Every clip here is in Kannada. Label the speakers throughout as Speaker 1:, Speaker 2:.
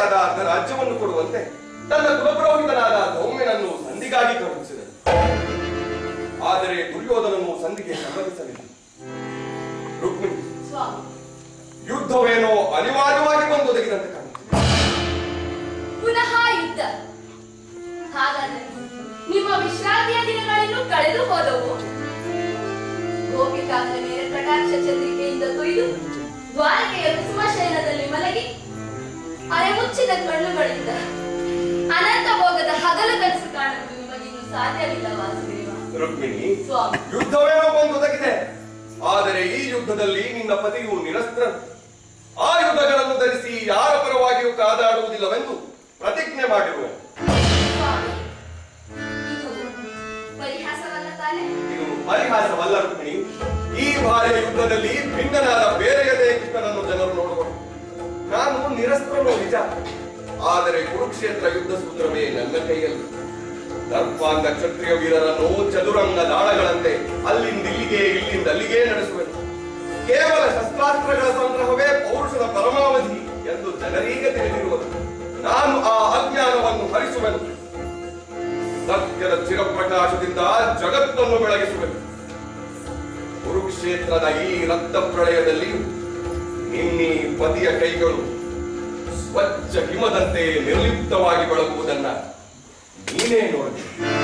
Speaker 1: ಸೊಸೆಯಾದ ಅರ್ಧ ರಾಜ್ಯವನ್ನು ಕೊಡುವಂತೆ ತನ್ನ ಕುಲಪುರೋಹಿತನಾದ ಧೌಮ್ಯನನ್ನು ಸಂಧಿಗಾಗಿ ಕಳುಹಿಸಿದನು. ಆದರೆ ದುರ್ಯೋಧನನು ಸಂಧಿಗೆ ಸಮ್ಮತಿಸಲಿಲ್ಲ. ರುಕ್ಮಿಣಿ, ಯುದ್ಧವೇನೋ ಅನಿವಾರ್ಯವಾಗಿ ಬಂದು ಒದಗಿದಂತೆ ಕಾಣುತ್ತದೆ.
Speaker 2: ಪುನಃ ಯುದ್ಧ? ಹಾಗಾದರೆ ನಿಮ್ಮ ವಿಶ್ರಾಂತಿಯ ದಿನಗಳನ್ನು ಕಳೆದು ಹೋದವು. ಗೋಪಿಕಾಂತ ಮೇಲೆ ಕಟಾಕ್ಷ ಚಂದ್ರಿಕೆಯಿಂದ ಕೊಯ್ದು ದ್ವಾರಕೆಯ ಕುಸುಮಶಯನದಲ್ಲಿ ಮಲಗಿ ಅರೆಮುಚ್ಚಿದ ಕಣ್ಣುಗಳಿಂದ ಅನಂತ ಭೋಗದ ಹಗಲು ಕನಸು ಕಾಣುವುದು ನಿಮಗಿನ್ನು ಸಾಧ್ಯವಿಲ್ಲ ವಾಸುದೇವ.
Speaker 1: ರುಕ್ಮಿಣಿ,
Speaker 2: ಸ್ವಾಮಿ,
Speaker 1: ಯುದ್ಧವೇನೋ ಬಂದು ಒದಗಿದೆ. ಆದರೆ ಈ ಯುದ್ಧದಲ್ಲಿ ನಿನ್ನ ಪತಿಯು ನಿರಸ್ತ್ರ. ಆ ಯುದ್ಧಗಳನ್ನು ಧರಿಸಿ ಯಾರ ಪರವಾಗಿಯೂ ಕಾದಾಡುವುದಿಲ್ಲವೆಂದು ಪ್ರತಿಜ್ಞೆ ಮಾಡಿರುವೆ.
Speaker 2: ಇದು ಪರಿಹಾಸವಲ್ಲ ತಾನೆ?
Speaker 1: ಇದು ಪರಿಹಾಸವಲ್ಲ ರುಕ್ಮಿಣಿ. ಈ ಬಾರಿಯ ಯುದ್ಧದಲ್ಲಿ ಭಿನ್ನನಾದ ಬೇರೆಯದೇ ಕೃಷ್ಣನನ್ನು ಜನರು ನೋಡುವರು. ನಾನು ನಿರಸ್ತ್ರನೋ ನಿಜ, ಆದರೆ ಕುರುಕ್ಷೇತ್ರ ಯುದ್ಧ ಸೂತ್ರವೇ ನನ್ನ ಕೈಯಲ್ಲಿ. ದರ್ಪಾಂಗ ಕ್ಷತ್ರಿಯ ವೀರರನ್ನು ಚದುರಂಗ ದಾಳಗಳಂತೆ ಅಲ್ಲಿಂದಿಲ್ಲಿಗೆ ಇಲ್ಲಿಂದಲ್ಲಿಗೆ ನಡೆಸುವೆನು. ಕೇವಲ ಶಸ್ತ್ರಾಸ್ತ್ರಗಳ ಸಂಗ್ರಹವೇ ಪೌರುಷದ ಪರಮಾವಧಿ ಎಂದು ಜನರಿಗೆ ತಿಳಿದಿರುವುದು. ನಾನು ಆ ಅಜ್ಞಾನವನ್ನು ಹರಿಸುವೆನು. ಸತ್ಯದ ಚಿರಪ್ರಕಾಶದಿಂದ ಜಗತ್ತನ್ನು ಬೆಳಗಿಸುವೆನು. ಕುರುಕ್ಷೇತ್ರದ ಈ ರಕ್ತ ಪ್ರಳಯದಲ್ಲಿ ನಿನ್ನೀ ಪತಿಯ ಕೈಗಳು ಸ್ವಚ್ಛ ಹಿಮದಂತೆ ನಿರ್ಲಿಪ್ತವಾಗಿ ಬೆಳಗುವುದನ್ನ ನೀನೇ ನೋಡಿ.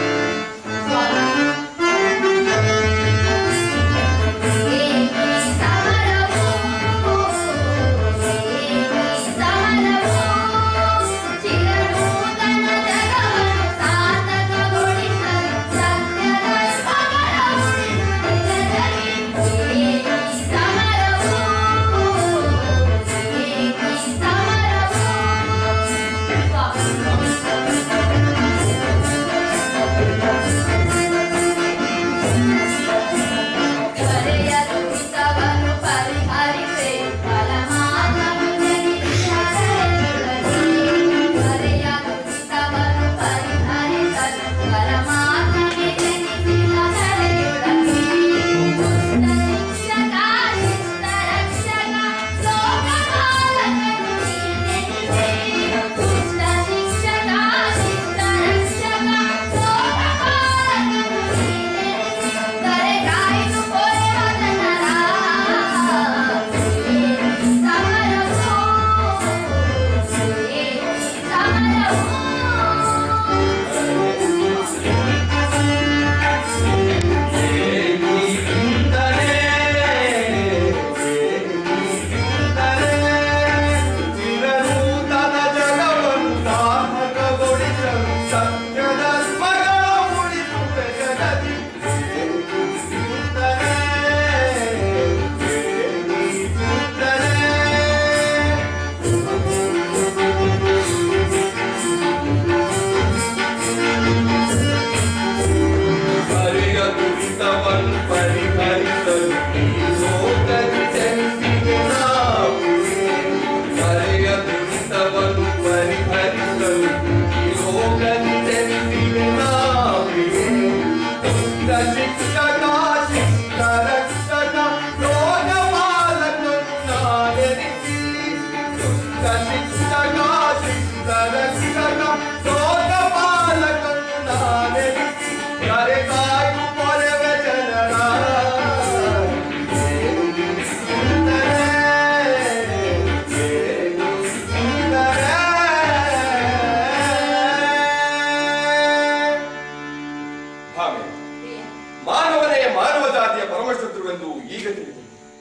Speaker 1: ಮಾನವನೇ ಮಾನವ ಜಾತಿಯ ಪರಮಶತ್ರುವೆಂದು ಈಗ ತಿಳಿದಿದೆ.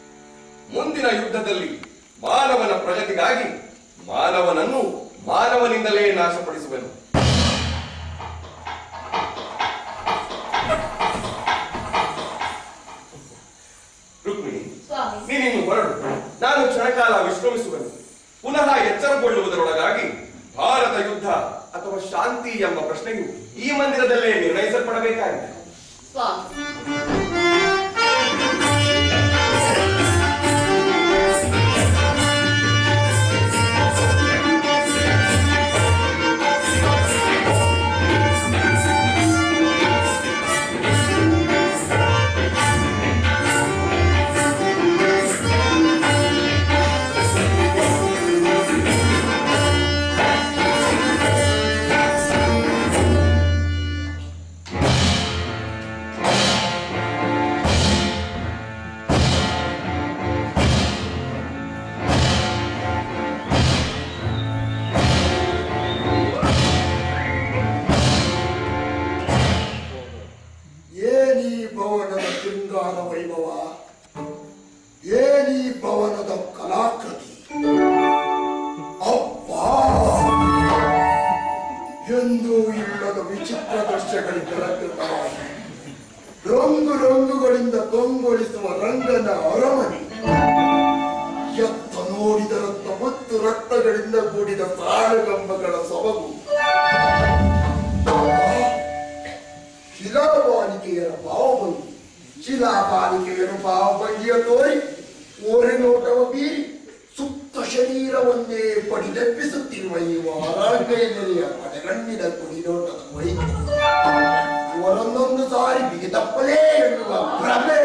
Speaker 1: ಮುಂದಿನ ಯುದ್ಧದಲ್ಲಿ ಮಾನವನ ಪ್ರಗತಿಗಾಗಿ ಮಾನವನನ್ನು ಮಾನವನಿಂದಲೇ ನಾಶಪಡಿಸುವೆನು. ರುಕ್ಮಿಣಿ, ನೀನಿನ್ನು ಹೊರಡು. ನಾನು ಕ್ಷಣಕಾಲ ವಿಶ್ರಮಿಸುವೆನು. ಪುನಃ ಎಚ್ಚರಗೊಳ್ಳುವುದರೊಳಗಾಗಿ ಭಾರತ ಯುದ್ಧ ಅಥವಾ ಶಾಂತಿ ಎಂಬ ಪ್ರಶ್ನೆಯು ಈ ಮಂದಿರದಲ್ಲೇ ನಿರ್ಣಯಿಸಲ್ಪಡಬೇಕಾಗಿದೆ.
Speaker 3: ಭವನದ ಕಲಾಕೃತಿ. ಅಪ್ಪಾ, ಎಂದೂ ಇಲ್ಲದ ವಿಚಿತ್ರ ದೃಶ್ಯಗಳಿಗೆ ಅಲಂಕೃತವಾಗಿ ರಂಗು ರಂಗುಗಳಿಂದ ಕಂಗೊಳಿಸುವ ರಂಗನ ಅರಮನೆ. ಎತ್ತ ನೋಡಿದರಂತ ಮತ್ತು ರತ್ನಗಳಿಂದ ಕೂಡಿದ ಸಾಳುಗಂಬಗಳ ಸೊಬಗು. ಶಿಲಾಬಾಲಿಕೆಯರ ಭಾವಭಂಗಿ, ಶಿಲಾಬಾಲಿಕೆಯರ ಭಾವಭಂಗಿಯ ತೋರಿ ಓರೆ ನೋಟವ ಬೀರಿ ಸುತ್ತ ಶರೀರವನ್ನೇ ಪಡಿಲೆಪ್ಪಿಸುತ್ತಿರುವ ಈ ವಾರಾಂಗನೆಲೆಯ ಪಡೆಗಣ್ಣಿನ ಕುಡಿನೋಟದ ವೈದ್ಯ ಇವರನ್ನೊಂದು ಸಾರಿ ಬಿಗಿತಪ್ಪಲೇ ಎನ್ನುವ ಭ್ರಮೆ.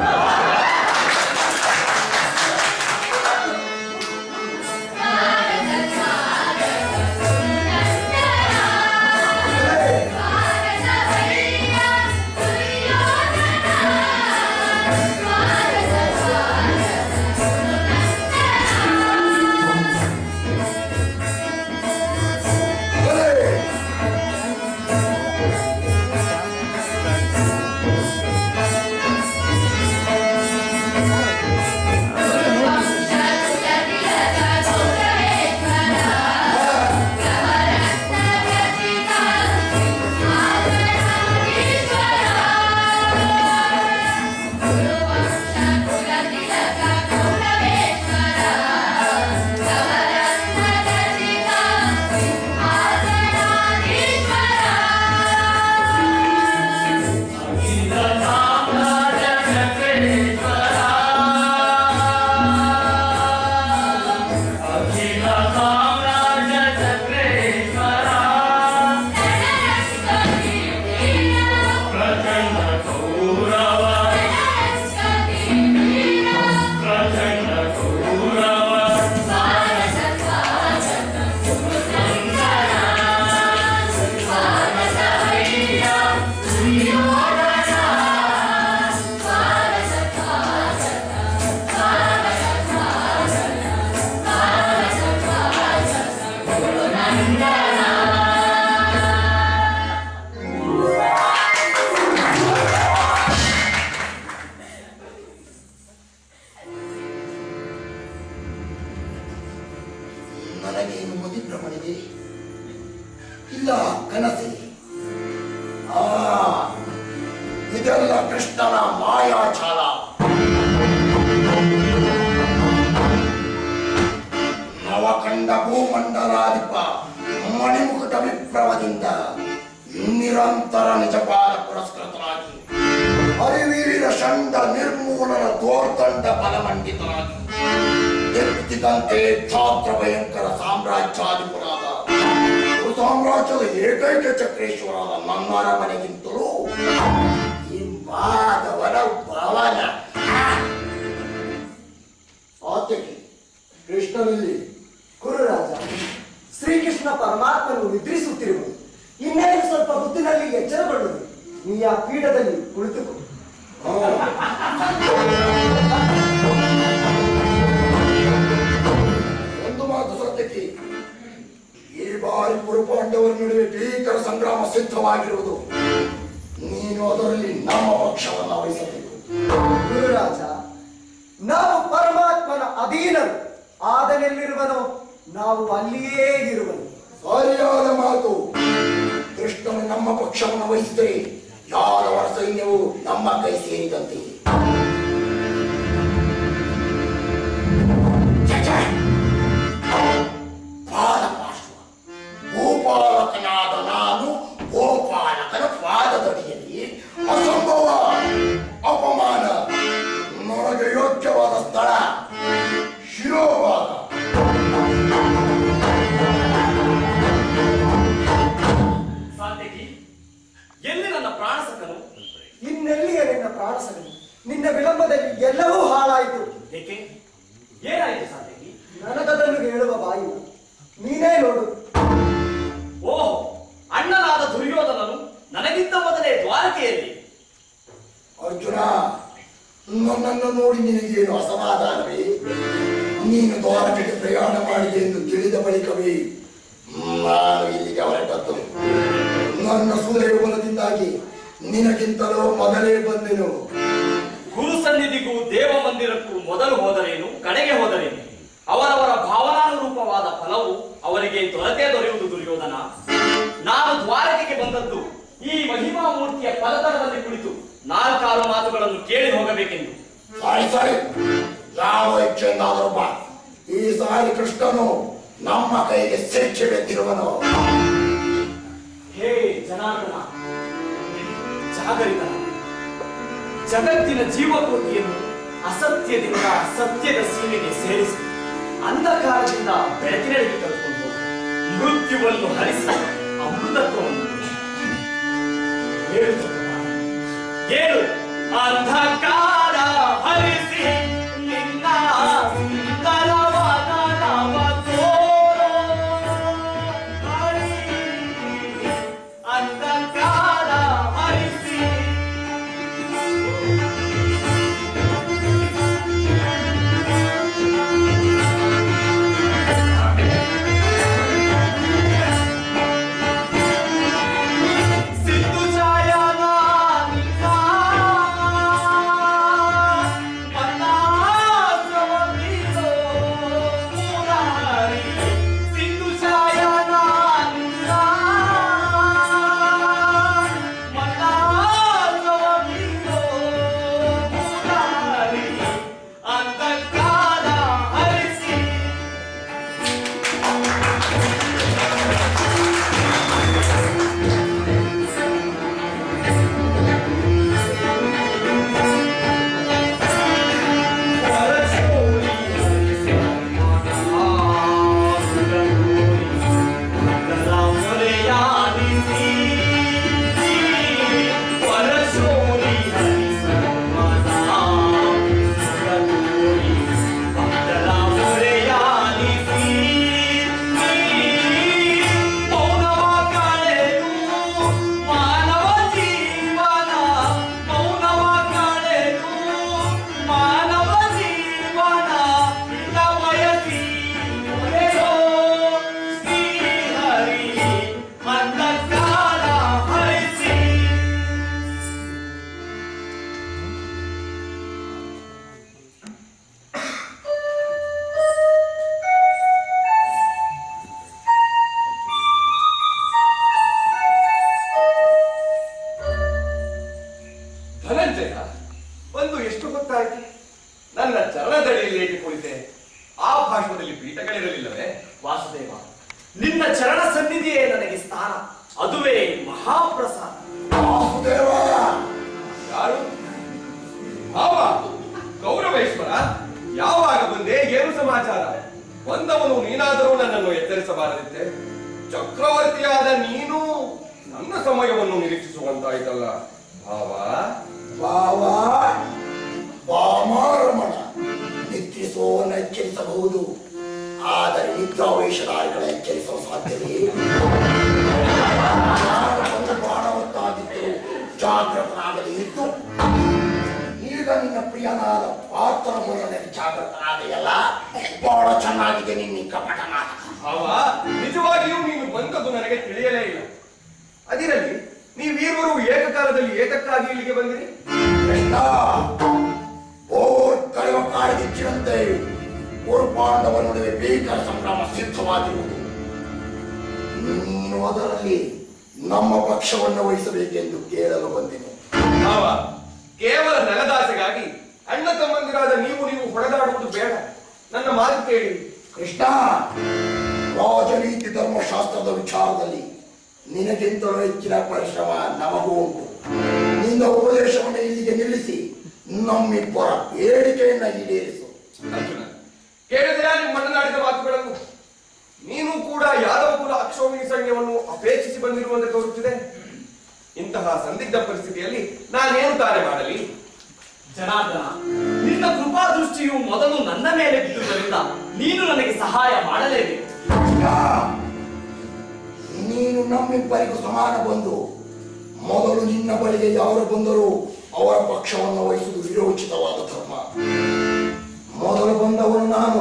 Speaker 3: ನನಗೇನು ಮತಿಭ್ರಮಣೆಗೆ ಇಲ್ಲ ಕನಸೆ. ಇದೆಲ್ಲ ಕೃಷ್ಣನ ಮಾಯಾಚಾಲ. ನವಕಂಡ ಭೂಮಂಡಲಾಧಿಪ ಮಣಿಮುಖದ ವಿಪ್ಲವದಿಂದ ನಿರಂತರ ನಿಜಪಾದ ಪುರಸ್ಕೃತರಾಗಿ ಹರಿವೀರ ಷಂಡ ನಿರ್ಮೂಲನ ದೋರ್ದಂಡ ಬಲಮಂಡಿತರಾಗಿ ಎತ್ತಿದಂತೆ ಛಾತ್ರ ಭಯಂಕರ ಸಾಮ್ರಾಜ್ಯಾಧಿಪರಾದ ಸಾಮ್ರಾಜ್ಯದ ಏಕೈಕ ಚಕ್ರೇಶ್ವರಾದ ನನ್ನ ಅರಮನೆಗಿಂತಲೂ ಹಿಂಬಾದವನ ಭವನ. ಆತಗೆ ಕೃಷ್ಣನಲ್ಲಿ
Speaker 4: ಗುರುರಾಜ, ಶ್ರೀಕೃಷ್ಣ ಪರಮಾತ್ಮನು ನಿದ್ರಿಸುತ್ತಿರುವುದು. ಇನ್ನೇನು ಸ್ವಲ್ಪ ಹೊತ್ತಿನಲ್ಲಿ ಎಚ್ಚರಗೊಳ್ಳುವುದು. ನೀ ಆ ಪೀಠದಲ್ಲಿ ಕುಳಿತುಕೋ.
Speaker 3: ಒಂದು ಮಾತು ಸತ್ಯಕ್ಕೆ, ಈ ಬಾರಿ ಕುರುಪಾಂಡವರ ನಡುವೆ ಭೀಕರ ಸಂಗ್ರಾಮ ಸಿದ್ಧವಾಗಿರುವುದು. ನೀನು ಅದರಲ್ಲಿ ನಮ್ಮ ಪಕ್ಷವನ್ನು ವಹಿಸಬೇಕು.
Speaker 4: ಗುರುರಾಜ, ನಾವು ಪರಮಾತ್ಮನ ಅಧೀನರು. ಆದನೆಲ್ಲಿರುವನೋ ನಾವು ಅಲ್ಲಿಯೇ ಇರುವನು.
Speaker 3: ಸರಿಯಾದ ಮಾತು. ಕೃಷ್ಣನು ನಮ್ಮ ಪಕ್ಷವನ್ನು ವಹಿಸಿದರೆ ಯಾದವರ ಸೈನ್ಯವು ನಮ್ಮ ಕೈ ಸೇರಿದಂತೆ. ಪಾದಪಾರ್ಶ್ವ ಗೋಪಾಲಕನಾದ ನಾನು ಗೋಪಾಲಕನ ಪಾದದಡಿಯಲ್ಲಿ ಅಸಂಭವ ಅಪಮಾನ. ನನಗೆ ಯೋಗ್ಯವಾದ ಸ್ಥಳ ಶಿರೋಭಾಗ.
Speaker 5: ಎಲ್ಲಿ ನನ್ನ ಪ್ರಾಣಸಕನು?
Speaker 4: ಇನ್ನೆಲ್ಲಿಯ ನಿನ್ನ ಪ್ರಾಣಸಗನು? ನಿನ್ನ ವಿಳಂಬದಲ್ಲಿ ಎಲ್ಲವೂ ಹಾಳಾಯಿತು.
Speaker 5: ಏಕೆ? ಏನಾಯಿತು ಸಾತ್ಯಕಿ?
Speaker 4: ನನಗದನ್ನು ಹೇಳುವ ಬಾಯಿ ನೀನೇ ನೋಡು.
Speaker 5: ಓಹೋ, ಅಣ್ಣನಾದ ದುರ್ಯೋಧನನು ನನಗಿಂತ ಮೊದಲೇ ದ್ವಾರಕೆಯಲ್ಲಿ.
Speaker 3: ಅರ್ಜುನ, ನನ್ನನ್ನು ನೋಡಿ ನಿನಗೇನು ಅಸಮಾಧಾನವೇ? ನೀನು ದ್ವಾರಕೆಗೆ ಪ್ರಯಾಣ ಮಾಡಿದೆ ಎಂದು ತಿಳಿದ ಬಳಿಕವೇ ನಾನು ಇಲ್ಲಿಗೆ ಹೊರಟದ್ದು. ನನ್ನ ಸುದೈವದಿಂದಾಗಿ ನಿನಗಿಂತಲೂ ಮೊದಲೇ ಬಂದೆನು.
Speaker 5: ಗುರು ಸನ್ನಿಧಿಗೂ ದೇವ ಮಂದಿರಕ್ಕೂ ಮೊದಲು ಹೋದರೇನು, ಕಡೆ
Speaker 3: ಅದಕ್ಕಾಗಿ ಕೃಷ್ಣನು ನಮ್ಮ ಕೈಗೆ ಶಿಕ್ಷೆ ಬೆತ್ತಿರುವನು.
Speaker 5: ಹೇ ಜನಾರ್ದನ, ಜಾಗರಿತನ, ಜಗತ್ತಿನ ಜೀವಕೋಟಿಯನ್ನು ಅಸತ್ಯದಿಂದ ಸತ್ಯದ ಸೀಮೆಗೆ ಸೇರಿಸಿ ಅಂಧಕಾರದಿಂದ ಬೆಳಕಿನೆಡೆಗೆ ಕರೆದುಕೊಂಡು ಮೃತ್ಯುವನ್ನು ಹರಿಸಿ ಅಮೃತತ್ವವನ್ನು ಏಳು ಅಂಧಕಾರ ಹರಿಸಿ ನಿನ್ನ ಸುಂದರವಾದ ನವ ತೋರೋ ಹರಿ ಅಂಧಕಾರ ಹರಿಸಿ
Speaker 1: ಚಕ್ರವರ್ತಿಯಾದ ನೀನು ನನ್ನ ಸಮಯವನ್ನು ನಿರೀಕ್ಷಿಸುವಂತಾಯ್ತಲ್ಲ ಭಾವ.
Speaker 3: ಭಾವ ವಾಮರಮಣ ನಿದ್ರಿಸುವವನ್ನ ಎಚ್ಚರಿಸಬಹುದು, ಆದರೆ ನಿದ್ರಾವೇಶಧಾರಿಗಳ ಎಚ್ಚರಿಸುವ ಸಾಧ್ಯವೇ? ಒಂದು ಬಾಣವತ್ತಾಗಿದ್ದು ಜಾಗೃತನಾಗದೇ ಇದ್ದು ಈಗ ನಿನ್ನ ಪ್ರಿಯನಾದ ಪಾತ್ರ ಬರದಲ್ಲಿ ಜಾಗೃತನಾದೆಯಲ್ಲ, ಬಹಳ ಚೆನ್ನಾಗಿದೆ ನಿನ್ನ ಕಪಟ ನಾಟಕ.
Speaker 1: ಭಾವ, ನಿಜವಾಗಿಯೂ ನೀನು ಬಂದದ್ದು ನನಗೆ ತಿಳಿಯಲೇ ಇಲ್ಲ. ಅದಿರಲಿ, ನೀವೀರ್ವರು ಏಕಕಾಲದಲ್ಲಿ ಏತಕ್ಕಾಗಿ ಇಲ್ಲಿಗೆ ಬಂದಿರಿ? ಕಳೆವ ಕಾಳಗಿಚ್ಚಿನಂತೆ ಪಾಂಡವರ ನಡುವೆ ಭೀಕರ ಸಂಗ್ರಾಮ ಸಿದ್ಧವಾಗಿರುವುದು. ನೀನು ಅದರಲ್ಲಿ ನಮ್ಮ ಪಕ್ಷವನ್ನು ವಹಿಸಬೇಕೆಂದು ಕೇಳಲು ಬಂದೆನು. ಭಾವ, ಕೇವಲ ನೆಲದಾಸೆಗಾಗಿ ಅಣ್ಣ ತಮ್ಮಂದಿರಾದ ನೀವು ಹೊಡೆದಾಡುವುದು ಬೇಡ. ನನ್ನ ಮಾತು ಕೇಳಿ.
Speaker 3: ಕೃಷ್ಣ, ರಾಜನೀತಿ ಧರ್ಮಶಾಸ್ತ್ರದ ವಿಚಾರದಲ್ಲಿ ನಿನಗಿಂತಲೂ ಹೆಚ್ಚಿನ ಪರಿಶ್ರಮ ನಮಗೂ ಉಂಟು. ನಿನ್ನ ಉಪದೇಶವನ್ನು ಇಲ್ಲಿಗೆ ನಿಲ್ಲಿಸಿ ನಮ್ಮಿಬ್ಬರ ಬೇಡಿಕೆಯನ್ನ ಈಡೇರಿಸು.
Speaker 1: ಅರ್ಜುನ, ಕೇಳಿದೆಯಾ ನಿಮ್ಮ ಮಣ್ಣನಾಡಿದ ಮಾತುಗಳನ್ನು? ನೀನು ಕೂಡ ಯಾದವ ಕುಲ ಅಕ್ಷೋಹಿಣಿ ಸೈನ್ಯವನ್ನು ಅಪೇಕ್ಷಿಸಿ ಬಂದಿರುವಂತೆ ತೋರುತ್ತಿದೆ. ಇಂತಹ ಸಂದಿಗ್ಧ ಪರಿಸ್ಥಿತಿಯಲ್ಲಿ ನಾನೇನು ತಾನೇ ಮಾಡಲಿ?
Speaker 5: ಜನಾರ್ದನ, ನಿನ್ನ ಕೃಪಾ ದೃಷ್ಟಿಯು ಮೊದಲು ನನ್ನ ಮೇಲೆ ಬಿದ್ದುದರಿಂದ ನೀನು ನನಗೆ ಸಹಾಯ ಮಾಡಲೇಬೇಕು.
Speaker 3: ನೀನು ನಮ್ಮಿಬ್ಬರಿಗೂ ಸಮಾನ ಬಂದು ಮೊದಲು ನಿನ್ನ ಬಳಿಗೆ ಯಾರು ಬಂದರೂ ಅವರ ಪಕ್ಷವನ್ನು ವಹಿಸುವುದು ವಿರೋಚಿತವಾದ ಧರ್ಮ. ಮೊದಲು ಬಂದವನು ನಾನು.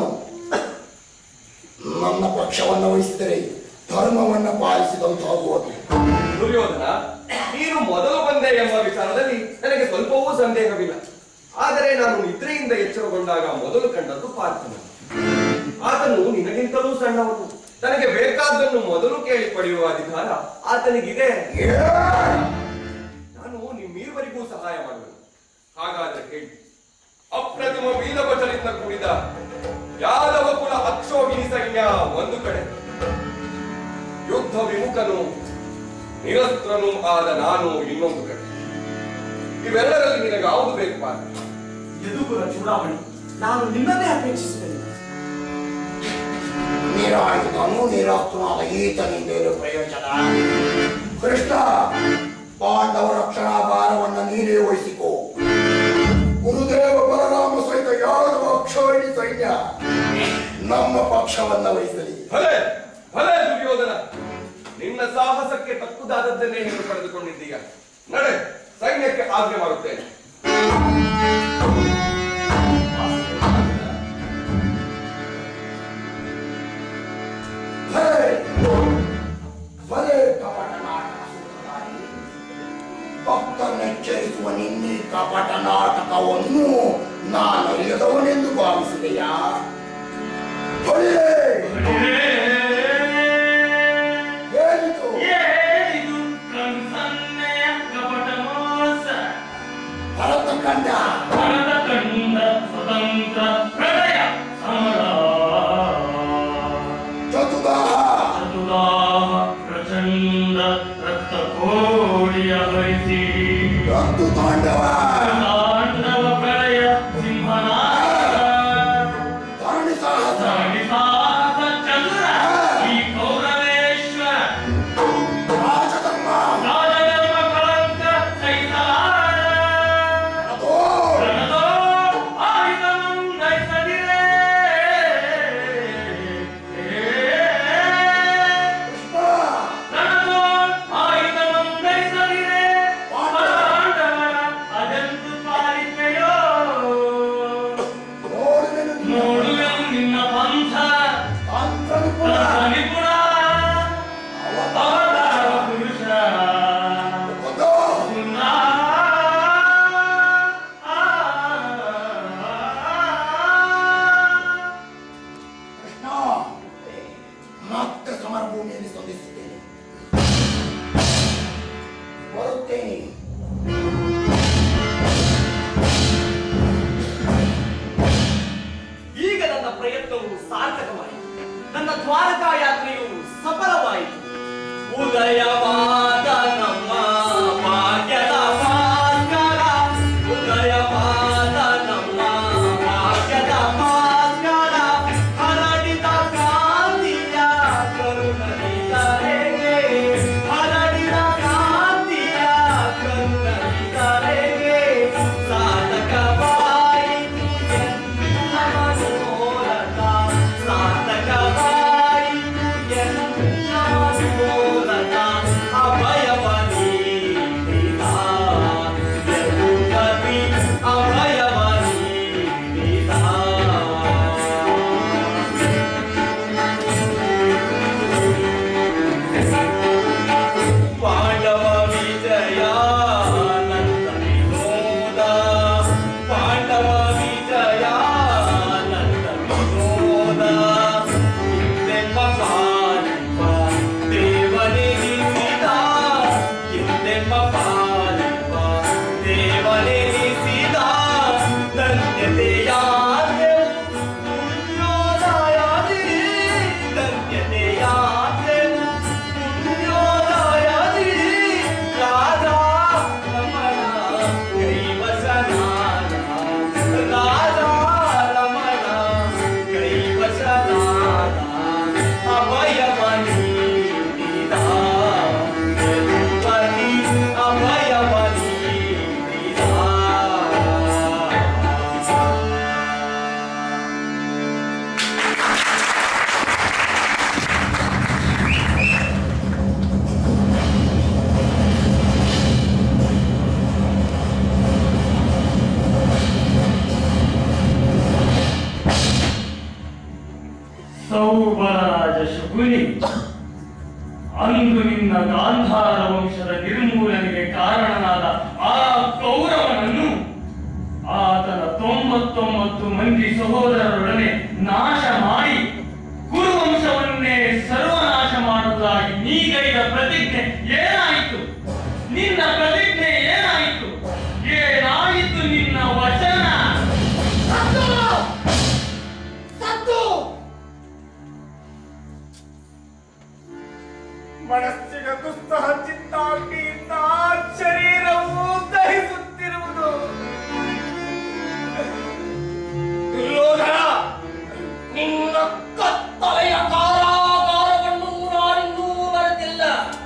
Speaker 3: ನನ್ನ ಪಕ್ಷವನ್ನು ವಹಿಸಿದರೆ ಧರ್ಮವನ್ನು ಪಾಲಿಸಿದಂತಾಗುವುದು.
Speaker 1: ದುರ್ಯೋಧನ, ನೀನು ಮೊದಲು ಬಂದೆ ಎಂಬ ವಿಚಾರದಲ್ಲಿ ನನಗೆ ಸ್ವಲ್ಪವೂ ಸಂದೇಹವಿಲ್ಲ. ಆದರೆ ನಾನು ನಿದ್ರೆಯಿಂದ ಎಚ್ಚರಗೊಂಡಾಗ ಮೊದಲು ಕಂಡದ್ದು ಪಾರ್ಥನ. ಆತನು ನಿನಗಿಂತಲೂ ಸಣ್ಣವನು. ತನಗೆ ಬೇಕಾದ್ದನ್ನು ಮೊದಲು ಕೇಳಿ ಪಡೆಯುವ ಅಧಿಕಾರ ಆತನಿಗಿದೆ. ನಾನು ನಿಮ್ಮೀರ್ವರಿಗೂ ಸಹಾಯ ಮಾಡುವೆನು. ಹಾಗಾದರೆ ಕೇಳಿ. ಅಪ್ರತಿಮ ವೀರವಚನದಿಂದ ಕೂಡಿದ ಯಾದವ ಕುಲ ಅಕ್ಷೋಹಿಣಿ ಸೈನ್ಯ ಒಂದು ಕಡೆ, ಯುದ್ಧ ವಿಮುಖನು ನಿರಸ್ತ್ರನು ಆದ ನಾನು ಇನ್ನೊಂದು ಕಡೆ. ಇವೆಲ್ಲರಲ್ಲಿ ನಿನಗೆ ಯಾವುದು ಬೇಕು ಪಾತ್ರ?
Speaker 5: ಯದುಕುಲ ಚೂಡಾಮಣಿ, ನಾನು ನಿನ್ನನ್ನೇ ಅಪೇಕ್ಷಿಸುತ್ತೇನೆ.
Speaker 3: ನಿರಾಯುಧನು ನಿರಸ್ತ್ರನಾದ ಈತನಿಂದೇನು ಪ್ರಯೋಜನ? ಕೃಷ್ಣ, ಪಾಂಡವ ರಕ್ಷಣಾ ಭಾರವನ್ನು ನೀನೇ ವಹಿಸಿಕೋ. ಗುರುದೇವ ಬಲರಾಮ ಸಹಿತ ಯಾದವ ಅಕ್ಷೋಹಿಣಿ ಸೈನ್ಯ ನಮ್ಮ ಪಕ್ಷವನ್ನ ವಹಿಸಲಿ.
Speaker 1: ಭಲೆ ಭಲೆ ದುರ್ಯೋಧನ, ನಿನ್ನ ಸಾಹಸಕ್ಕೆ ತಕ್ಕುದಾದದ್ದನ್ನೇ ನೀನು ಪಡೆದುಕೊಂಡಿದ್ದೀಯ. ನಡೆ, ಸೈನ್ಯಕ್ಕೆ ಆಜ್ಞೆ ಮಾಡುತ್ತೇನೆ.
Speaker 3: ಭಲೆ ಕಪಟ ನಾಟಕ ಸೂತ್ರಧಾರಿ, ಭಕ್ತನೆಚ್ಚರಿಸುವ ನಿನ್ನೆ ಕಪಟ ನಾಟಕವನ್ನು ನಾನು ಅರಿಯದವನೆಂದು ಭಾವಿಸಿದೆಯಾ? ಭರತಖಂಡ
Speaker 6: ಸ್ವತಂತ್ರ ಪ್ರಳಯ ಸಮರ ಚತುದಾಹ ಪ್ರಚಂಡ ರಕ್ತ ಕೋಳಿಯ ಹರಿಸಿ
Speaker 3: ರಕ್ತು ತಾಂಡವ
Speaker 6: ಪ್ರಳಯ ಸಿಂಹನಾದ
Speaker 3: ಧರಣಿ ಸಾಹಸ
Speaker 6: ಚಂದ್ರ ಈ ಕೌರವೇಶ್ವರ
Speaker 3: ರಾಜಧರ್ಮ
Speaker 6: ಕಳಂಕ ಸಹಿಸಲಾರ ಆಯುಧನು ನೈಸದಿರೇ
Speaker 3: ಮತ್ತೆ ಸಮರಭೂಮಿಯಲ್ಲಿ ಸ್ಪಂದಿಸಿದ್ದೇನೆ. ಬರುತ್ತೇನೆ.
Speaker 5: ಈಗ ನನ್ನ ಪ್ರಯತ್ನವು ಸಾರ್ಥಕವಾಯಿತು. ನನ್ನ ದ್ವಾರಕಾ ಯಾತ್ರೆಯು ಸಫಲವಾಯಿತು. ಉದಯವಾದ ನಮ್ಮ ಭಾಗ್ಯದ ಭಾಸ್ಕರ, ಉದಯವಾದ ನಮ್ಮ ಭಾಗ್ಯದ ಭಾಸ್ಕರ, ಹರಡಿದ ಕಾಂತಿಯ ಕರುಣನಿತರೆಗೆ, ಹರಡಿದ ಕಾಂತಿಯ ಕರುಣನಿತರೆಗೆ, ಸಾಧಕವಾಯಿತು ಎಲ್ಲ ಮನೋರಥ, ಸಾಧಕವಾಯಿತು ಎಲ್ಲ ಮನೋರಥ, ಅಭಯವ ನೀಡಿದ ಯದುಪತಿ, ಅಭಯವ ನೀಡಿದ. ಪಾಂಡವ ವಿಜಯ ನಂದ ವಿನೋದ, ಪಾಂಡವ ವಿಜಯ ನಂದ ವಿನೋದ, ಹಿಂದೆಂಬ ಪಾಲಿಪ ದೇವನೆನಿಸಿದ, ಹಿಂದೆಂಬ ಪಾಲಿಪ ದೇವನೆನಿಸಿದ, ಧನ್ಯತೆಯಾದೆವು ಪುಣ್ಯೋದಯದಿ, ಧನ್ಯತೆಯಾದೆವು ಪುಣ್ಯೋದಯದಿ, ರಾಧಾ ರಮಣ ಕೈವಶನಾದ, ರಾಧಾ ರಮಣ ಕೈವಶನಾದ, ಅಭಯವ ನೀಡಿದ ಯದುಪತಿ, ಅಭಯವ ನೀಡಿದ.
Speaker 6: ಸೌಬರಾಜ ಶಕುನಿ, ಅಂದು ನಿನ್ನ ಗಾಂಧಾರ ವಂಶದ ನಿರ್ಮೂಲನೆಗೆ ಕಾರಣನಾದ ಆ ಕೌರವನನ್ನು ಆತನ 99 ಮಂದಿ ಸಹೋದರರೊಡನೆ ನಾಶ ಮಾಡಿ ಕುರುವಂಶವನ್ನೇ ಸರ್ವನಾಶ ಮಾಡುವುದಾಗಿ ನೀಗೈದ ಪ್ರತಿಜ್ಞೆ ಏನಾಯಿತು? ನಿನ್ನ ಪ್ರತಿಜ್ಞೆ ಏನಾಯಿತು? ಏನಾಯಿತು ನಿನ್ನ ವಚನ?
Speaker 3: ಸತ್ತು
Speaker 5: ಮನಸ್ಸಿನ ದುಸ್ಸಹ ಚಿತ್ತಾಗ್ನಿಯಿಂದ ಶರೀರವು ದಹಿಸುತ್ತಿರುವುದು. ದುರ್ಯೋಧನ, ನಿನ್ನ ಕತ್ತಲೆಯ ಕಾರಾಗಾರವನ್ನು ನಾನಿನ್ನೂ ಮರೆತಿಲ್ಲ.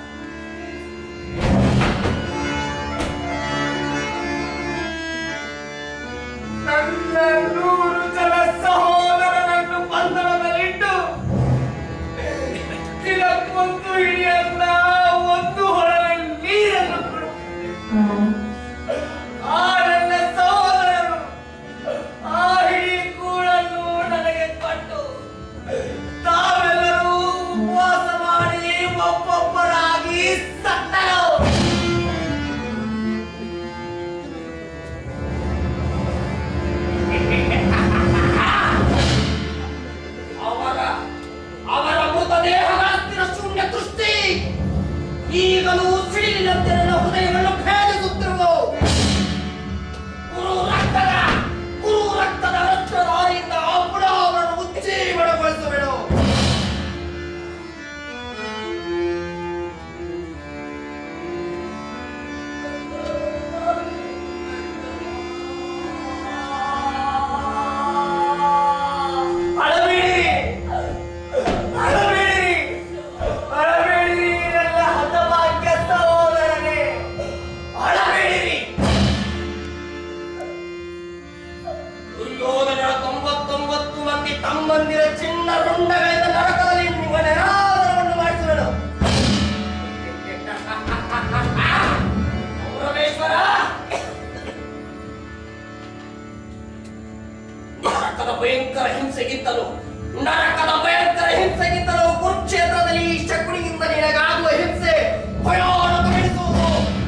Speaker 5: ನನ್ನ 100 ಜನ ಸಹೋದರರನ್ನು ಬಂಧನದಲ್ಲಿಟ್ಟು ದಿನಕ್ಕೊಂದು ಹಿಡಿಯನ್ನ ಒಂದು ಹೊಳೆಯ ನೀರನ್ನು ಕೊಡುತ್ತಿದ್ದೆ. ಆ ನನ್ನ ಸಹೋದರರು ಆ ಹಿಡಿ ಕೂಳನ್ನು ನನಗೆ ಕೊಟ್ಟು ತಾವೆಲ್ಲರೂ ಉಪವಾಸ ಮಾಡಿ ಒಬ್ಬೊಬ್ಬರಾಗಿ ಸತ್ತರು. ಅವರ ಮೃತದೇಹಗಳ ಸ್ಥಿರ ಶೂನ್ಯ ದೃಷ್ಟಿ ಈಗಲೂ ಸಿಡಿಲಿನಂತೆ ನನ್ನ ಹೃದಯವನ್ನು ಭೇದಿಸುತ್ತಿರುವುದು. ಕುರು ರಕ್ತದ ರಕ್ತಧಾರಿಯಿಂದ ಅಪ್ಪುಡ ಅವರನ್ನು ಉಜ್ಜೀವನಗೊಳಿಸಬೇಡು. ತಮ್ಮಂದಿರ ಚಿನ್ನ ರುಂಡಗಳಿಂದ ನರಕದಲ್ಲಿ ನಿಮ್ಮನ್ನೆಲ್ಲರನ್ನು ಮಾಡಿಸುವೆನು. ಪರಮೇಶ್ವರ, ನರಕದ ಭಯಂಕರ ಹಿಂಸೆಗಿಂತಲೂ ಕುರುಕ್ಷೇತ್ರದಲ್ಲಿ ಈ ಶಕುನಿಯಿಂದ ನಿನಗಾಗುವ ಹಿಂಸೆ ಭಯಾನಕವೆನಿಸುವುದು.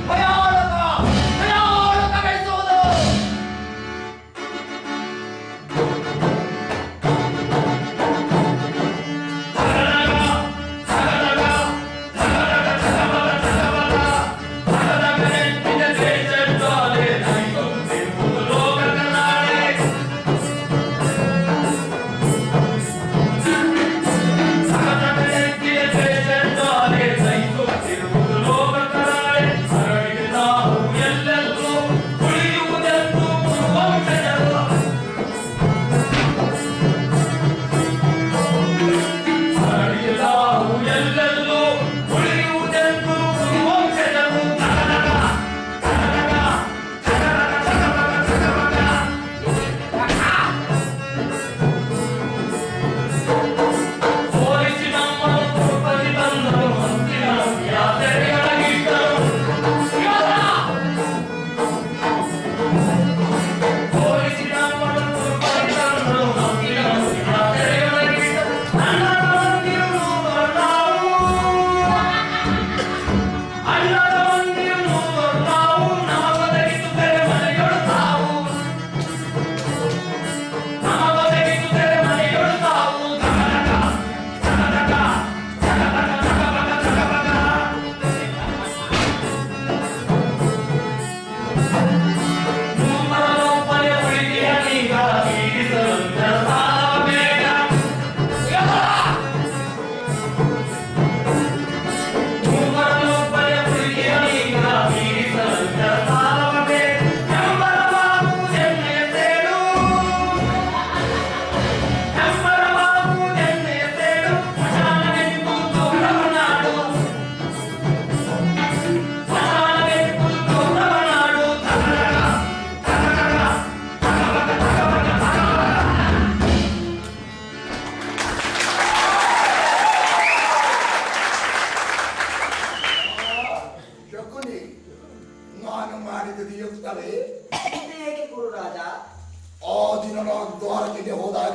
Speaker 3: ದ್ವಾರಕೆಗೆ ಹೋದಾಗ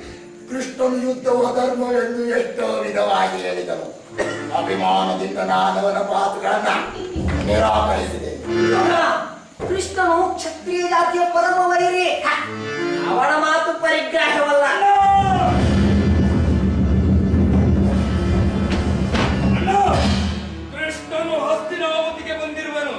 Speaker 3: ಕೃಷ್ಣನು ಯುದ್ಧವು ಅಧರ್ಮ ಎಂದು ಎಷ್ಟೋ ವಿಧವಾಗಿ ಹೇಳಿದನು. ಅಭಿಮಾನದಿಂದ ನಾನವನ ಮಾತುಗಳನ್ನ ನಿರಾಕರಿಸಿದೆ.
Speaker 7: ಕೃಷ್ಣನು ಕ್ಷತ್ರಿಯ ಜಾತಿಯ ಪರಮ ವೈರಿ. ಅವನ ಮಾತು ಪರಿಗ್ರಹವಲ್ಲ.
Speaker 5: ಕೃಷ್ಣನು ಹಸ್ತಿನಾವತಿಗೆ ಬಂದಿರುವನು.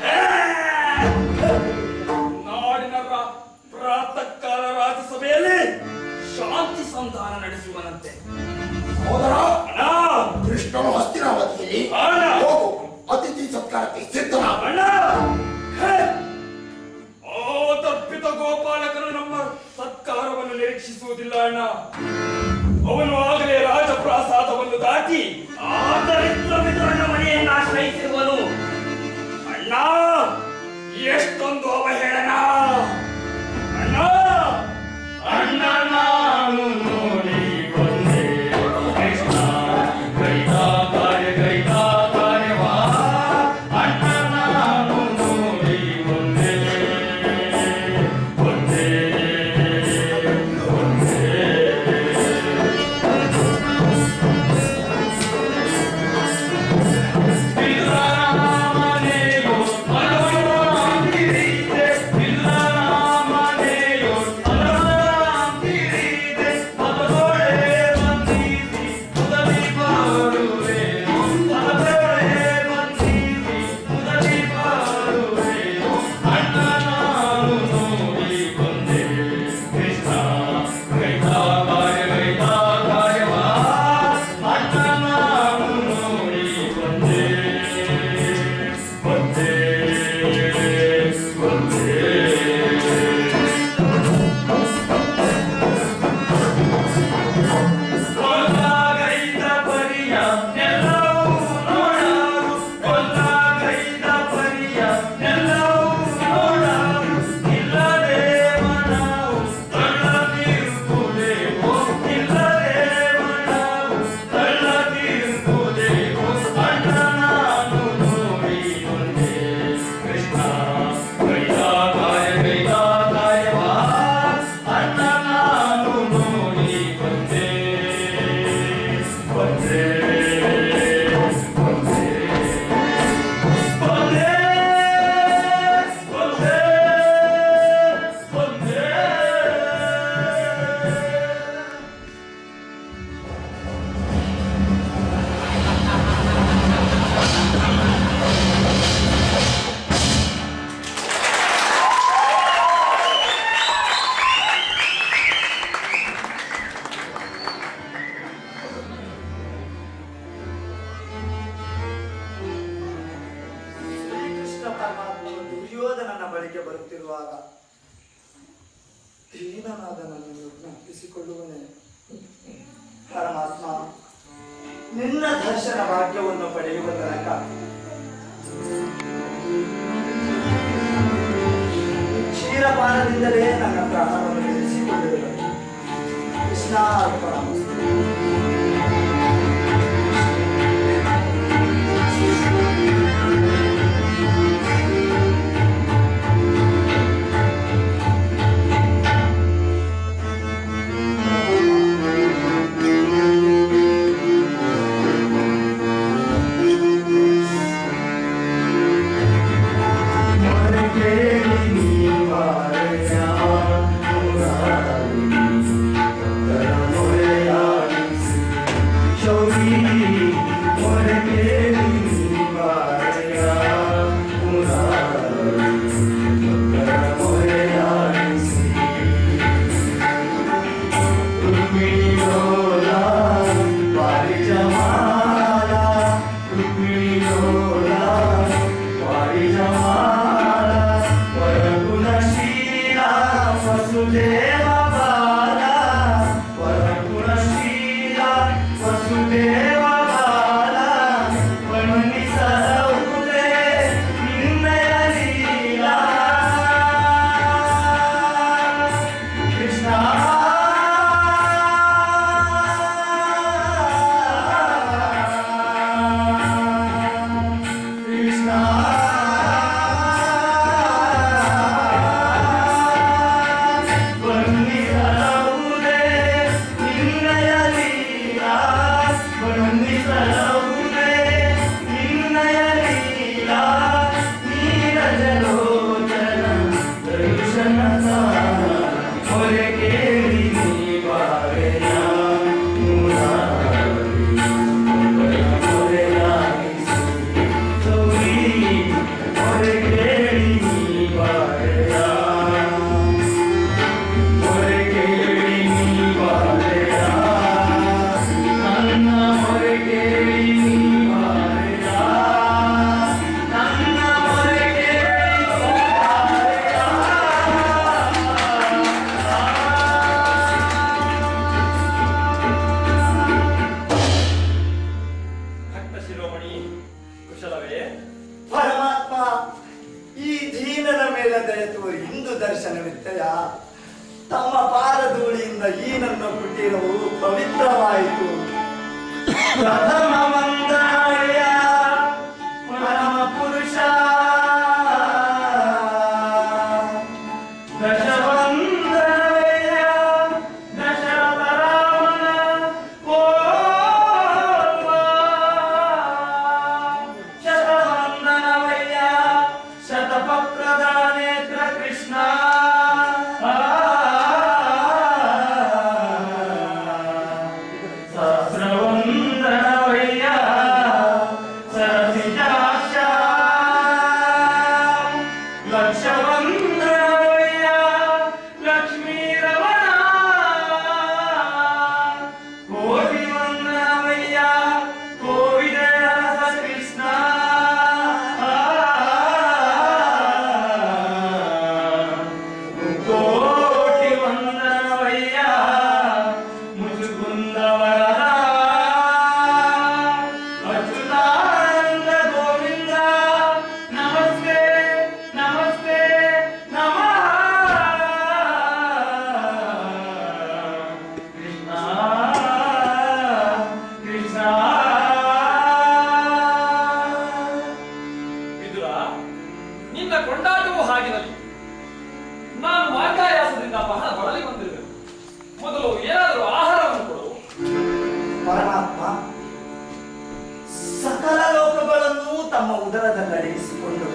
Speaker 5: ನಾಡಿನ ಪ್ರಾತಃ ಕಾಲ ರಾಜಸಭೆಯಲ್ಲಿ ಶಾಂತಿ ಸಂಧಾನ ನಡೆಸುವನಂತೆ.
Speaker 3: ಸಹೋದರ, ಕೃಷ್ಣನು ಹಸ್ತಿನಾವತಿಯಲ್ಲಿ
Speaker 5: ಅಣ್ಣ!
Speaker 3: ಹೋಗು, ಅತಿಥಿ ಸತ್ಕಾರಕ್ಕೆ ಸಿದ್ಧನಾಗ.
Speaker 5: ಅಣ್ಣ ಹೇ! ಆ ತಪ್ಪಿತ ಗೋಪಾಲಕರು ನಮ್ಮ ಸತ್ಕಾರವನ್ನು ನಿರೀಕ್ಷಿಸುವುದಿಲ್ಲ ಅಣ್ಣ. ಅವನು ಆಗಲೇ ರಾಜಪ್ರಾಸಾದವನ್ನು ದಾಟಿ ಆ ದರಿದ್ರ ಮಿತ್ರನ ಮನೆಯನ್ನು ಆಶ್ರಯಿಸಿರುವನು. ಅಣ್ಣ ಎಷ್ಟೊಂದು ಅವಹೇಳನ! ಅಣ್ಣ
Speaker 6: ಅಣ್ಣ ನಾನು ನೋಡಿ ಬಂದೆ ಕೃಷ್ಣ ಕೈತಾ ಕಾರ್ಯವಾ ಅಣ್ಣ ನಾನು ನೋಡಿ ಬಂದೆ ಬಂದೆ ಬಂದೆ ಬಿಲ್ಲಾಮನೆಯೋ ಮನೋರಾಂತಿರಿದೆ ಬಿಲ್ಲಾಮನೆಯೋ ಮನೋರಾಂತಿರಿದೆ ಮನೋರೆ ಬಂದಿಸಿ ಮುದಲಿ ಬಾರುವೆ ಮನೋರೆ ಬಂದಿಸಿ ಮುದಲಿ ಬಾರುವೆ ಅಣ್ಣ ನಾನು ನೋಡಿ ಬಂದೆ ಕೃಷ್ಣ ಕೈತಾ ಕಾರ್ಯವಾ ಅಣ್ಣ ನಾನು ನೋಡಿ ಬಂದೆ ಬಂದೆ ಬಂದೆ ಕೊಲ್ಲಾಗೈದ ಪರಿಯ ನೆಲ್ಲವೂ ನೋಡಾರು ಕೊಲ್ಲಾಗೈದ ಪರಿಯ ನೆಲ್ಲವೂ ನೋಡಾರು ಇಲ್ಲದೆ ಮನವು ತಳ್ಳದಿರುವುದೇವೋ ಇಲ್ಲದೆ ಮನವು ತಳ್ಳದಿರುವುದೇವೋ ಅಣ್ಣ ನಾನು ನೋಡಿ ಬಂದೆ ಕೃಷ್ಣ ಕೈತಾ ಕಾರ್ಯವಾ ಅಣ್ಣ ನಾನು ನೋಡಿ ಬಂದೆ ಬಂದೆ ಬಂದೆ ಬಂದೆ ಬಂದೆ ಬಂದೆ
Speaker 8: ಶ್ರೀಕೃಷ್ಣ ಪರಮಾತ್ಮನು ದುರ್ಯೋಧನನ ಬಳಿಗೆ ಬರುತ್ತಿರುವಾಗ ದೀನನಾದ ನನ್ನನ್ನು ಜ್ಞಾಪಿಸಿಕೊಳ್ಳುವನೇ. ಪರಮಾತ್ಮ, ನಿನ್ನ ದರ್ಶನ ಭಾಗ್ಯವನ್ನು ಪಡೆಯುವ ತನಕ ಕ್ಷೀರಪಾನದಿಂದಲೇ ನನ್ನ ಪ್ರಾಣವನ್ನು ನಿಲ್ಲಿಸಿಕೊಂಡಿರುವೆ. ಕೃಷ್ಣ ಅರ್ಪಣಮಸ್ತು. ಪವಿತ್ರವಾಯಿತು. ಪ್ರಥಮ ವಂದನೆಯ ಪರಮ ಪುರುಷ ದಶವಂದನೆಯ ದಶರಥ ರಾಮನ ಓರ್ವ ಶತವಂದನವಯ್ಯ ಶತಪತ್ರದ ನೇತ್ರ ಕೃಷ್ಣ ಸಹಸ್ರವಂದನವಯ್ಯ ಸರಸಿಜಾಕ್ಷ ಲಕ್ಷವಂದನವಯ್ಯ ಲಕ್ಷ್ಮೀರಮಣ ಕೋಟಿ ವಂದನವಯ್ಯ ಕೋವಿದರ ಕೃಷ್ಣ ಕೋಟಿ ವಂದನವಯ್ಯ ಮುಜುಗುಂದವರದ ಅಚ್ಯುತಾನಂದ ಗೋವಿಂದ ನಮಸ್ತೆ ನಮಸ್ತೆ ನಮಃ ಕೃಷ್ಣ ಕೃಷ್ಣ.
Speaker 5: ವಿದುರ, ನಿನ್ನ ಕೊಂಡಾಟವು ಹಾಗಿರಲಿ. ನಾನು ಮಾರ್ಗಾಯಾಸದಿಂದ ಬಹಳ ಬಳಲಿ ಬಂದಿರುವೆ. ಮೊದಲು ಏನಾದರೂ ಆಹಾರವನ್ನು ಕೊಡು.
Speaker 8: ಪರಮಾತ್ಮ ಸಕಲ ಲೋಕಗಳನ್ನು ತಮ್ಮ ಉದರದಲ್ಲಿ ಅಡಗಿಸಿಕೊಂಡು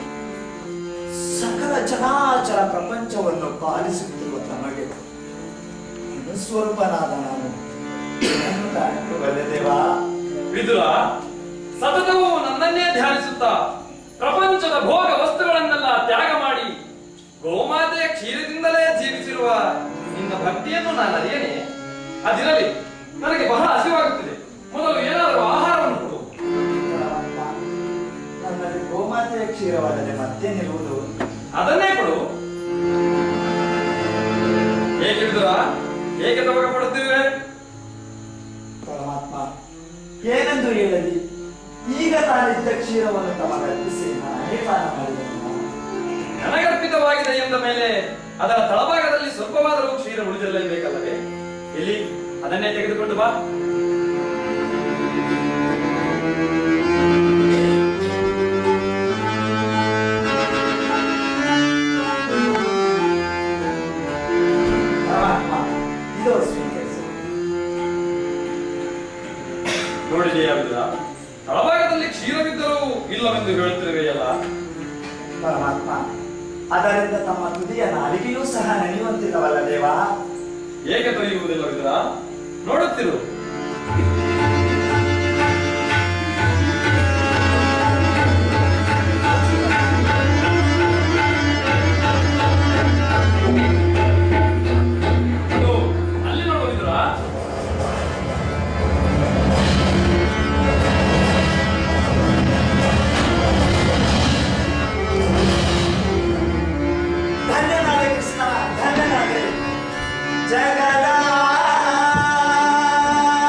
Speaker 8: ಸಕಲ ಚರಾಚರ ಪ್ರಪಂಚವನ್ನು ಪಾಲಿಸುತ್ತಿರುವ ತಮಗೆ ಸ್ವರೂಪನಾದ ನಾನು ಏನನ್ನು ದಾಟಬಲ್ಲೆ ದೇವಾ?
Speaker 5: ವಿದುರ, ಸತತವೂ ನನ್ನನ್ನೇ ಧ್ಯಾನಿಸುತ್ತಾ ಪ್ರಪಂಚದ ಭೋಗ ವಸ್ತುಗಳನ್ನೆಲ್ಲ ತ್ಯಾಗ ಮಾಡಿ ಗೋಮಾತೆಯ ಕ್ಷೀರದಿಂದಲೇ ಜೀವಿಸಿರುವ ನಿನ್ನ ಭಕ್ತಿಯನ್ನು ನಾನು ಅರಿಯನೆ. ಅದಿರಲಿ, ನನಗೆ ಬಹಳ ಹಸಿವಾಗುತ್ತಿದೆ. ಮೊದಲು ಏನಾದರೂ ಆಹಾರವನ್ನು ಕೊಡು.
Speaker 8: ಪರಮಾತ್ಮ, ನನ್ನಲ್ಲಿ ಗೋಮಾತೆಯ ಕ್ಷೀರವಲ್ಲದೆ ಮತ್ತೇನಿರುವುದು?
Speaker 5: ಅದನ್ನೇ ಕೊಡು. ಏಕೆ ವಿದುರ, ಏಕೆ ತವಕ ಪಡುತ್ತಿರುವೆ?
Speaker 8: ಪರಮಾತ್ಮ, ಏನೆಂದು ಹೇಳಲಿ? ಈಗ ತಾನಿದ್ದ ಕ್ಷೀರವನ್ನು ತಮಗರ್ಪಿಸಿ ನಾನೇ ಪಾನ ಮಾಡಿದೆನು.
Speaker 5: ನನಗರ್ಪಿತವಾಗಿದೆ ಎಂದ ಮೇಲೆ ಅದರ ತಳಭಾಗದಲ್ಲಿ ಸ್ವಲ್ಪವಾದರೂ ಕ್ಷೀರ ಉಳಿದಿರಲೇಬೇಕಲ್ಲವೇ? ಇಲ್ಲಿ ಅದನ್ನೇ ತೆಗೆದುಕೊಂಡು ಬಾ.
Speaker 8: ಪರಮಾತ್ಮ, ಇದೋ ಸ್ವೀಕರಿಸಿ.
Speaker 5: ನೋಡಿದೆಯಾ ವಿದುರ, ತಳಭಾಗದಲ್ಲಿ ಕ್ಷೀರವಿದ್ದರೂ ಇಲ್ಲವೆಂದು ಹೇಳುತ್ತಿರುವೆಯಲ್ಲ.
Speaker 8: ಪರಮಾತ್ಮ, ಅದರಿಂದ ತಮ್ಮ ತುದಿಯ ನಾಲಿಗೆಯೂ ಸಹ ನೆನೆಯುವಂತಿಲ್ಲವಲ್ಲ ದೇವಾ?
Speaker 5: ಏಕೆ ತೊರೆಯುವುದಿಲ್ಲ ವಿದುರ? ನೋಡುತ್ತಿರು. ಅದು ಅಲ್ಲಿ ನೋಡು ವಿದುರ.
Speaker 8: ಧನ್ಯನಾದೆ ಕೃಷ್ಣ, ಧನ್ಯನಾದೆ. ಜಗದ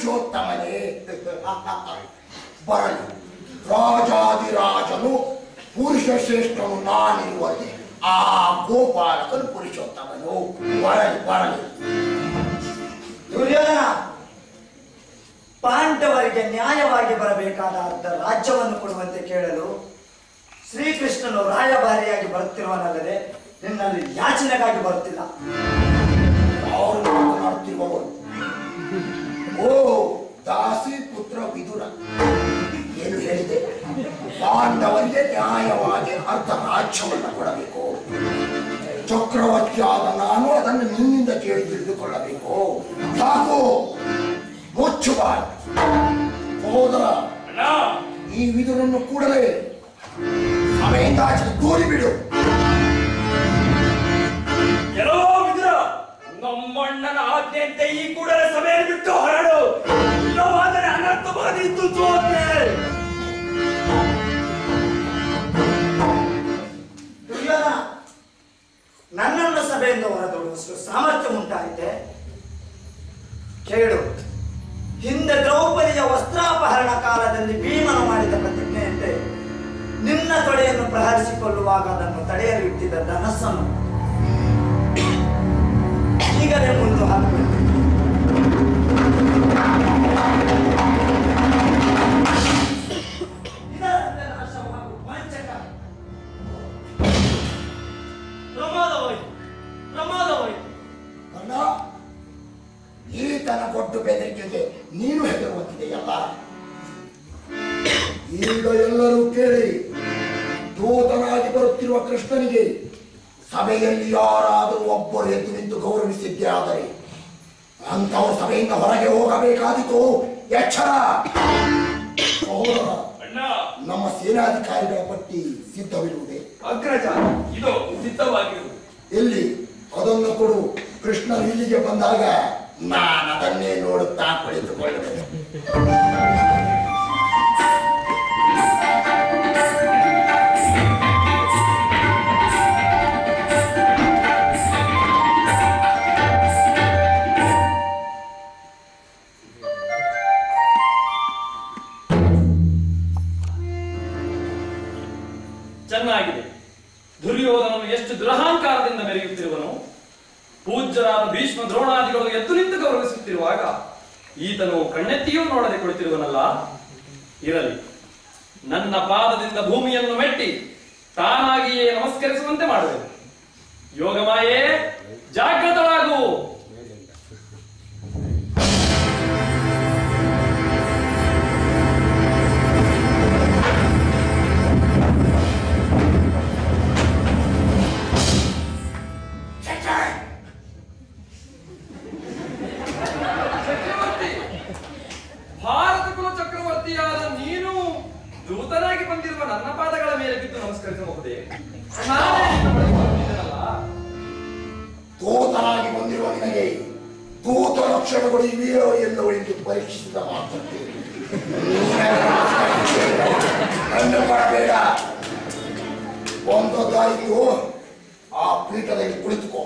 Speaker 3: ಪುರುಷೋತ್ತಮನೇ ಬರಲಿ. ರಾಜಾದಿರಾಜನು ಪುರುಷ ಶ್ರೇಷ್ಠನು ನಾನಿರುವಲ್ಲಿ ಆ ಗೋಪಾಲಕನು ಪುರುಷೋತ್ತಮನು. ಬರಲಿ ಬರಲಿ.
Speaker 8: ದುರ್ಯೋಧನ, ಪಾಂಡವರಿಗೆ ನ್ಯಾಯವಾಗಿ ಬರಬೇಕಾದ ಅರ್ಧ ರಾಜ್ಯವನ್ನು ಕೊಡುವಂತೆ ಕೇಳಲು ಶ್ರೀಕೃಷ್ಣನು ರಾಯಭಾರಿಯಾಗಿ ಬರುತ್ತಿರುವನಲ್ಲದೆ ನಿನ್ನಲ್ಲಿ ಯಾಚನೆಗಾಗಿ ಬರುತ್ತಿಲ್ಲ.
Speaker 3: ಅವರು ಮಾತನಾಡುತ್ತಿರುವವರು ಓ ದಾಸಿ ಪುತ್ರ ವಿದುರ, ಏನು ಹೇಳಿದೆ? ಪಾಂಡವರಿಗೆ ನ್ಯಾಯವಾಗಿ ಅರ್ಧ ರಾಜ್ಯವನ್ನು ಕೊಡಬೇಕು. ಚಕ್ರವರ್ತಿಯಾದ ನಾನು ಅದನ್ನು ನಿನ್ನಿಂದ ಕೇಳಿ ತಿಳಿದುಕೊಳ್ಳಬೇಕು. ಸಾಕು, ಮುಚ್ಚು ಬಾಯ್. ಸಹೋದರ, ಈ ವಿದುರನ್ನು ಕೂಡಲೇ ಸಭೆಯಿಂದ ಆಚೆ ದೂರಿ ಬಿಡು.
Speaker 5: ಕೆಲವೋ ವಿದುರ, ನಮ್ಮಣ್ಣನ ಆಜ್ಞೆಯಂತೆ ಈ ಕೂಡಲೇ ಸಭೆಯನ್ನು ಬಿಟ್ಟು ಹೊರಡು. ಇಲ್ಲವಾದರೆ ಅನರ್ಥವಾಗಿ ಇದ್ದು ಸೋತೆ.
Speaker 8: ದುರ್ಯೋಧನ, ನನ್ನನ್ನು ಸಭೆಯಿಂದ ಹೊರದೊಳಿಸುವ ಸಾಮರ್ಥ್ಯ ಉಂಟಾಯಿತೆ. ಕೇಳು, ಹಿಂದೆ ದ್ರೌಪದಿಯ ವಸ್ತ್ರಾಪಹರಣ ಕಾಲದಲ್ಲಿ ಭೀಮನು ಮಾಡಿದ ಪ್ರತಿಜ್ಞೆಯಂತೆ ನಿನ್ನ ತೊಡೆಯನ್ನು ಪ್ರಹರಿಸಿಕೊಳ್ಳುವಾಗ ಅದನ್ನು ತಡೆಯಲು ಇಟ್ಟಿದ್ದ ಧನಸ್ಸನ್ನು ಈಗಲೇ ಮುಂದೆ ಹಾಕಬೇಕು.
Speaker 3: ಅಣ್ಣ, ಈತನ ಕೊಟ್ಟು ಬೆದರಿಕೆಗೆ ನೀನು ಹೆದರುವಂತಿದೆಯಲ್ಲ. ಈಗ ಎಲ್ಲರೂ ಕೇಳಿ, ದೂತನಾಗಿ ಬರುತ್ತಿರುವ ಕೃಷ್ಣನಿಗೆ ಸಭೆಯಲ್ಲಿ ಯಾರಾದರೂ ಒಬ್ಬರು ಎದ್ದು ನಿಂತು ಗೌರವಿಸಿದ್ದೇ ಆದರೆ ಅಂತವರು ಸಭೆಯಿಂದ ಹೊರಗೆ ಹೋಗಬೇಕಾದಿತು. ಎಚ್ಚರ. ನಮ್ಮ ಸೇನಾಧಿಕಾರಿಗಳ ಪಟ್ಟಿ ಸಿದ್ಧವಿರುವುದೇ?
Speaker 1: ಅಗ್ರಜ, ಇದು ಸಿದ್ಧವಾಗಿರುವುದು.
Speaker 3: ಎಲ್ಲಿ? ಅದನ್ನು ಕೊಡು. ಕೃಷ್ಣನು ಇಲ್ಲಿಗೆ ಬಂದಾಗ ನಾನು ಅದನ್ನೇ ನೋಡುತ್ತಾ ಕುಳಿತುಕೊಳ್ಳುವೆ.
Speaker 5: ಚೆನ್ನಾಗಿದೆ. ದುರ್ಯೋಧನನು ಎಷ್ಟು ದುರಹಂಕಾರದಿಂದ ಮೆರೆಯುತ್ತಿರುವನು. ಪೂಜ್ಯರಾದ ಭೀಷ್ಮ ದ್ರೋಣಾದಿಗಳು ಎದ್ದು ನಿಂತು ಗೌರವಿಸುತ್ತಿರುವಾಗ ಈತನು ಕಣ್ಣೆತ್ತಿಯೂ ನೋಡದೆ ಕುಳಿತಿರುವನಲ್ಲ. ಇರಲಿ, ನನ್ನ ಪಾದದಿಂದ ಭೂಮಿಯನ್ನು ಮೆಟ್ಟಿ ತಾನಾಗಿಯೇ ನಮಸ್ಕರಿಸುವಂತೆ ಮಾಡುವೆನು. ಯೋಗಮಾಯೇ, ಜಾಗೃತವಾಗು. ಭಾರತ ಕುಲ ಚಕ್ರವರ್ತಿಯಾದ ನೀನು ದೂತನಾಗಿ ಬಂದಿರುವ ನನ್ನ ಪಾದಗಳ ಮೇಲೆ ಬಿದ್ದು ನಮಸ್ಕರಿಸಬಹುದೇ?
Speaker 3: ದೂತನಾಗಿ ಬಂದಿರುವ ನಿನಗೆ ದೂತ ಲಕ್ಷಣಗಳು ಇವೆಯೋ ಎಲ್ಲವೋ ಎಂದು ಪರೀಕ್ಷಿಸಿದ ಮಾತಕ್ಕೆ ಕಣ್ಣು ಮಾಡಬೇಡ. ಒಂದೊಂದಾಯಿತು, ಆ ಪೀಠದಲ್ಲಿ ಕುಳಿತುಕೋ.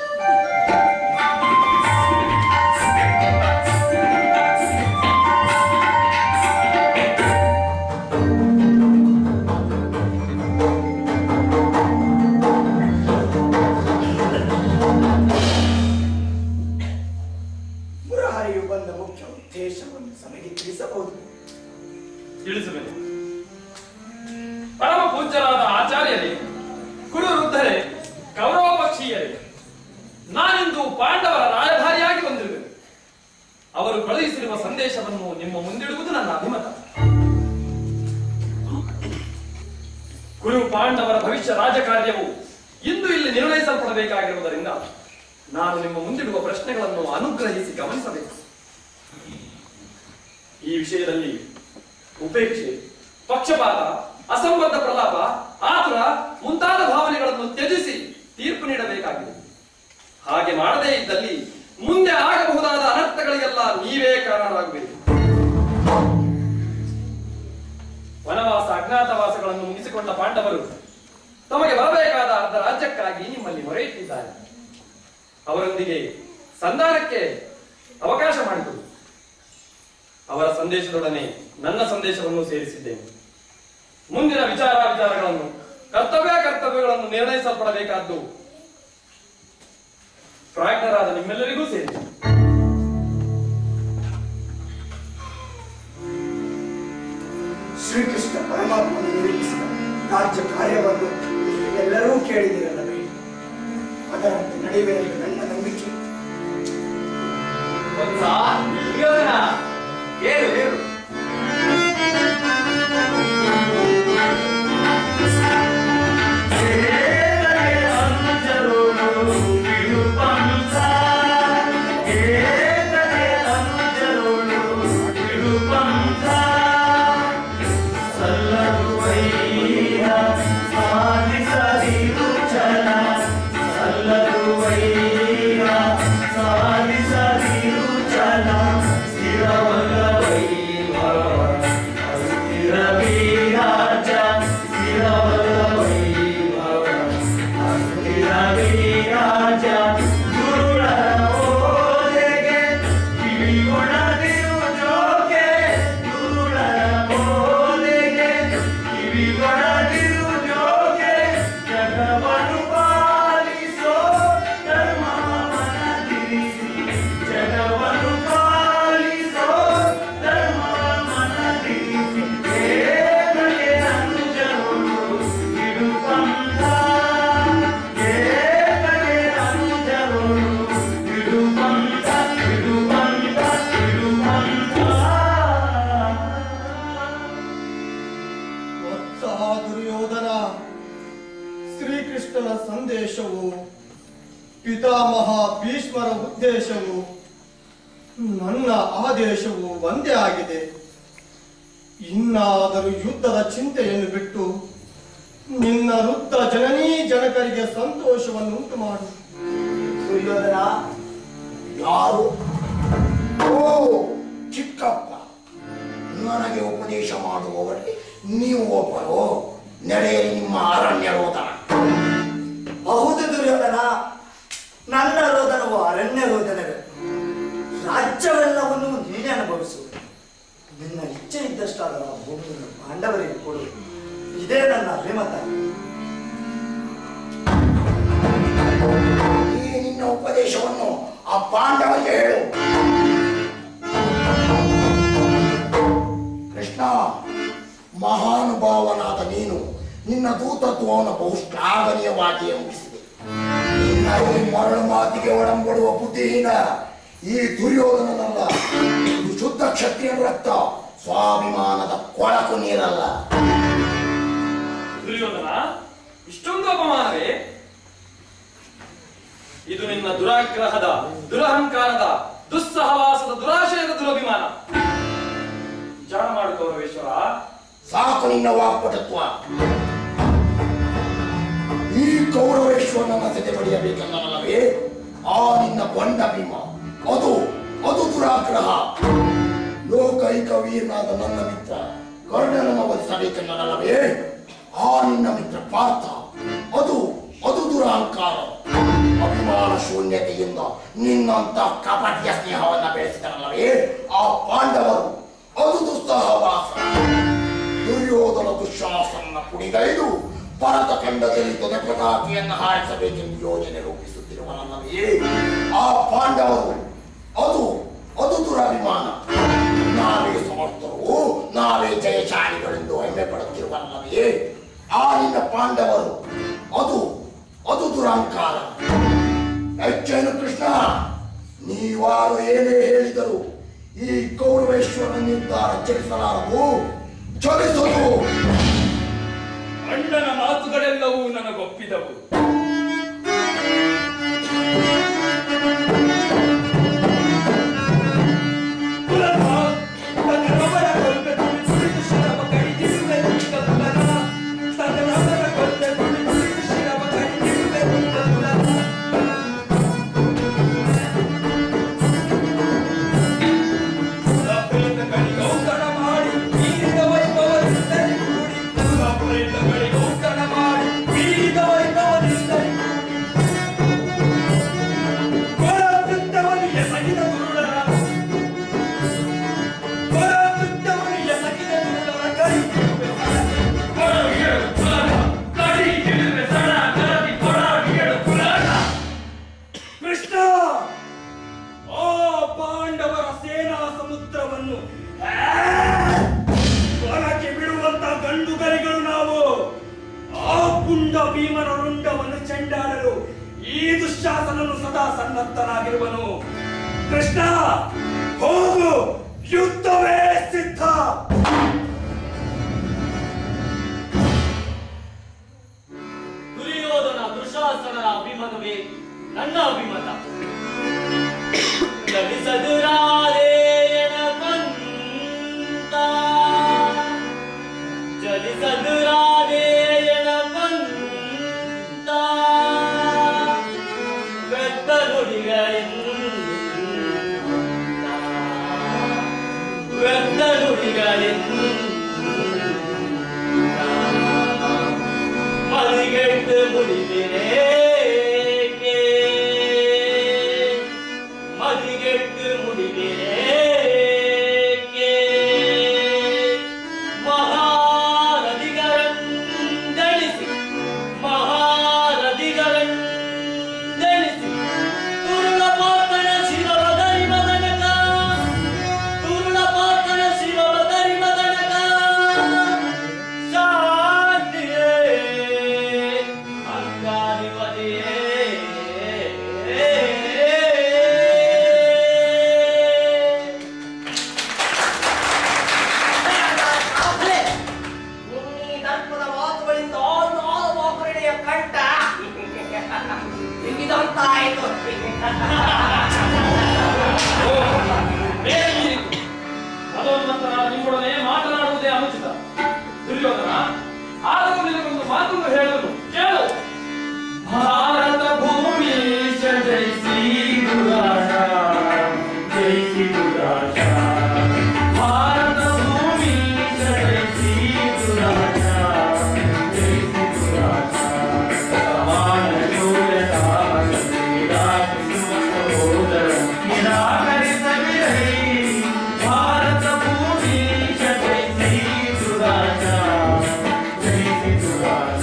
Speaker 8: ಮುರಾರಿಯು ಬಂದ ಮುಖ್ಯ ಉದ್ದೇಶವನ್ನು ಸಭೆಗೆ ತಿಳಿಸಬಹುದು.
Speaker 5: ತಿಳಿಸಬೇಕು. ಪರಮ ಪೂಜ್ಯರಾದ ಆಚಾರ್ಯರೇ, ಕುರು ವೃದ್ಧರೇ, ಕೌರವ ಪಕ್ಷೀಯರೇ, ನಾನಿಂದು ಪಾಂಡವರ ರಾಯಭಾರಿಯಾಗಿ ಬಂದಿರುವೆ. ಅವರು ಕಳುಹಿಸಿರುವ ಸಂದೇಶವನ್ನು ನಿಮ್ಮ ಮುಂದಿಡುವುದು ನನ್ನ ಅಭಿಮತ. ಕುರು ಪಾಂಡವರ ಭವಿಷ್ಯ ರಾಜಕಾರ್ಯವು ಇಂದು ಇಲ್ಲಿ ನಿರ್ಣಯಿಸಲ್ಪಡಬೇಕಾಗಿರುವುದರಿಂದ ನಾನು ನಿಮ್ಮ ಮುಂದಿಡುವ ಪ್ರಶ್ನೆಗಳನ್ನು ಅನುಗ್ರಹಿಸಿ ಗಮನಿಸಬೇಕು. ಈ ವಿಷಯದಲ್ಲಿ ಉಪೇಕ್ಷೆ, ಪಕ್ಷಪಾತ, ಅಸಂಬದ್ಧ ಪ್ರಲಾಪ, ಆತುರ ಮುಂತಾದ ಭಾವನೆಗಳನ್ನು ತ್ಯಜಿಸಿ ತೀರ್ಪು ನೀಡಬೇಕಾಗಿದೆ. ಹಾಗೆ ಮಾಡದೇ ಇದ್ದಲ್ಲಿ ಮುಂದೆ ಆಗಬಹುದಾದ ಅನರ್ಥಗಳಿಗೆಲ್ಲ ನೀವೇ ಕಾರಣರಾಗಬೇಕು. ವನವಾಸ, ಅಜ್ಞಾತವಾಸಗಳನ್ನು ಮುಗಿಸಿಕೊಂಡ ಪಾಂಡವರು ತಮಗೆ ಬರಬೇಕಾದ ಅರ್ಧ ರಾಜ್ಯಕ್ಕಾಗಿ ನಿಮ್ಮಲ್ಲಿ ಮೊರೆ ಇಟ್ಟಿದ್ದಾರೆ. ಅವರೊಂದಿಗೆ ಸಂಧಾನಕ್ಕೆ ಅವಕಾಶ ಮಾಡಿಕೊಡಿ. ಅವರ ಸಂದೇಶದೊಡನೆ ನನ್ನ ಸಂದೇಶವನ್ನು ಸೇರಿಸಿದ್ದೇನೆ. ಮುಂದಿನ ವಿಚಾರಗಳನ್ನು ಕರ್ತವ್ಯಗಳನ್ನು ನಿರ್ಣಯಿಸಲ್ಪಡಬೇಕಾದ್ದು ಪ್ರಾಜ್ಞರಾದ ನಿಮ್ಮೆಲ್ಲರಿಗೂ ಸೇರಿದೆ.
Speaker 4: ಶ್ರೀಕೃಷ್ಣ ಪರಮಾತ್ಮನು ನಿರೂಪಿಸಿದ ರಾಜ್ಯ ಕಾರ್ಯವನ್ನು ಎಲ್ಲರೂ ಕೇಳಿದಿರಲ್ಲವೇ? ಅದರಂತೆ ನಡೆಯುವೆನೆಂದು ನನ್ನ ನಂಬಿಕೆ.
Speaker 6: ಹೇಳು
Speaker 4: ಶ್ರೀಕೃಷ್ಣನ ಸಂದೇಶವು ಪಿತಾಮಹ ಭೀಷ್ಮರ ಉದ್ದೇಶವು ನನ್ನ ಆದೇಶವು ಒಂದೇ ಆಗಿದೆ. ಇನ್ನಾದರೂ ಯುದ್ಧದ ಚಿಂತೆಯನ್ನು ಬಿಟ್ಟು ನಿನ್ನ ವೃದ್ಧ ಜನನೀ ಜನಕರಿಗೆ ಸಂತೋಷವನ್ನು ಉಂಟು ಮಾಡು.
Speaker 3: ದುರ್ಯೋಧನ ಯಾರು? ಓ ಚಿಕ್ಕಪ್ಪ, ನನಗೆ ಉಪದೇಶ ಮಾಡುವವರಿಗೆ ನೀವು ಒಬ್ಬರು. ನಡೆಯಲಿ ನಿಮ್ಮ ಅರಣ್ಯ ರೋದನ.
Speaker 8: ಹೌದು ದುರ್ಯೋಧನ, ನನ್ನ ರೋದನವು ಅರಣ್ಯ ರೋದನವೇ. ರಾಜ್ಯವೆಲ್ಲವನ್ನು ನೀನೇ ಅನುಭವಿಸು. ನಿನ್ನ ಇಚ್ಛೆ ಇದ್ದಷ್ಟಾದ ಭೂಮಿಯನ್ನು ಪಾಂಡವರಿಗೆ ಕೊಡು. ಇದೇ ನನ್ನ ಅಭಿಮತ.
Speaker 3: ಈ ನಿನ್ನ ಉಪದೇಶವನ್ನು ಆ ಪಾಂಡವರಿಗೆ ಹೇಳು. ಕೃಷ್ಣ, ಮಹಾನುಭಾವನಾದ ನೀನು ನಿನ್ನ ದೂತತ್ವವನ್ನು ಬಹು ಶ್ಲಾಘನೀಯವಾಗಿ ಮುಗಿಸಿದೆ. ನಿನ್ನ ಈ ಮರಳು ಮಾತಿಗೆ ಒಡಂಬಡುವ ಬುದ್ಧಿಹೀನ ಈ ದುರ್ಯೋಧನನಲ್ಲ. ಇದು ಶುದ್ಧ ಕ್ಷತ್ರಿಯನ ರಕ್ತ, ಸ್ವಾಭಿಮಾನದ ಕೊಳಕು ನೀರಲ್ಲ.
Speaker 5: ದುರ್ಯೋಧನ, ಇಷ್ಟೊಂದು ಅಪಮಾನವೇ? ಇದು ನಿನ್ನ ದುರಾಗ್ರಹದ, ದುರಹಂಕಾರದ, ದುಸ್ಸಹವಾಸದ, ದುರಾಶಯದ ದುರಭಿಮಾನ. ವಿಚಾರ ಮಾಡು ಕೌರವೇಶ್ವರ.
Speaker 3: ಸಾಕು ನಿನ್ನ ವಾಕ್ಪಟತ್ವ. ಈ ಕೌರವೇಶ್ವರನ ಸೆದೆ ಬಡಿಯಬೇಕೆನ್ನಲ್ಲವೇ ಆ ನಿನ್ನ ಬಂಡ ಭೀಮ. ಅದು ದುರಾಗ್ರಹ. ಲೋಕೈಕ ವೀರನಾದ ನನ್ನ ಮಿತ್ರ ಕರ್ಣನನ್ನು ವಧಿಸಬೇಕೆನ್ನಲ್ಲವೇ ಆ ನಿನ್ನ ಮಿತ್ರ ಪಾರ್ಥ. ಅದು ದುರಹಂಕಾರ. ಅಭಿಮಾನ ಶೂನ್ಯತೆಯಿಂದ ನಿನ್ನಂತ ಕಪಟಿಯ ಸ್ನೇಹವನ್ನ ಬೆಳೆಸಿದರಲ್ಲವೇ ಆ ಪಾಂಡವರು. ಅದು ದುಸ್ಸಹವಾಸ. ದುರ್ಯೋಧನ ದುಶ್ಯಾಸನ ಪುಡಿಗೈದು ಭರತ ಖಂಡದಲ್ಲಿ ತೊಡೆ ಪತಾಕೆಯನ್ನು ಹಾರಿಸಬೇಕೆಂದು ಯೋಜನೆ ರೂಪಿಸುತ್ತಿರುವನಲ್ಲವೇ ಆ ಪಾಂಡವರು. ಅದು ದುರಭಿಮಾನ. ನಾವೇ ಸಮರ್ಥರು, ನಾವೇ ಜಯಶಾಲಿಗಳೆಂದು ಹೆಮ್ಮೆ ಪಡುತ್ತಿರುವಲ್ಲವೇ ಆ ನಿನ್ನ ಪಾಂಡವರು. ಅದು ದುರಹಂಕಾರ. ಹೆಚ್ಚೇನು ಕೃಷ್ಣ, ನೀವಾರು ಏನೇ ಹೇಳಿದರು ಈ ಕೌರವೇಶ್ವರನ ನಿರ್ಧಾರ ಚಲಿಸಲಾರದು. ಚಲಿಸದು.
Speaker 5: ಅಣ್ಣನ ಮಾತುಗಳೆಲ್ಲವೂ ನನಗೊಪ್ಪಿದವು. ಮಾಡಿ
Speaker 8: ಭೀಮನ ರುಂಡವನ್ನು ಚೆಂಡಾಡಲು ಈ ದುಶ್ಯಾಸನನು ಸದಾ ಸನ್ನದ್ಧನಾಗಿರುವನು. ಕೃಷ್ಣ, ಹೋಗು, ಯುದ್ಧವೇ ಸಿದ್ಧ.
Speaker 6: ದುರ್ಯೋಧನ ದುಶಾಸನರ ಅಭಿಮತವೇ ನನ್ನ ಅಭಿಮತ. ಜಲಿಸದುರಾದೇಯನ ಪಂತ, ಜಲಿಸದುರಾದೇಯನ ಪಂತ, ವ್ಯರ್ಥ ನುಡಿಗಳಿಂದ, ವ್ಯರ್ಥ ನುಡಿಗಳಿಂದ ಮಲಿಗೆಟ್ಟು ಮುಡಿದಿರೇಕೆ, ಮಲಿಗೆಟ್ಟು ಮುಡಿದಿರೇಕೆ. ಮಹಾನದಿಗಳಂದಣಿಸಿ, ಮಹಾನದಿಗಳಂದಣಿಸಿ ತುರುಳ ಪಾತನ ಶಿರವ ದರಿಮ ತನಕ, ತುರುಳ ಪಾತನ ಶಿರವ ದರಿಮ ತನಕ ಶಾಂತಿಯೇ ಅಂಗಾಧಿಪತಿಯೇ.
Speaker 7: ದರ್ಪದ ಮಾತುಗಳಿಂದ ವಾಪರಣೆಯ ಕಂಠ ಹಿಗಿದಂತಾಯಿತು.
Speaker 5: ಭಗವಂತನಾದ ನಿಮ್ಮೊಡನೆ ಮಾತನಾಡುವುದೇ ಅನುಚಿತ. ದುರ್ಯೋಧನ, ಆದರೂ ನಿನಗೊಂದು ಮಾತನ್ನು ಹೇಳಲು ಕೇಳು. ಭಾರತ ಭೂಮಿ ಜಯಿಸಿ ದುರಾಶ, ಜಯಿಸಿ ದುರಾಶ. ಭಾರತ ಭೂಮಿ ಜಯಿಸಿ ದುರಾಶ, ಜಯಿಸಿ ದುರಾಶ. ಸಮಾನ ಶೂರತಾ ನಿರಾಕರಿಸುವ ಸಹೋದರ ನಿರಾಕರಿಸದಿರೈ. ಭಾರತ ಭೂಮಿ ಜಯಿಸಿ ದುರಾಶ, ಜಯಿಸಿ ದುರಾಶ.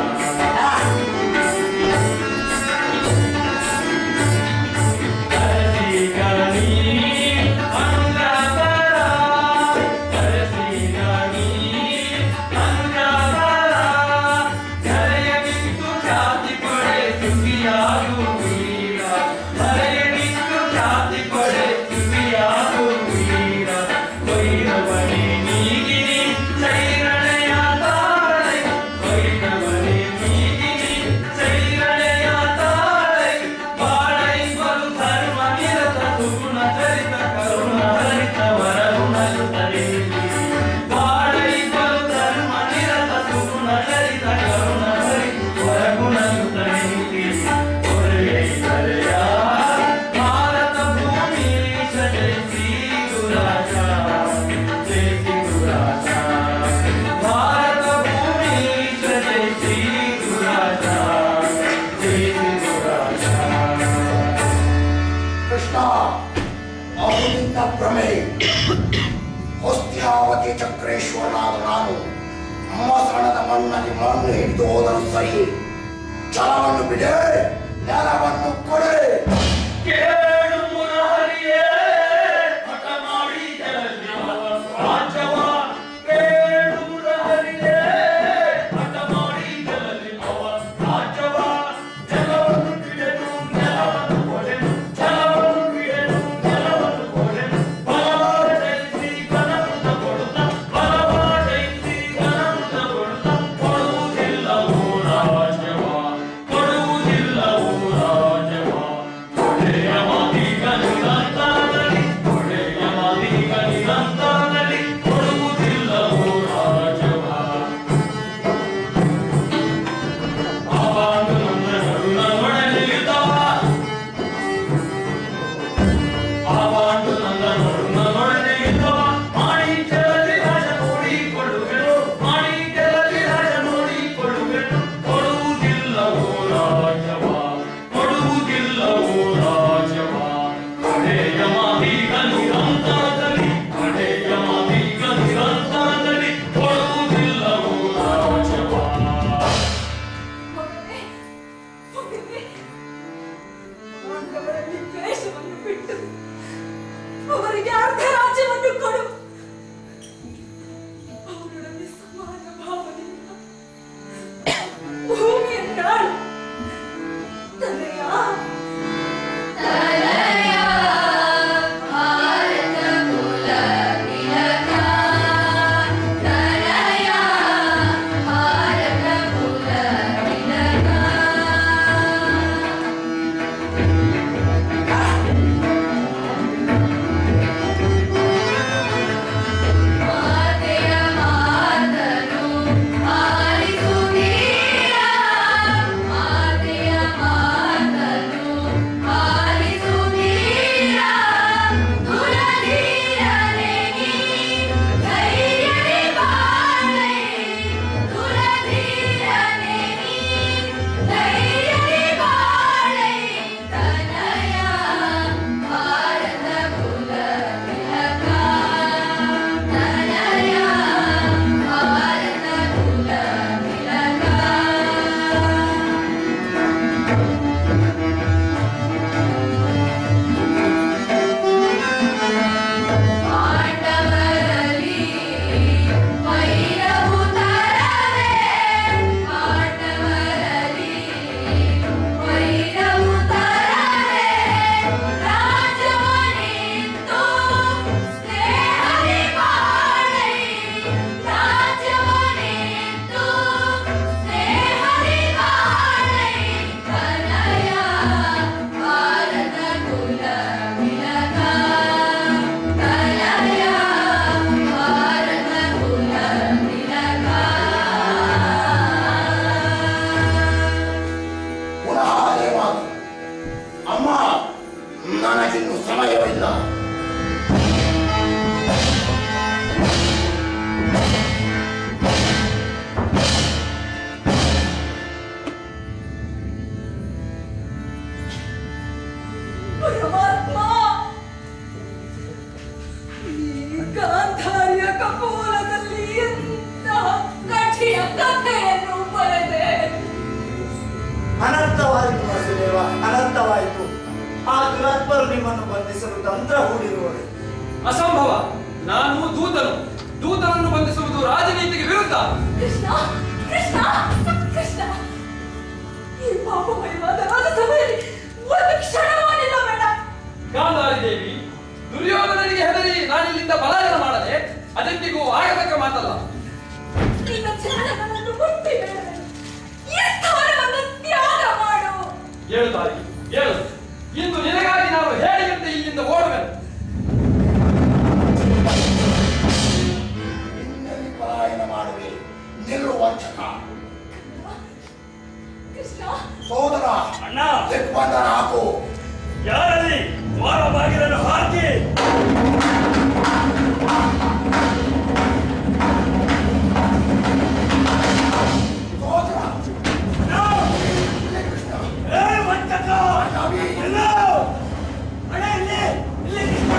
Speaker 3: ಕೃಷ್ಣ, ಅದು ನಿನ್ನ ಭ್ರಮೆ. ಹೊಸ್ತ್ಯಾವತಿ ಚಕ್ರೇಶ್ವರನಾದ ನಾನು ಮಸಣದ ಮಣ್ಣಲ್ಲಿ ಮಣ್ಣು ಹಿಡಿದು ಹೋದರೂ ಸರಿ. ಛಲವನ್ನು ಬಿಡೆ, ನೆಲವನ್ನು ಕೊಡೆ.
Speaker 6: ಕೇಳು ಮುರಾರಿಯೇ, ಹಠ ಮಾಡಿ ಗೆಲ್ಲಲಿವ ರಾಜ್ಯವ. ಕೇಳು ಮುರಾರಿಯೇ, ಹಠ ಮಾಡಿ ಗೆಲ್ಲಲಿವ ರಾಜ್ಯವ. ಜಲವನ್ನು ಬಿಡೆನು, ನೆಲವನ್ನು ಕೊಡೆನು, ಜಲವನ್ನು ಬಿಡೆನು, ನೆಲವನ್ನು ಕೊಡೆನು. ಬಲವಾದ ಜಯಿಸಿ ಘನವನ್ನು ಕೊಡುತ್ತ, ಬಲವಾದ ಜಯಿಸಿ ಘನವನ್ನು ಕೊಡುತ್ತ. ಕೊಡುವುದಿಲ್ಲವೋ ರಾಜ್ಯವ, ಕೊಡುವುದಿಲ್ಲವೋ ರಾಜ್ಯವ. ಕೊಡೆಯವ
Speaker 9: ಗಾಂಧಾರಿಯ ಕಪೋಲದಲ್ಲಿ ಎಂತಹ ಕಠಿಣ ಕಥೆಯನ್ನು ಬರೆದೆ.
Speaker 8: ಅನರ್ಥವಾಯಿತು ವಸುದೇವ, ಅನರ್ಥವಾಯಿತು. ಆ ದುರಾತ್ಮರು ನಿಮ್ಮನ್ನು ಬಂಧಿಸಲು ತಂತ್ರ ಹೂಡಿರುವರು.
Speaker 5: ಅಸಂಭವ. ನಾನು ದೂತನನ್ನು ಬಂಧಿಸುವುದು ರಾಜನೀತಿಗೆ ವಿರುದ್ಧ.
Speaker 9: ಕೃಷ್ಣ ಕೃಷ್ಣ ಕೃಷ್ಣ, ಈ ಪಾಪಮಯವಾದ ರಾಜಸಭೆಯಲ್ಲಿ ಒಂದು ಕ್ಷಣವೂ ನಿಲ್ಲಬೇಡ.
Speaker 5: ಗಾಂಧಾರಿ ದೇವಿ, ದುರ್ಯೋಧನನಿಗೆ ಹೆದರಿ ನಾನಿಲ್ಲಿಂದ ಪಲಾಯನ ಮಾಡದೆ ಅದೆಂದಿಗೂ ಆಗತಕ್ಕ ಮಾತಲ್ಲ.
Speaker 9: ನಿನ್ನ ಚರಣಗಳನ್ನು ಮುಟ್ಟಿ ಬೇಡವೆನು, ಈ ಸ್ಥಾನವನ್ನು ತ್ಯಾಗ ಮಾಡು.
Speaker 5: ಏಳು ತಾಯಿ, ಏಳು. ಇಂದು ನಿನಗಾಗಿ ನಾನು ಹೇಳಿದಂತೆ ಇಲ್ಲಿಂದ ಓಡುವೆನು.
Speaker 3: ಇನ್ನಲ್ಲಿ ಪಲಾಯನ ಮಾಡುವೆ, ನಿಲ್ಲು ವಂಚಕ.
Speaker 9: ಕೃಷ್ಣ
Speaker 3: ಸೋದರ
Speaker 6: ಅಣ್ಣ,
Speaker 3: ದಿಗ್ಬಂಧನ ಹಾಕು.
Speaker 6: ಯಾರಲ್ಲಿ ದ್ವಾರ ಬಾಗಿಲನ್ನು ಹಾಕಿ.
Speaker 3: ಸೋದರ
Speaker 6: ವಂಚಕ, ಇಲ್ಲ ಅಣ್ಣ, ಇಲ್ಲಿ ಇಲ್ಲಿ ಕೃಷ್ಣ.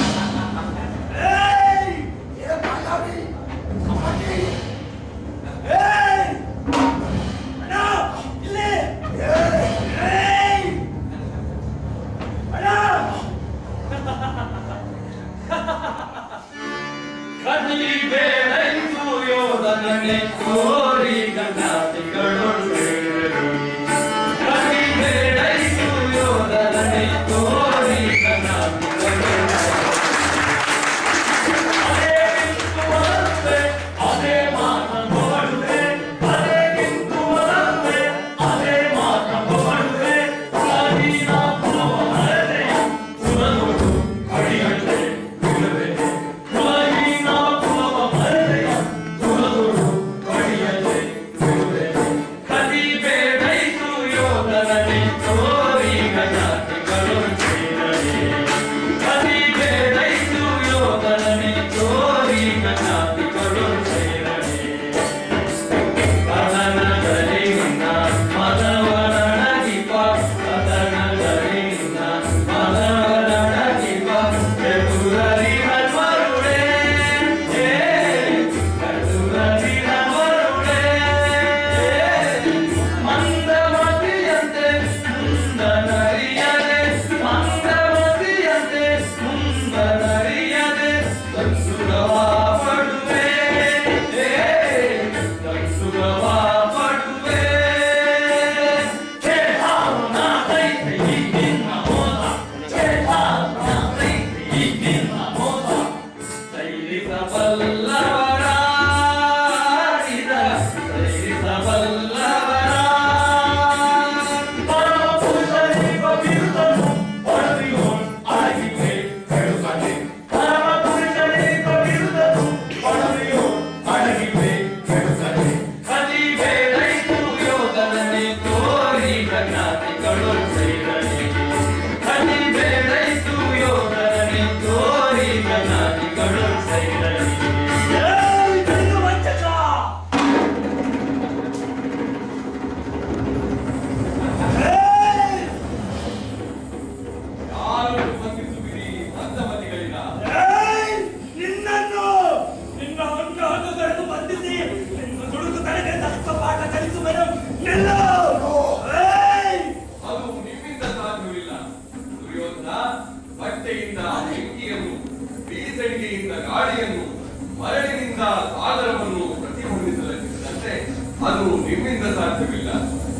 Speaker 1: ಅದು ನಿಮ್ಮಿಂದ ಸಾಧ್ಯವಿಲ್ಲ.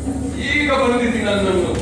Speaker 1: ಈಗ ಬಂದಿದ್ದೀನಿ ನನ್ನನ್ನು.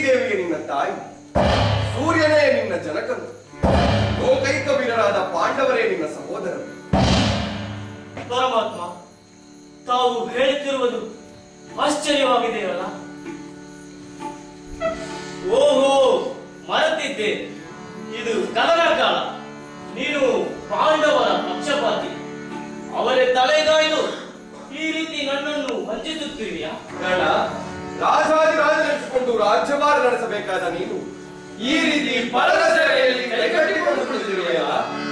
Speaker 1: ಕುಂತಿದೇವಿಗೆ ನಿನ್ನ ತಾಯಿ, ಸೂರ್ಯನೇ ನಿನ್ನ ಜನಕನು, ಲೋಕೈಕ ವೀರರಾದ ಪಾಂಡವರೇ ನಿನ್ನ ಸಹೋದರರು.
Speaker 6: ಪರಮಾತ್ಮ, ತಾವು ಹೇಳುತ್ತಿರುವುದು ಆಶ್ಚರ್ಯವಾಗಿದೆಯಲ್ಲ. ಓಹೋ, ಮರೆತಿದ್ದೆ. ಇದು ಕದನ ಕಾಲ. ನೀನು ಪಾಂಡವರ ಪಕ್ಷಪಾತಿ. ಅವರೇ ತಲೆಗಾಯ್ದು ಈ ರೀತಿ ನನ್ನನ್ನು ವಂಚಿಸುತ್ತಿರುವೆಯಾ?
Speaker 1: ಕಾರಣ ರಾಜಾಧಿರಾಜನೆನಿಸಿಕೊಂಡು ರಾಜ್ಯಭಾರ ನಡೆಸಬೇಕಾದ ನೀನು ಈ ರೀತಿ ಪರರ ಸೇವೆಯಲ್ಲಿ ಕೈಕಟ್ಟಿಕೊಂಡು ಕುಳಿತಿರುವೆಯಾ?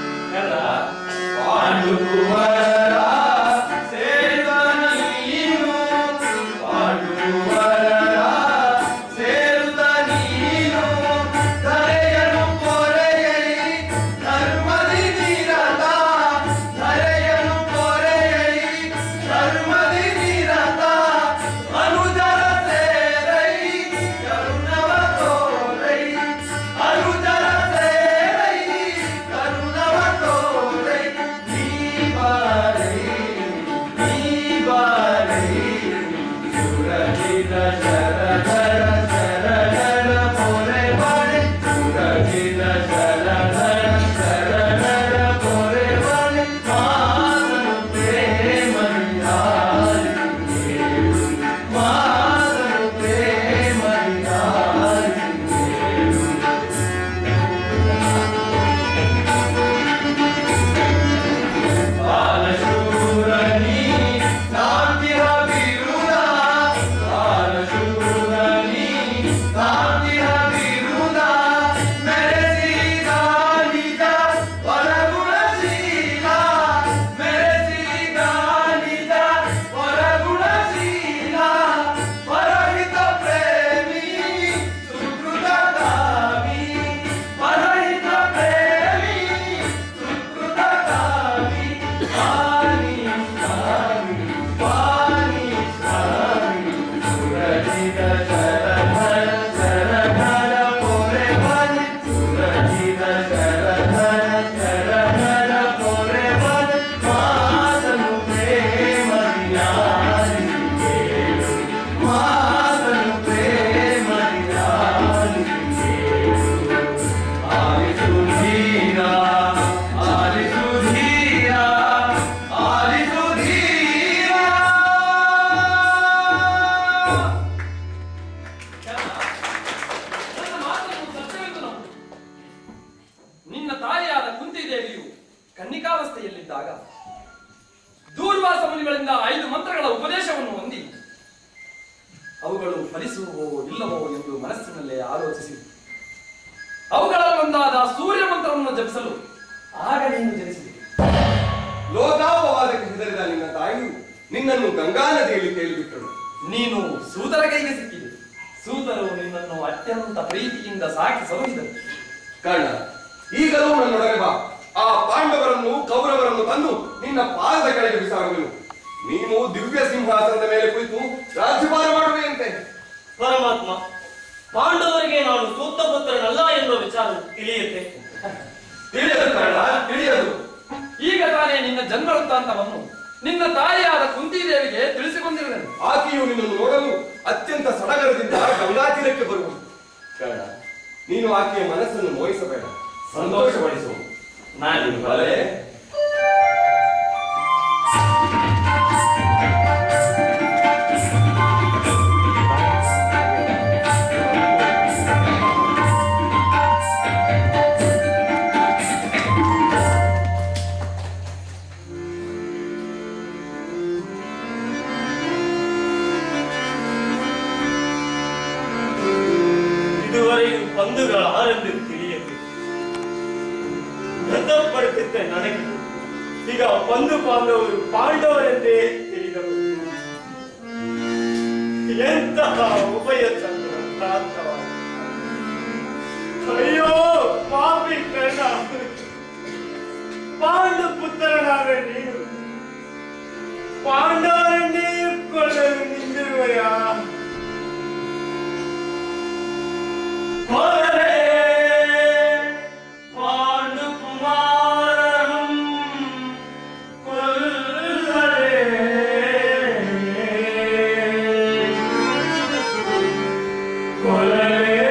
Speaker 1: ಪಾಂಡುಕುವರ ಸೇರಿದ ನೀನು, ಪಾಂಡುಕುವರ ಸೇರಿದ ನೀನು, ಧರೆಯನ್ನು ಪೊರೆಯಲಿ ಧರ್ಮದಿ ನಿರತ, ಧರೆಯನ್ನು ಪೊರೆಯಲಿ ಧರ್ಮದಿ ನಿರತ, ಅನುಜರ ಸೇರೈ ಕರುಣವ ತೋರೈ, ಅನುಜರ ಸೇರೈ ಕರುಣವ ತೋರೈ, ನೀ ಬಾರೈ ನೀ ಬಾರೈ, ಸುರಗಿದ ಶರಧರ ಶರಣರ ಪೊರೆ ಬಾಳೆ, ಸುರಗಿದ ಶರಧರ ಶರಣರ ಪೊರೆ ಬಾಳೆ, ಮಾತನು ಪ್ರೇಮನಿಯಾಲಿ ಹೇಳು, ಮಾತನು ಪ್ರೇಮನಿಯಾಲಿ ಹೇಳು. ಬಾಲಶೂರನಿ ಕಾಂತಿಯ ಬಿರುದ, ಬಾಲಶೂರನಿ ಕಾಂತಿಯ ಬಿರುದ, ಮೆರೆಸಿದ ನಿಜ ಪರಗುಣಶೀಲ, ಮೆರೆಸಿದ ನಿಜ ಪರಗುಣಶೀಲ, ಪರಹಿತ ಪ್ರೇಮಿ ಸುಕೃತ ಕಾವಿ, ಪರಹಿತ ಪ್ರೇಮಿ ಸುಕೃತ ಕಾವಿ, ಪಾನಿ ಸ್ವಾಮಿ ಪಾನಿ ಸ್ವಾಮಿ, ಸುರಜಿತ ಶರಧರ ಶರಧರ ಪೊರೆ ಬನೆ, ಸುರಜಿತ ಶರಧರ ಶರಧರ ಪೊರೆ ಬನೆ, ಮಾತನು ಪ್ರೇಮನಿಯಾಲಿ ಹೇಳು, ಮಾತನು ಪ್ರೇಮನಿಯಾಲಿ ಹೇಳು. ಆಲಿಸು ಧೀರ ಆಲಿಸು ಧೀರ ಆಲಿಸು ಧೀರ.
Speaker 5: ನನ್ನ ಮಾತನ್ನು ಸತ್ಯವೆಂದು ನಂಬು. ನಿನ್ನ ತಾಯಿಯಾದ ಕುಂತಿದೇವಿಯು ಕನ್ನಿಕಾವಸ್ಥೆಯಲ್ಲಿದ್ದಾಗ ದೂರ್ವಾಸ ಮುನಿಗಳಿಂದ 5 ಮಂತ್ರಗಳ ಉಪದೇಶವನ್ನು ಹೊಂದಿ ಅವುಗಳು ಫಲಿಸುವೋ ಇಲ್ಲವೋ ಎಂದು ಮನಸ್ಸಿನಲ್ಲೇ ಆಲೋಚಿಸಿ ಅವುಗಳಲ್ಲೊಂದಾದ ಸೂರ್ಯ ಮಂತ್ರವನ್ನು ಜಪಿಸಲು ಆಗ ನೀನು ಜನಿಸಿದೆ.
Speaker 1: ಲೋಕಾಪವಾದಕ್ಕೆ ಹೆದರಿದ ನಿನ್ನ ತಾಯಿಯು ನಿನ್ನನ್ನು ಗಂಗಾ ನದಿಯಲ್ಲಿ ತೇಲಿಬಿಟ್ಟಳು.
Speaker 5: ನೀನು ಸೂತರ ಕೈಗೆ ಸಿಕ್ಕಿದೆ. ಸೂತರು ನಿನ್ನನ್ನು ಅತ್ಯಂತ ಪ್ರೀತಿಯಿಂದ ಸಾಕಿ ಸಲುಹಿದರು.
Speaker 1: ಕಾರಣ ಈಗಲೂ ನನ್ನೊಡನೆ ಬಾ, ಆ ಪಾಂಡವರನ್ನು ಕೌರವರನ್ನು ತಂದು ನಿನ್ನ ಪಾದದ ಕೆಳಗೆ ಬಿಸಾಡುವೆನು. ನೀನು ದಿವ್ಯ ಸಿಂಹಾಸನದ ಮೇಲೆ ಕುಳಿತು ರಾಜ್ಯಭಾರ ಮಾಡುವೆಯಂತೆ.
Speaker 6: ಪರಮಾತ್ಮ, ಪಾಂಡವರಿಗೆ ನಾನು ಸೂಕ್ತ ಪುತ್ರನಲ್ಲ ಎನ್ನುವ ವಿಚಾರ ತಿಳಿಯುತ್ತೆ.
Speaker 1: ತಿಳಿಯದು ಕಾರಣ ತಿಳಿಯದು.
Speaker 5: ಈಗ ತಾನೇ ನಿನ್ನ ಜನ್ಮ ವೃತ್ತಾಂತವನ್ನು ನಿನ್ನ ತಾಯಿಯಾದ ಕುಂತಿದೇವಿಗೆ ತಿಳಿಸಿಕೊಂಡಿರುವೆನು.
Speaker 1: ಆಕೆಯು ನಿನ್ನನ್ನು ನೋಡಲು ಅತ್ಯಂತ ಸಡಗರದಿಂದ ಗಂಗಾ ತೀರಕ್ಕೆ ಬರುವುದು. ಕಾರಣ ನೀನು ಆಕೆಯ ಮನಸ್ಸನ್ನು ಮೋಹಿಸಬೇಡ, ಸಂತೋಷಪಡಿಸು.
Speaker 5: ನಾನು
Speaker 1: ಬಲೆ
Speaker 6: ಇದುವರೆಗೂ ಬಂಧುಗಳ ಆರೆಂದು ತಿಳಿಯಬೇಕು. ವ್ರತಪಡುತ್ತಿದ್ದ ನನಗೆ ಈಗ ಬಂಧು ಬಾಂಧವರು ಪಾಂಡವರೆಂದೇ ತಿಳಿದರು. ಎಂತಹ ಉಭಯ ಚಂದ್ರ ಪ್ರಾಂತವಾದ. ಅಯ್ಯೋ ಪಾಪಿ ಕರ್ಣ, ಪಾಂಡು ಪುತ್ರನಾದ ನೀನು ಪಾಂಡವರನ್ನೇ ಕೊಳ್ಳಲು ನಿಂತಿರುವೆಯಾ? ಪಾಂಡು ಕುಮಾರಂ ಕೊಲ್ಲರೆ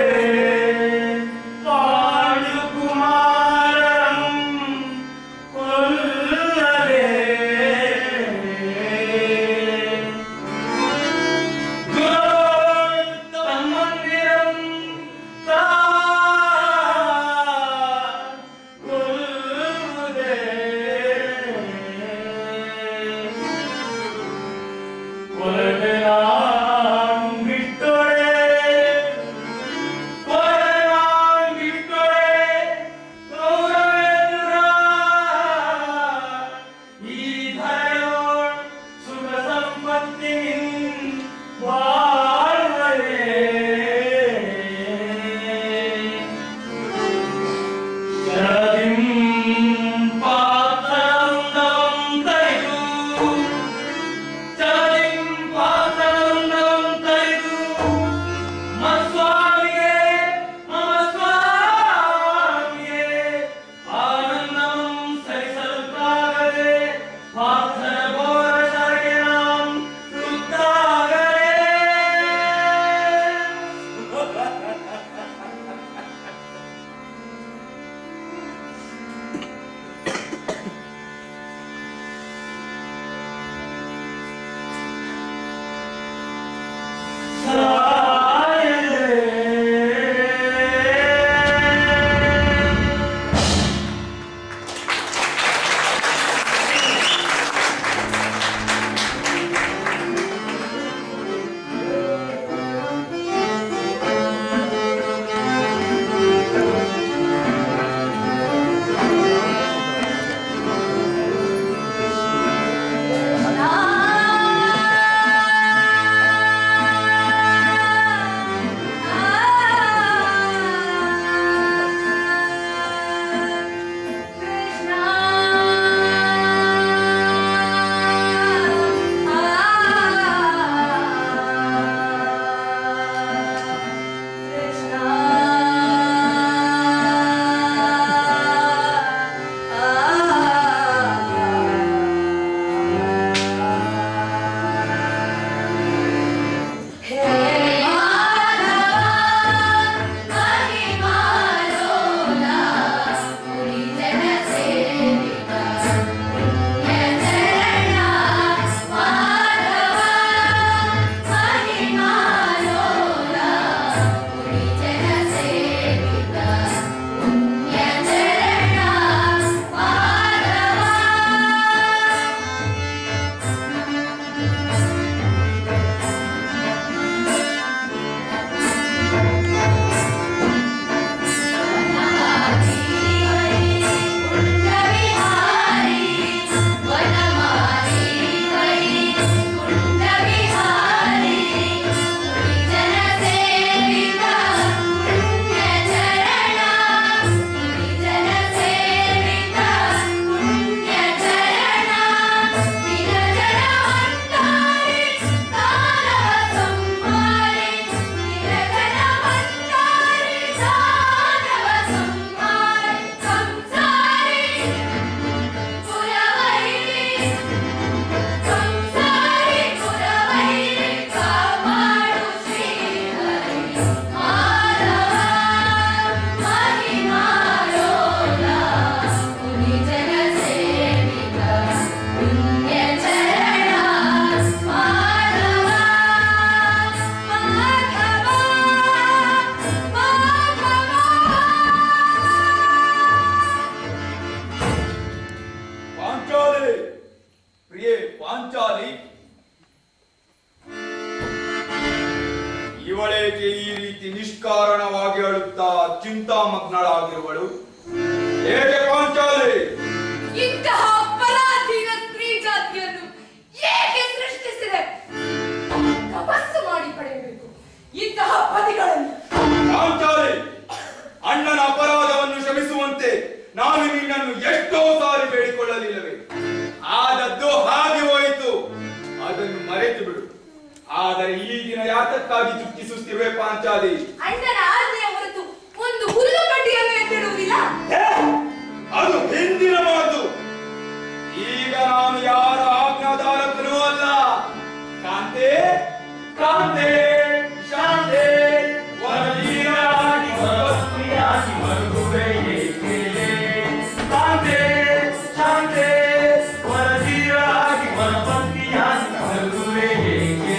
Speaker 10: ಕೇಳುತ್ತಾ ಚಿಂತಾಮಗ್ನಳಾಗಿರುವಳು? ಹೇಗೆ ಪಾಂಚಾಲಿ?
Speaker 9: ಇಂತಹ ಪರಾಧೀನ ಸ್ತ್ರೀ ಜಾತಿಯನ್ನು ಏಕೆ ಸೃಷ್ಟಿಸಿದೆ? ತಪಸ್ಸು ಮಾಡಿ ಪಡೆಯಬೇಕು ಇಂತಹ ಪದಿಗಳನ್ನು.
Speaker 10: ಪಾಂಚಾಲಿ, ಅಣ್ಣನ ಅಪರಾಧವನ್ನು ಕ್ಷಮಿಸುವಂತೆ ನಾನು ನಿನ್ನನ್ನು ಎಷ್ಟೋ ಸಾರಿ ಬೇಡಿಕೊಳ್ಳಲಿಲ್ಲವೇ? ಆದದ್ದು ಹಾಗೆ ಹೋಯಿತು, ಅದನ್ನು ಮರೆತು ಬಿಡು. ಆದರೆ ಈ ದಿನ ಯಾತಕ್ಕಾಗಿ ದುಃಖಿಸುತ್ತಿರುವೆ ಪಾಂಚಾಲಿ?
Speaker 9: ಅಣ್ಣನ ಆಜ್ಞೆಯ ಹೊರತು ಒಂದು ಹುಲ್ಲು ಕಡ್ಡಿಯನ್ನು ಎತ್ತಿಡುವುದಿಲ್ಲ.
Speaker 10: ಅದು ಹಿಂದಿನ ಮಾತು. ಈಗ ನಾನು ಯಾರ ಆಜ್ಞಾಧಾರಕನೂ ಅಲ್ಲ. ಕಾಂತೆ ಕಾಂತೆ ಶಾಂತೆ ವರದೀರಾಗಿ ವರವಸ್ತಿಯಾಗಿ ಮರುಗುವೆ ಏಕೆ? ಕಾಂತೆ ಶಾಂತೆ ವರದೀರಾಗಿ ವರವಸ್ತಿಯಾಗಿ ಮರುಗುವೆ ಏಕೆ?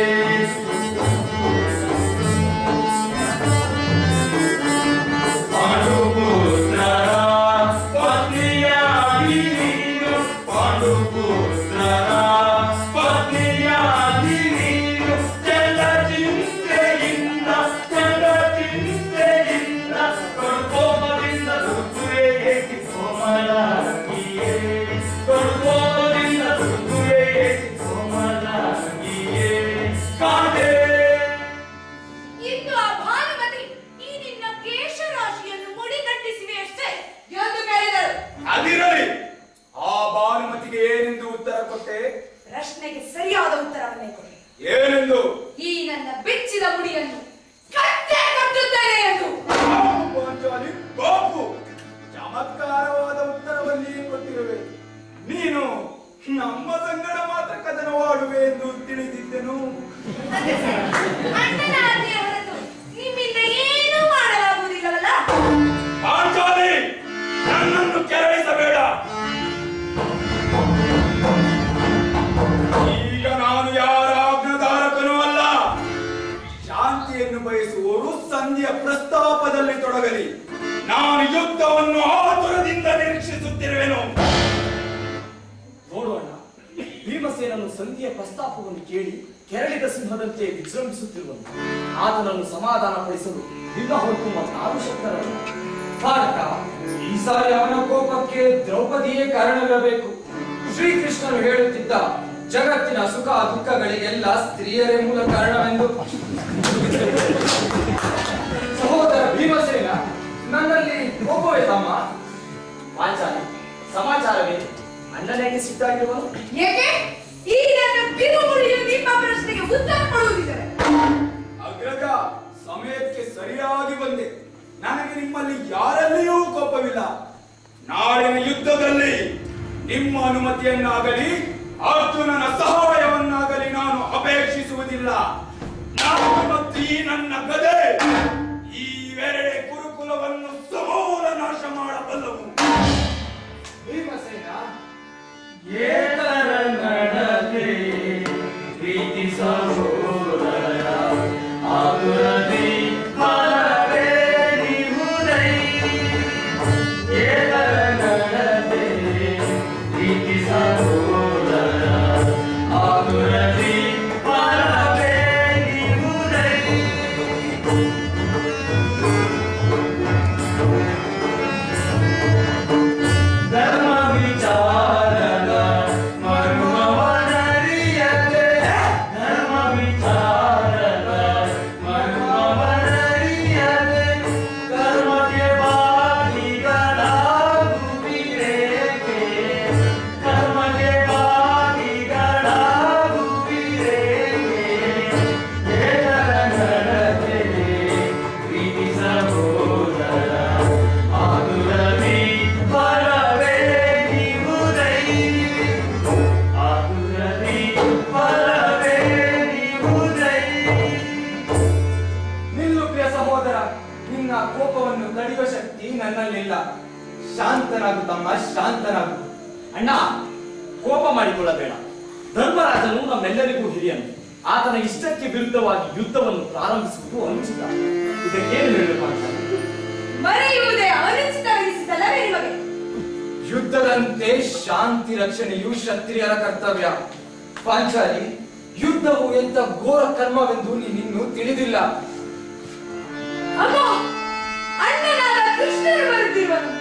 Speaker 9: ಇಂದು ಆ ಭಾನುಮತಿ ಈ ನಿನ್ನ ಕೇಶರಾಶಿಯನ್ನು ಮುಡಿಗಟ್ಟಿಸಿವೆ ಅಷ್ಟೇ ಎಂದು ಕೇಳಿದಳು.
Speaker 10: ಅದಿರಲಿ, ಆ ಭಾನುಮತಿಗೆ ಏನೆಂದು ಉತ್ತರ ಕೊಟ್ಟೆ?
Speaker 9: ಪ್ರಶ್ನೆಗೆ ಸರಿಯಾದ ಉತ್ತರವನ್ನೇ ಕೊಡಿ.
Speaker 10: ಏನೆಂದು?
Speaker 9: ಈ ನನ್ನ ಬಿಚ್ಚಿದ ಮುಡಿಯನ್ನು ಕಟ್ಟೆ ಕಟ್ಟುತ್ತೇನೆ ಎಂದು.
Speaker 10: ಪಾಂಚಾಲಿ ಬಾಪು, ಚಮತ್ಕಾರವಾದ ಉತ್ತರವನ್ನೇ ಕೊಟ್ಟಿರುವೆ. ನೀನು ನಮ್ಮ ಸಂಗಡ ಮಾತ್ರ ಕದನವಾಡುವೆ ಎಂದು ತಿಳಿದಿದ್ದೆನು.
Speaker 9: ಅದೇ ಸರಿ. ಅಣ್ಣನ ಆಜ್ಞೆಯ ಹೊರತು ನಿಮ್ಮಿಂದ ಏನೂ ಮಾಡಲಾಗುವುದಿಲ್ಲವಲ್ಲ?
Speaker 10: ಪಾಂಚಾಲಿ, ನನ್ನನ್ನು ಕೆರಳಿಸಬೇಡ. ಈಗ ನಾನು ಯಾರ ಆಜ್ಞಾಧಾರಕನೂ ಅಲ್ಲ. ಶಾಂತಿಯನ್ನು ಬಯಸುವವರು ಸಂಧಿಯ ಪ್ರಸ್ತಾಪದಲ್ಲಿ ತೊಡಗಲಿ. ನಾನು ಯುದ್ಧವನ್ನು ಆತುರದಿಂದ ನಿರೀಕ್ಷಿಸುತ್ತಿರುವೆನು.
Speaker 5: ನೋಡೋಣ, ಭೀಮಸೇನನು ಸಂಧಿಯ ಪ್ರಸ್ತಾಪವನ್ನು ಕೇಳಿ ಕೆರಳಿದ ಸಿಂಹದಂತೆ ವಿಜೃಂಭಿಸುತ್ತಿರುವನು. ಆತನನ್ನು ಸಮಾಧಾನಪಡಿಸಲು ದಿನ ಹೊರತು ಮತ್ತಾರು ಶಕ್ತರಲ್ಲ. ಭಾರತ, ಈ ಸಾರಿ ಅವನ ಕೋಪಕ್ಕೆ ದ್ರೌಪದಿಯೇ ಕಾರಣವಿರಬೇಕು. ಶ್ರೀಕೃಷ್ಣನು ಹೇಳುತ್ತಿದ್ದ ಜಗತ್ತಿನ ಸುಖ ದುಃಖಗಳಿಗೆಲ್ಲ ಸ್ತ್ರೀಯರೇ ಮೂಲ ಕಾರಣವೆಂದು. ಸಹೋದರ ಭೀಮಸೇನ, ನನ್ನಲ್ಲಿ ಕೋಪವೇ ತಮ್ಮ? ಪಾಂಚಾಲಿ, ಸಮಾಚಾರವೇ? ಅಣ್ಣನೇಗೆ ಸಿಟ್ಟಾಗಿರುವನು?
Speaker 9: ಏಕೆ? ಈ ನನ್ನ ಬಿರುಮುಡಿಯು ನಿಮ್ಮ ಪ್ರಶ್ನೆಗೆ ಉತ್ತರ ಕೊಡುವುದಿಲ್ಲವೇ?
Speaker 10: ಅಗ್ರಜ, ಸಮಯಕ್ಕೆ ಸರಿಯಾಗಿ ಬಂದೆ. ನನಗೆ ನಿಮ್ಮಲ್ಲಿ ಯಾರಲ್ಲಿಯೂ ಕೋಪವಿಲ್ಲ. ನಾಳಿನ ಯುದ್ಧದಲ್ಲಿ ನಿಮ್ಮ ಅನುಮತಿಯನ್ನಾಗಲಿ ಅರ್ಜುನನ ಸಹಾಯವನ್ನಾಗಲಿ ನಾನು ಅಪೇಕ್ಷಿಸುವುದಿಲ್ಲ. ನಾನು ಮತ್ತು ಈ ನನ್ನ ಗದೆ ಇವೆರಡೇ ಕುರುಕುಲವನ್ನು ಸಮೂಲ ನಾಶ ಮಾಡಬಲ್ಲವು.
Speaker 5: ಭೀಮಸೇನ,
Speaker 6: ಏತರ ನಡತೆ ಪ್ರೀತಿ ಸಹೋದರ ಆಗುರದಿ ಫಲವೇ ನಿಹುದೈ. ಏತರ ನಡತೆ ಪ್ರೀತಿ ಸಹೋದರ ಆಗುರದಿ ಫಲವೇ ನಿಹುದೈ. ಧರ್ಮ ವಿಚಾರದ ಮರ್ಮವನರಿಯದೆ, ಧರ್ಮ ವಿಚಾರದ ಮರ್ಮವನರಿಯದೆ, ಕರ್ಮಕ್ಕೆ ಬಾಗಿಗಳಾಗುವಿರೇಕೆ, ಕರ್ಮಕ್ಕೆ ಬಾಗಿಗಳಾಗುವಿರೇಕೆ. ಏತರ ನಡತೆ ಪ್ರೀತಿ ಸಹೋದರ ಆದುರದಿ ಫಲವೇ ನಿಹುದೈ. ಆದುರದಿ ಫಲವೇ ನಿಹುದೈ.
Speaker 5: ನಿಲ್ಲು ಪ್ರಿಯ ಸಹೋದರ, ನಿನ್ನ ಕೋಪವನ್ನು ತಡೆಯುವ ಶಕ್ತಿ ನನ್ನಲ್ಲಿಲ್ಲ. ಶಾಂತನಾಗು ತಮ್ಮ, ಶಾಂತನಾಗು. ಅಣ್ಣ, ಕೋಪ ಮಾಡಿಕೊಳ್ಳಬೇಡ. ಧರ್ಮರಾಜನು ನಮ್ಮೆಲ್ಲರಿಗೂ ಹಿರಿಯನು. ಆತನ ಇಷ್ಟಕ್ಕೆ ವಿರುದ್ಧವಾಗಿ ಯುದ್ಧವನ್ನು ಪ್ರಾರಂಭಿಸುವುದು ಅನುಚಿತ. ಇದಕ್ಕೇನು ಹೇಳಬೇಕು ಅಂತ?
Speaker 9: ಮರೆಯುವುದೇ ಅನುಚಿತವೆನಿಸಿತಲ್ಲವೇ ನಿಮಗೆ?
Speaker 5: ಯುದ್ಧದಂತೆ ಶಾಂತಿ ರಕ್ಷಣೆಯು ಕ್ಷತ್ರಿಯರ ಕರ್ತವ್ಯ. ಪಾಂಚಾಲಿ, ಯುದ್ಧವು ಎಂತ ಘೋರ ಕರ್ಮವೆಂದು ನೀನಿನ್ನೂ ತಿಳಿದಿಲ್ಲ.
Speaker 9: ಅಮ್ಮ,
Speaker 2: ಇರುವನು.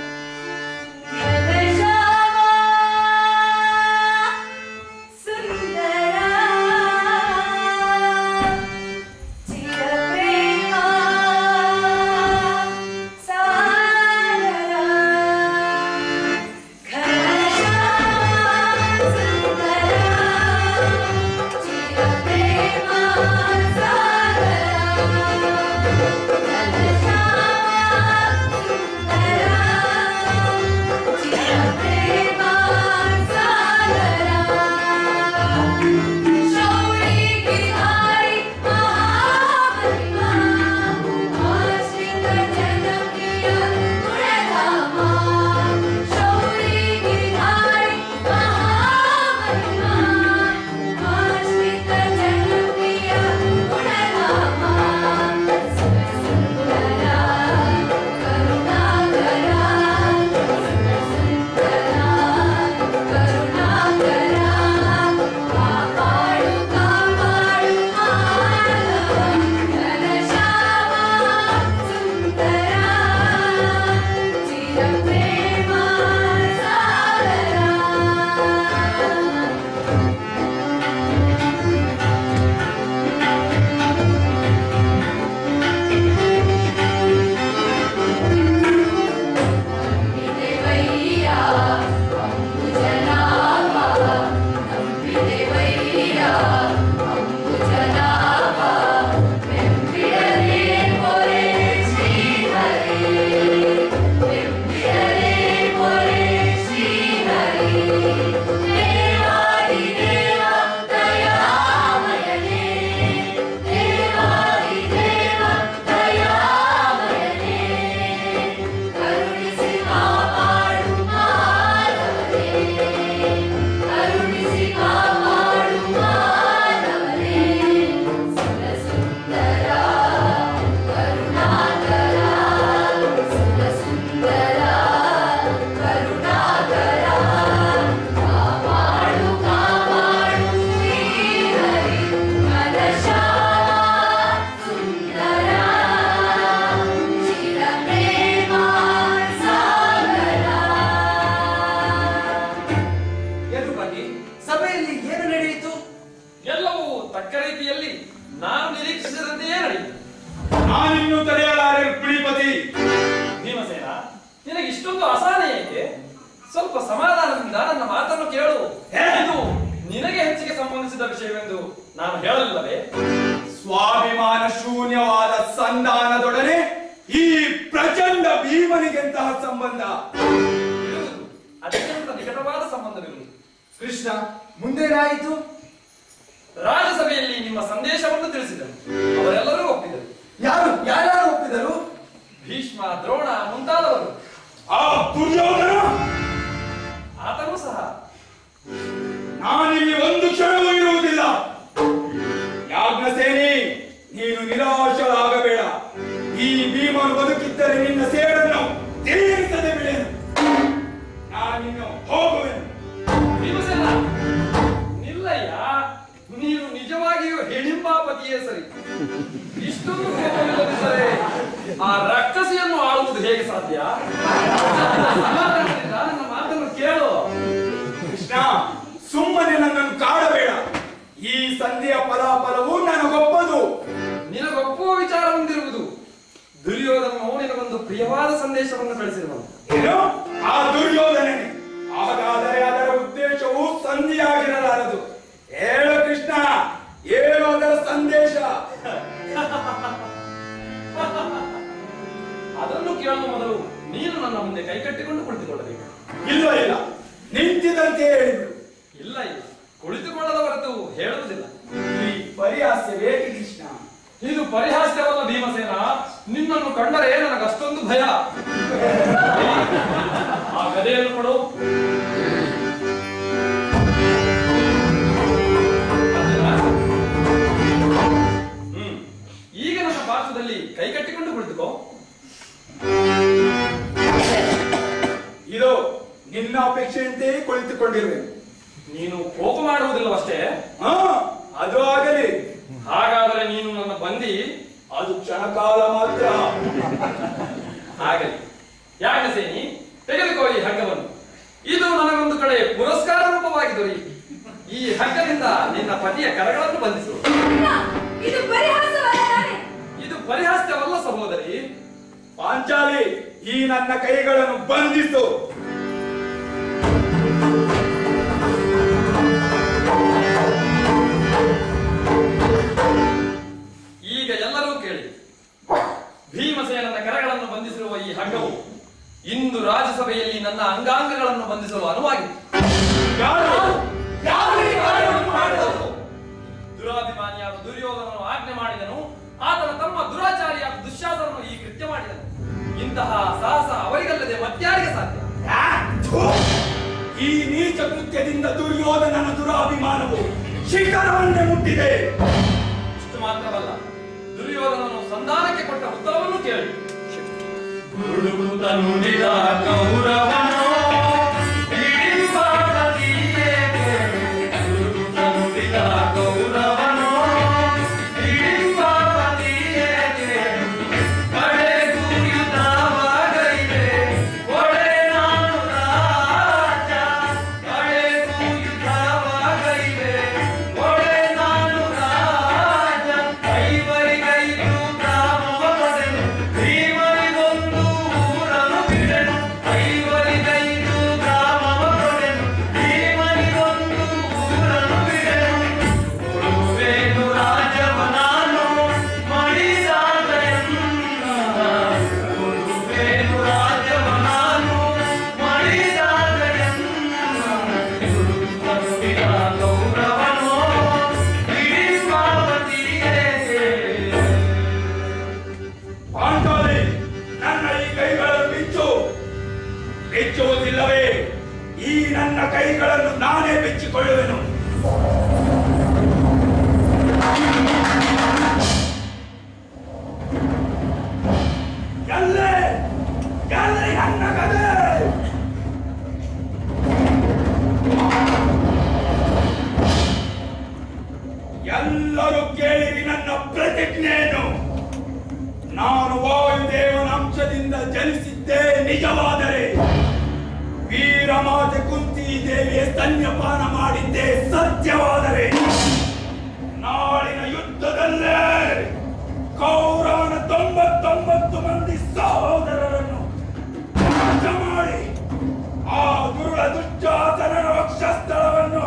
Speaker 10: ಸ್ವಾಭಿಮಾನ ಶೂನ್ಯವಾದ ಸಂಧಾನದೊಡನೆ ಈ ಪ್ರಚಂಡ ಭೀಮನಿಗೆಂತಹ ಸಂಬಂಧ?
Speaker 5: ಅತ್ಯಂತ ನಿಕಟವಾದ ಸಂಬಂಧವಿರುವುದು.
Speaker 10: ಕೃಷ್ಣ, ಮುಂದೇನಾಯಿತು?
Speaker 5: ರಾಜಸಭೆಯಲ್ಲಿ ನಿಮ್ಮ ಸಂದೇಶವನ್ನು ತಿಳಿಸಿದರು. ಅವರೆಲ್ಲರೂ ಒಪ್ಪಿದರು.
Speaker 10: ಯಾರು ಒಪ್ಪಿದರು?
Speaker 5: ಭೀಷ್ಮ, ದ್ರೋಣ ಮುಂತಾದವರು.
Speaker 10: ಆ ದುರ್ಯೋಧನ
Speaker 5: ಆತನೂ ಸಹ.
Speaker 10: ನಾನಿಲ್ಲಿ ಒಂದು ಕ್ಷಣವೂ ಇರುವುದಿಲ್ಲ. ಯಾಜ್ಞಸೇನಿ, ನೀನು ನಿರಾಶರಾಗಬೇಡ. ಈ ಭೀಮನು ಬದುಕಿದ್ದರೆ ನಿನ್ನ ಸೇಡನ್ನು ತೀರಿಸದೆ ಬಿಡೆನು. ನಾನಿನ್ನು ಹೋಗುವೆನು.
Speaker 5: ಭೀಮಸೇನ, ನಿಲ್ಲಯ್ಯ. ನೀನು ನಿಜವಾಗಿಯೂ ಹಿಡಿಂಬಾಪತಿಯೇ ಸರಿ. ಇಷ್ಟೊಂದು ಕೋಪವಿಲ್ಲದಿದ್ದರೆ ಆ ರಕ್ಕಸಿಯನ್ನು ಆಳುವುದು ಹೇಗೆ ಸಾಧ್ಯ? ನನ್ನ ಮಾತನ್ನು ಕೇಳು.
Speaker 10: ಕೃಷ್ಣ, ಸುಮ್ಮನೆ ನನ್ನನ್ನು ಕಾಡಬೇಡ. ಈ ಸಂಧಿಯ ಫಲಾಫಲವು ನನಗೊಪ್ಪದು.
Speaker 5: ನಿನಗೊಪ್ಪುವ ವಿಚಾರ ಹೊಂದಿರುವುದು. ದುರ್ಯೋಧನನು ನಿನಗೊಂದು ಪ್ರಿಯವಾದ ಸಂದೇಶವನ್ನು ಕಳಿಸಿರುವನು.
Speaker 10: ಏನು? ಆ ದುರ್ಯೋಧನನೇ? ಹಾಗಾದರೆ ಅದರ ಉದ್ದೇಶವು ಸಂಧಿಯಾಗಿರಲಾರದು. ಹೇಳು ಕೃಷ್ಣ, ಏನು ಅದರ ಸಂದೇಶ?
Speaker 5: ಅದನ್ನು ಕೇಳುವ ಮೊದಲು ನೀನು ನನ್ನ ಮುಂದೆ ಕೈಕಟ್ಟಿಕೊಂಡು ಕುಳಿತುಕೊಳ್ಳಬೇಕು.
Speaker 10: ಇಲ್ಲ, ನಿಂತಿದಂತೆ ಹೇಳಿದ್ರು.
Speaker 5: ಇಲ್ಲ, ಕುಳಿತುಕೊಳ್ಳದ ಹೊರತು ಹೇಳುವುದಿಲ್ಲ.
Speaker 10: ಈ ಪರಿಹಾಸ್ಯವೇಕೆ ಕೃಷ್ಣ?
Speaker 5: ಇದು ಪರಿಹಾಸ್ಯವಲ್ಲ ಭೀಮಸೇನ. ನಿನ್ನನ್ನು ಕಂಡರೆ ನನಗಷ್ಟೊಂದು ಭಯ. ಆ ಗದೆಯನ್ನು ಕೊಡು. ಈಗ ನನ್ನ ಪಾರ್ಶ್ವದಲ್ಲಿ ಕೈಕಟ್ಟಿಕೊಂಡು ಕುಳಿತುಕೋ.
Speaker 10: ಇದು ನಿನ್ನ ಅಪೇಕ್ಷೆಯಂತೆಯೇ ಕುಳಿತುಕೊಂಡಿರುವೆ.
Speaker 5: ನೀನು ಕೋಪ ಮಾಡುವುದಿಲ್ಲವಷ್ಟೇ.
Speaker 10: ಅದು ಆಗಲಿ.
Speaker 5: ಹಾಗಾದರೆ ನೀನು ನನ್ನ ಬಂದಿ.
Speaker 10: ಅದು ಕ್ಷಣಕಾಲ ಮಾತ್ರ.
Speaker 5: ಆಗಲಿ. ಯಾಜ್ಞಸೇನಿ, ತೆಗೆದುಕೋ ಈ ಹಗ್ಗವನ್ನು. ಇದು ನನಗೊಂದು ಕಡೆ ಪುರಸ್ಕಾರ ರೂಪವಾಗಿ ದೊರೆಯಿತು. ಈ ಹಗ್ಗದಿಂದ ನಿನ್ನ ಪತಿಯ ಕರಗಳನ್ನು ಬಂಧಿಸು.
Speaker 9: ಇದು ಪರಿಹಾಸವಲ್ಲ ತಾನೆ?
Speaker 5: ಇದು ಪರಿಹಾಸ್ಯವಲ್ಲ ಸಹೋದರಿ.
Speaker 10: ಪಾಂಚಾಲಿ, ಈ ನನ್ನ ಕೈಗಳನ್ನು ಬಂಧಿಸು.
Speaker 5: ಈಗ ಎಲ್ಲರೂ ಕೇಳಿ. ಭೀಮಸೇನನ ಕರಗಳನ್ನು ಬಂಧಿಸಿರುವ ಈ ಹಗ್ಗವು ಇಂದು ರಾಜ್ಯಸಭೆಯಲ್ಲಿ ನನ್ನ ಅಂಗಾಂಗಗಳನ್ನು ಬಂಧಿಸಲು ಅನುವಾಗಿದೆ. ದುರಾಭಿಮಾನಿಯಾದ ದುರ್ಯೋಧನನು ಆಜ್ಞೆ ಮಾಡಿದನು. ಆತನ ತಮ್ಮ ದುರಾಚಾರಿಯಾದ ದುಶ್ಯಾಸನನು ಈ ಕೃತ್ಯ ಮಾಡಿದನು. ಇಂತಹ ಸಾಹಸ ಅವರಿಗಲ್ಲದೆ ಮತ್ಯಾರಿಗೆ ಸಾಧ್ಯ?
Speaker 10: ಈ ನೀಚ ಕೃತ್ಯದಿಂದ ದುರ್ಯೋಧನನ ದುರಾಭಿಮಾನವು ಶಿಖರವನ್ನೇ ಮುಟ್ಟಿದೆ.
Speaker 5: ಇಷ್ಟು ಮಾತ್ರವಲ್ಲ, ದುರ್ಯೋಧನನು ಸಂಧಾನಕ್ಕೆ ಕೊಟ್ಟ ಉತ್ತರವನ್ನು ಕೇಳಿ.
Speaker 6: ಗುಡುಗುತ್ತ ನುಡಿದ ಕೌರವನೋ ಹಿಡಿಬಾರದಿಯೇ, ಗುಡುಗುತ್ತ ನುಡಿದ ಕೌರವನೋ ಹಿಡಿಬಾರದಿಯೇ, ಕಡೆಗೂ ಯುದ್ಧವಾಗೈತೆ ಒಡೆ ನಾನು ರಾಜ, ಕಡೆಗೂ ಯುದ್ಧವಾಗೈತೆ ಒಡೆ ನಾನು ರಾಜ, ಐವರಿಗೈದು ಗ್ರಾಮವ ಪಡೆದು ಭೀಮನಿಗೊಂದು ಊರನ್ನು ಬಿಡೆನು, ಐವರಿಗೈದು ಗ್ರಾಮವ ಪಡೆದು ಭೀಮನಿಗೊಂದು ಊರನ್ನು ಬಿಡೆನು, ಕೊಡುವೆನು ರಾಜವ ನಾನು ಮಡಿದಾಗ ಎನ್ನ, ಕೊಡುವೆನು ರಾಜವ ನಾನು ಮಡಿದಾಗ ಎನ್ನ, ಗುರುತ ನುಡಿದ ಕೌರವನೋ ಹಿಡಿಬಾರದಿಯೇ.
Speaker 10: ಪಾಂಚಾಲಿ, ನನ್ನ ಈ ಕೈಗಳನ್ನು ಬಿಚ್ಚು. ಬಿಚ್ಚುವುದಿಲ್ಲವೇ ಈ ನನ್ನ ಕೈಗಳನ್ನು ನಾನೇ ಬಿಚ್ಚಿಕೊಳ್ಳುವೆನು. ಎಲ್ಲೇ ಎಲ್ಲಿ ನನ್ನ ಕದೆ? ಎಲ್ಲರೂ ಕೇಳಿರಿ ನನ್ನ ಪ್ರತಿಜ್ಞೆಯನ್ನು. ನಾನು ವಾಯುದೇವನ ಅಂಶದಿಂದ ಜನಿಸಿದ್ದೇ ನಿಜವಾದರೆ, ವೀರಮಾತೆ ಕುಂತಿ ದೇವಿಯ ಸ್ತನ್ಯಪಾನ ಮಾಡಿದ್ದೇ ಸತ್ಯವಾದರೆ, ನಾಳಿನ ಯುದ್ಧದಲ್ಲೇ ಕೌರವನ 99 ಮಂದಿ ಸಹೋದರರನ್ನು ನಾಶ ಮಾಡಿ ಆ ದುರುಳ ದುಶ್ಯಾಸನನ ವಕ್ಷಸ್ಥಳವನ್ನು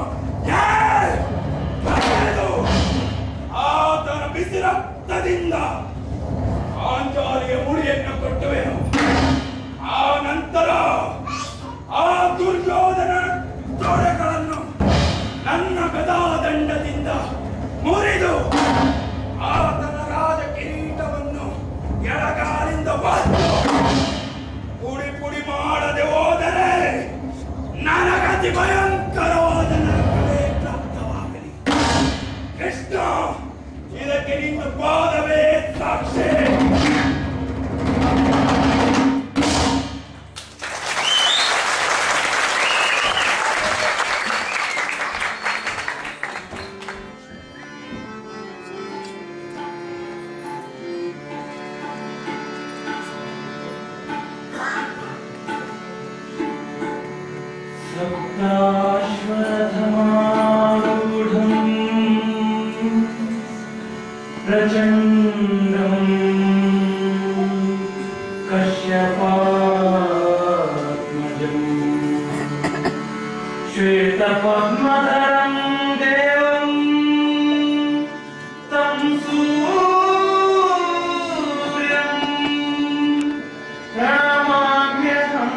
Speaker 10: ಕರೆದು ಆತನ ಬಿಸಿ ರಕ್ತದಿಂದ ಪಾಂಚಾಲಿಗೆ ಮುಡಿಯನ್ನು ಕೊಟ್ಟುವೆನು. ಆ ನಂತರ ಆ ದುರ್ಯೋಧನ ತೊಡೆಗಳನ್ನು ನನ್ನ ಗದಾದಂಡದಿಂದ ಮುರಿದು ಆತನ ರಾಜ ಕಿರೀಟವನ್ನು ಎಡಗಾಲಿಂದ ಒದ್ದು ಪುಡಿ ಪುಡಿ ಮಾಡದೆ ಹೋದರೆ ನನಗತಿ ಭಯಂಕರವಾದ ನರಕವೇ ಪ್ರಾಪ್ತವಾಗಲಿ. ಕೃಷ್ಣ, ಇದಕ್ಕೆ ನಿನ್ನ ಪಾದವೇ ಸಾಕ್ಷಿ.
Speaker 6: प्रचण्डं कश्यपात्मजं श्वेतपद्मधरं देवं तं सूर्यं प्रणमाम्यहम्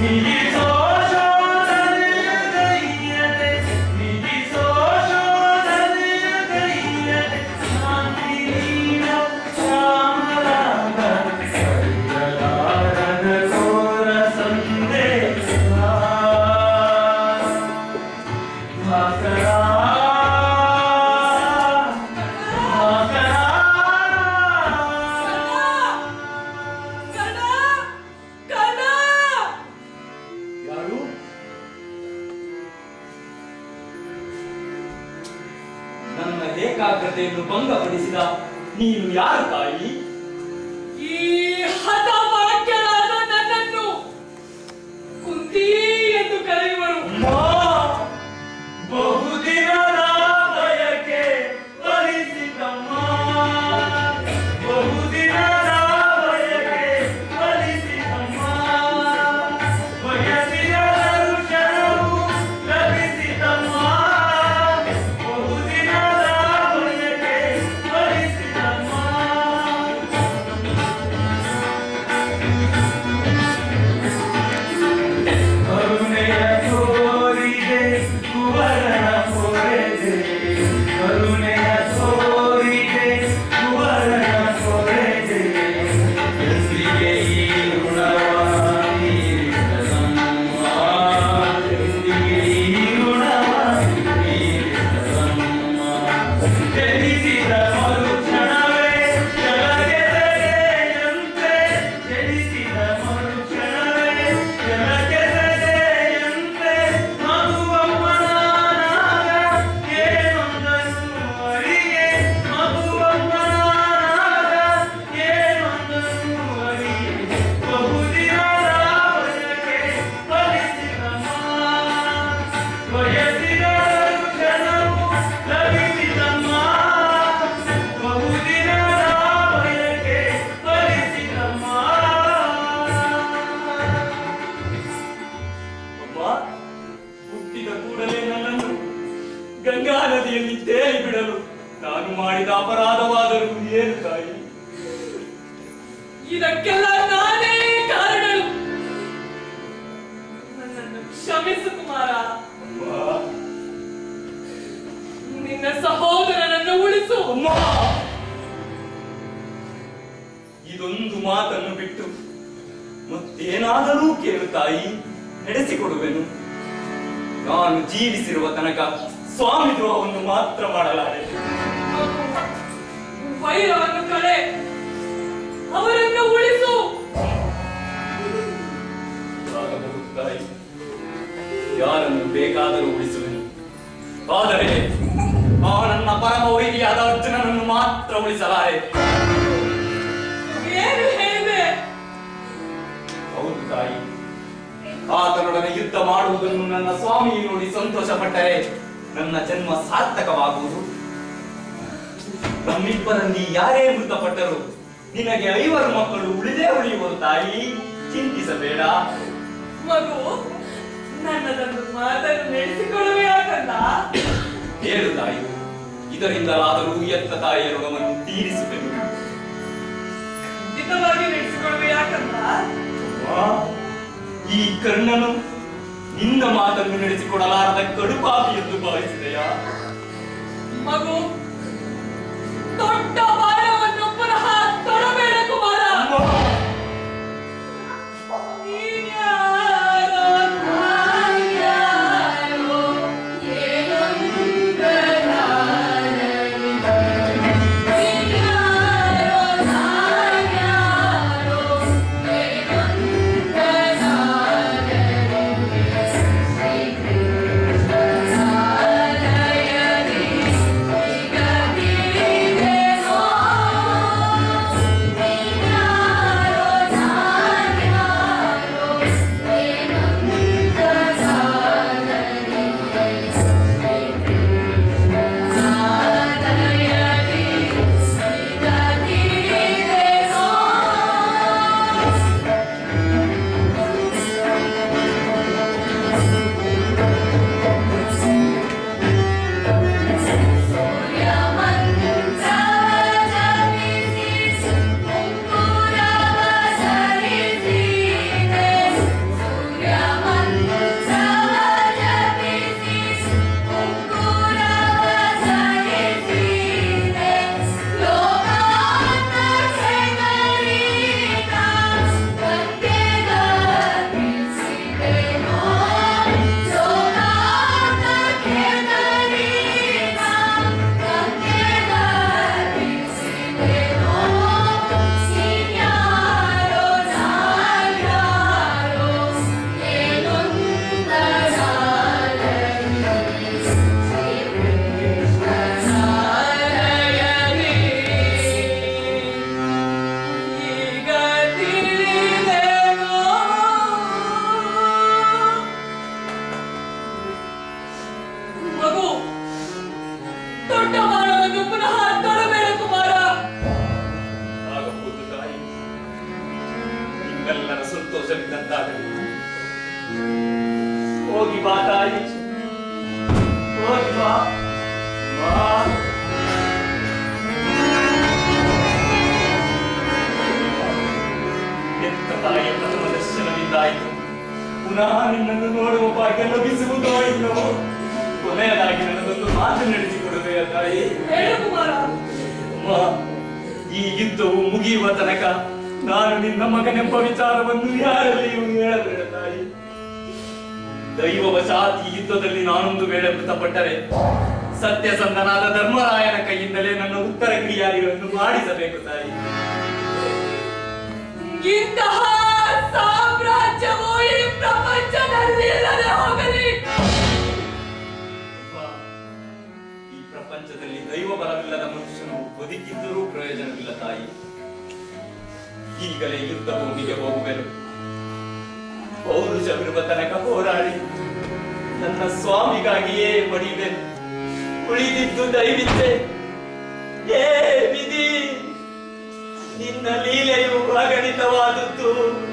Speaker 6: ಏಕಾಗ್ರತೆಯನ್ನು ಭಂಗಪಡಿಸಿದ ನೀನು ಯಾರು ತಾಯಿ?
Speaker 9: ಈ ಹಠಭಾಗ್ಯರಾದ ನನ್ನನ್ನು ಕುಂತಿ ಎಂದು ಕರೆಯುವರು.
Speaker 6: ಬಹುದಿನದ ಬಯಕೆ ಫಲಿಸಿತಮ್ಮ, ಬಹುದಿನದ ಬಯಕೆ ಫಲಿಸಿತಮ್ಮ, ಬಯಸಿದ ಕ್ಷಣವು ಲಭಿಸಿತಮ್ಮ, ಬಹುದಿನದ ಬಯಕೆ ಫಲಿಸಿತಮ್ಮ. ಕರುಣೆಯ ತೋರಿದೆ ಕುವರನ ಪೊರೆದೆ, ಕರುಣೆಯ ತೋರಿದೆ ಕುವರನ ಪೊರೆದೆ, ಎಂದಿಗೆ ಈ ಋಣವ ತೀರಿಸಲಮ್ಮ, ಎಂದಿಗೆ ಈ ಋಣವ ತೀರಿಸಲಮ್ಮ. ಜನಿಸಿದ ಮರುಕ್ಷಣವೇ ಜಲಗೆಸೆಯಂತೆ, ಜನಿಸಿದ ಮರುಕ್ಷಣವೇ ಜಲಗೆಸೆಯಂತೆ, ಮಧುವಮ್ಮನ ನಾಗ ಏನೊಂದನ್ನು ಅರಿಯೆ, ಮಧುವಮ್ಮನ ನಾಗ ಏನೊಂದನ್ನು ಅರಿಯೆ, ಬಹುದಿನದ ಬಯಕೆ ಫಲಿಸಿತಮ್ಮ, ಬಯಸಿದ ಕ್ಷಣವು ಲಭಿಸಿತಮ್ಮ, ಬಹುದಿನದ ಬಯಕೆ ಫಲಿಸಿತಮ್ಮ. ಅಮ್ಮ, ಹುಟ್ಟಿದ ಕೂಡಲೇ ನನ್ನನ್ನು ಗಂಗಾ ನದಿಯಲ್ಲಿ ತೇಲಿ ಬಿಡಲು ನಾನು ಮಾಡಿದ ಅಪರಾಧವಾದರೂ ಏನು ತಾಯಿ?
Speaker 9: ಇದಕ್ಕೆಲ್ಲ ನಾನೇ ಕಾರಣರು. ನನ್ನನ್ನು ಕ್ಷಮಿಸು ಕುಮಾರ.
Speaker 6: ಅಮ್ಮ,
Speaker 9: ನಿನ್ನ ಸಹೋದರನನ್ನು ಉಳಿಸು.
Speaker 6: ಅಮ್ಮ, ಇದೊಂದು ಮಾತನ್ನು ಬಿಟ್ಟು ಮತ್ತೇನಾದರೂ ಕೇಳು ತಾಯಿ, ನಡೆಸಿಕೊಡುವೆನು. ನಾನು ಜೀವಿಸಿರುವ ತನಕ ಸ್ವಾಮಿ ದ್ರೋಹವನ್ನು ಮಾತ್ರ ಮಾಡಲಾರೆ.
Speaker 9: ವೈರವನ್ನು ಕಳೆ, ಅವರನ್ನು ಉಳಿಸು.
Speaker 6: ಆಗಬಹುದು ತಾಯಿ, ಯಾರನ್ನು ಬೇಕಾದರೂ ಉಳಿಸುವೆನು. ಆದರೆ ಆ ನನ್ನ ಪರಮ ವೈರಿಯಾದ ಅರ್ಜುನನನ್ನು ಮಾತ್ರ ಉಳಿಸಲಾರೆ.
Speaker 9: ಏನು ಹೇಳಿದೆ?
Speaker 6: ಹೌದು ತಾಯಿ, ಆತನೊಡನೆ ಯುದ್ಧ ಮಾಡುವುದನ್ನು ನನ್ನ ಸ್ವಾಮಿ ನೋಡಿ ಸಂತೋಷ ಪಟ್ಟರೆ ನನ್ನ ಜನ್ಮ ಸಾರ್ಥಕವಾಗುವುದು. ನಮ್ಮಿಬ್ಬರಲ್ಲಿ ಯಾರೇ ಮೃತಪಟ್ಟರು ನಿನಗೆ 5 ಮಕ್ಕಳು ಉಳಿದೇ ಉಳಿಯುವರು ತಾಯಿ, ಚಿಂತಿಸಬೇಡ.
Speaker 9: ಮಗು, ನನ್ನದೊಂದು ಮಾತನ್ನು ನಡೆಸಿಕೊಳ್ಳುವೆಯಾಕಂದ?
Speaker 6: ಹೇಳು ತಾಯಿ, ಇದರಿಂದಲಾದರೂ ಎತ್ತ ತಾಯಿಯ ಋಣವನ್ನು ತೀರಿಸುವೆನು.
Speaker 9: ಖಂಡಿತವಾಗಿ ನಡೆಸಿಕೊಳ್ಳುವೆಯಾಕಂದ?
Speaker 6: ಈ ಕರ್ಣನು ನಿನ್ನ ಮಾತನ್ನು ನಡೆಸಿಕೊಡಲಾರದ ಕಡುಪಾಪಿ ಎಂದು ಭಾವಿಸಿದೆಯಾ?
Speaker 9: ಮಗು, ದೊಡ್ಡ ಬಾಣವನ್ನು ಪುನಃ ತೊಡಬೇಡ ಕುಮಾರ. ನೀನ್ಯಾರೋ ನಾನ್ಯಾರೋ ಏನೊಂದ ನಾನರಿವೆ. ನೀನ್ಯಾರೋ ನಾನ್ಯಾರೋ ಏನೊಂದ ನಾನರಿವೆ. ಶ್ರೀಕೃಷ್ಣನಾಲಯದಿ ಈಗ
Speaker 6: ಬಂದಾಗಲಿ. ಹೋಗಿ ಬಾ ತಾಯಿ, ಹೋಗಿ ಬಾ. ಎಂತ ತಾಯಿಯ ಪ್ರಥಮ ದರ್ಶನದಿಂದಾಯಿತು. ಪುನಃ ನಿನ್ನನ್ನು ನೋಡುವ ಭಾಗ್ಯ ಲಭಿಸುವುದೋ ಇಲ್ಲೋ. ಕೊನೆಯದಾಗಿ ನನ್ನದೊಂದು ಮಾತು ನಡೆಸಿಕೊಡುವೆಯ ತಾಯಿ? ಈ ಯುದ್ಧವು ಮುಗಿಯುವ ತನಕ ನಾನು ನಿನ್ನ ಮಗನೆಂಬ ವಿಚಾರವನ್ನು ಯಾರಲ್ಲಿಯೂ ಹೇಳಬೇಡ ತಾಯಿ. ದೈವವಶಾತ್ ಈ ಯುದ್ಧದಲ್ಲಿ ನಾನೊಂದು ವೇಳೆ ಮೃತಪಟ್ಟರೆ ಸತ್ಯಸಂಧನಾದ ಧರ್ಮರಾಯನ ಕೈಯಿಂದಲೇ ನನ್ನ ಉತ್ತರ ಕ್ರಿಯಾದಿಗಳನ್ನು ಮಾಡಿಸಬೇಕು ತಾಯಿ.
Speaker 9: ಇಂತಹ ಸಾಮ್ರಾಜ್ಯವು ಈ ಪ್ರಪಂಚದಲ್ಲಿ ಇಲ್ಲದೆ ಹೋಗಲಿ.
Speaker 6: ಈ ಪ್ರಪಂಚದಲ್ಲಿ ದೈವ ಬಲವಿಲ್ಲದ ಮನುಷ್ಯನು ಬದುಕಿದ್ದರೂ ಪ್ರಯೋಜನವಿಲ್ಲ ತಾಯಿ. ಈಗಲೇ ಯುದ್ಧ ಭೂಮಿಗೆ ಹೋಗುವೆನು. ಪೌರುಷವಿರುವ ತನಕ ಹೋರಾಡಿ ನನ್ನ ಸ್ವಾಮಿಗಾಗಿಯೇ ಮಡಿವೆನು. ಉಳಿದಿದ್ದು ದೈವಿದ್ದೆ. ಏ ವಿಧಿ, ನಿನ್ನ ಲೀಲೆಯು ಅಗಣಿತವಾದದ್ದು.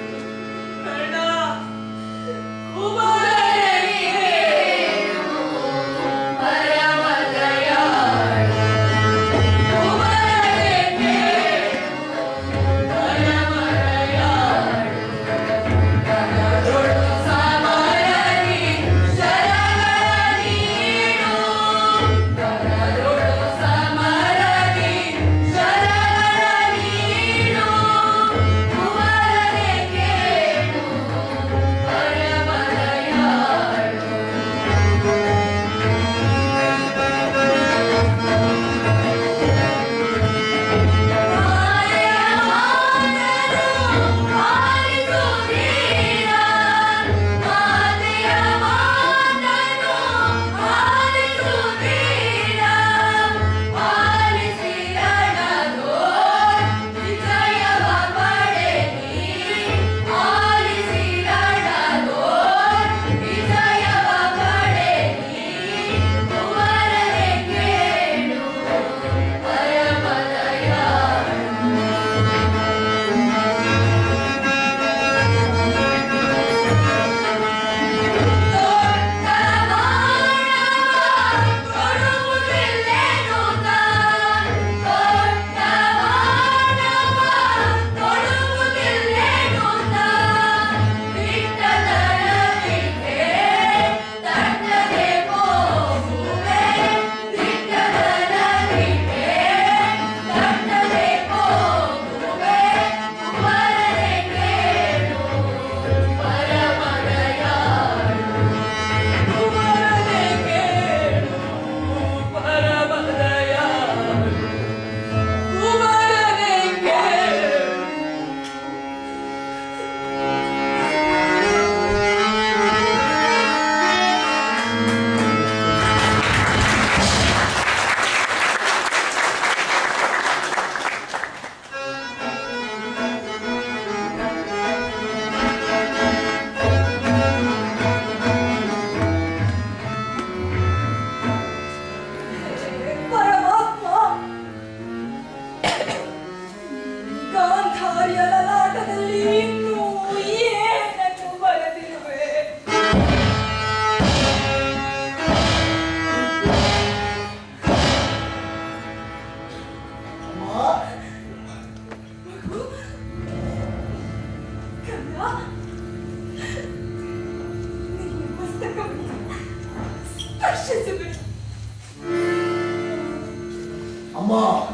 Speaker 3: ಅಮ್ಮ,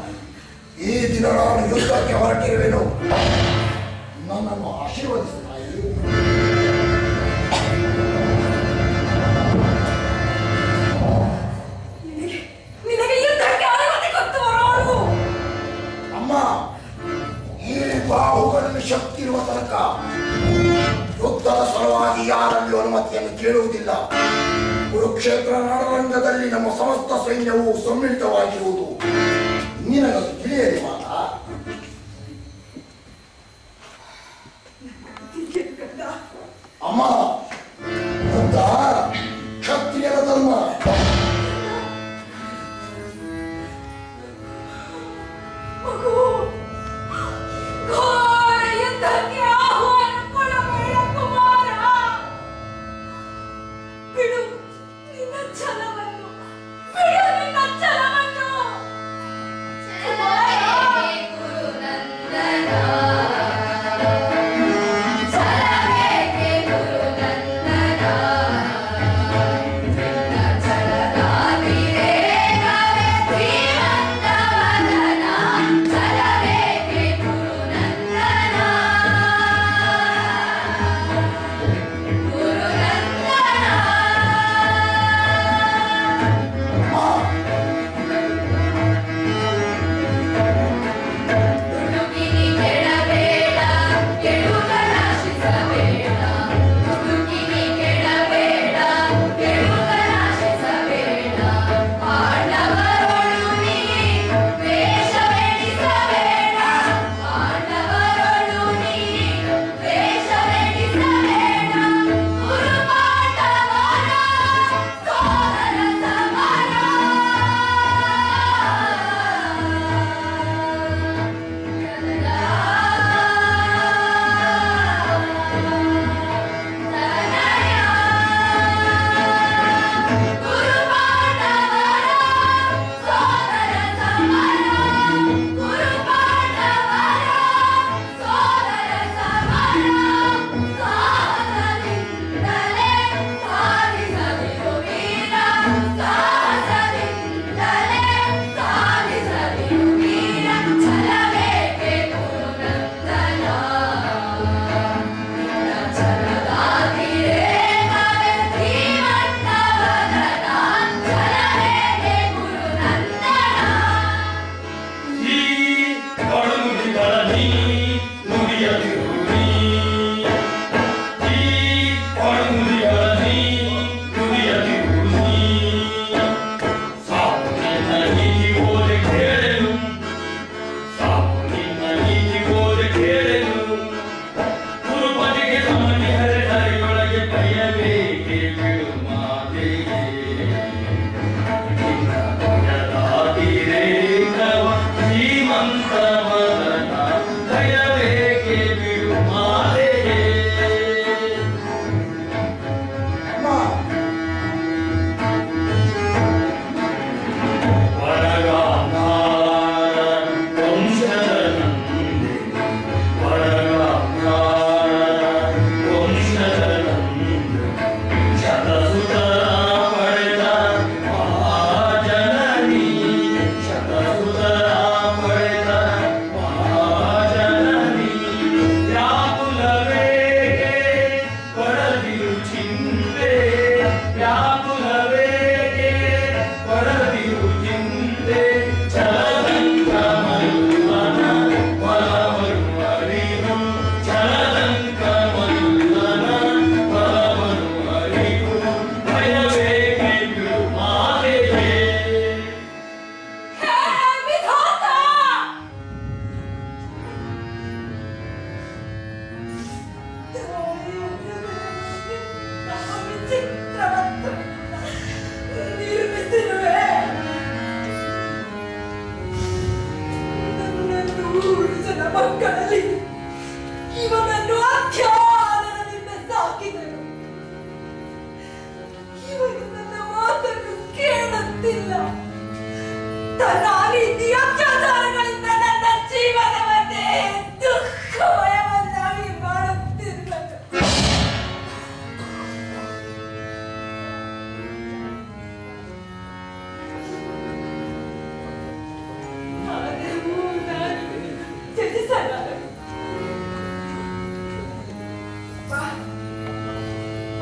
Speaker 3: ಈ ದಿನ ನಾನು ಯುದ್ಧಕ್ಕೆ ಹೊರಟಿರುವೆನು. ನನ್ನನ್ನು ಆಶೀರ್ವದಿಸು ತಾಯಿ.
Speaker 9: ನಿನಗೆ ಯುದ್ಧಕ್ಕೆ ಅನುಮತಿ ಕೊಟ್ಟು ಹೊರಡು.
Speaker 3: ಅಮ್ಮ, ಈ ಬಾಹುಗಳನ್ನು ಶಕ್ತಿ ಇರುವ ತನಕ ಯುದ್ಧದ ಸಲುವಾಗಿ ಯಾರಲ್ಲಿಯೂ ಅನುಮತಿಯನ್ನು ಕೇಳುವುದಿಲ್ಲ. ಕುರುಕ್ಷೇತ್ರ ರಣರಂಗದಲ್ಲಿ ನಮ್ಮ ಸಮಸ್ತ ಸೈನ್ಯವು ಸಮ್ಮಿಳಿತವಾಗಿರುವುದು ನಿನಗದು ತಿಳಿಯಲಿ ಮಾತಾ. ಅಮ್ಮ, ಯುದ್ಧ ಕ್ಷತ್ರಿಯರ ಧರ್ಮ.
Speaker 9: ಘೋರ ಯುದ್ಧಕ್ಕೆ ಆಹ್ವಾನ ಕೊಡಬೇಡ ಕುಮಾರ.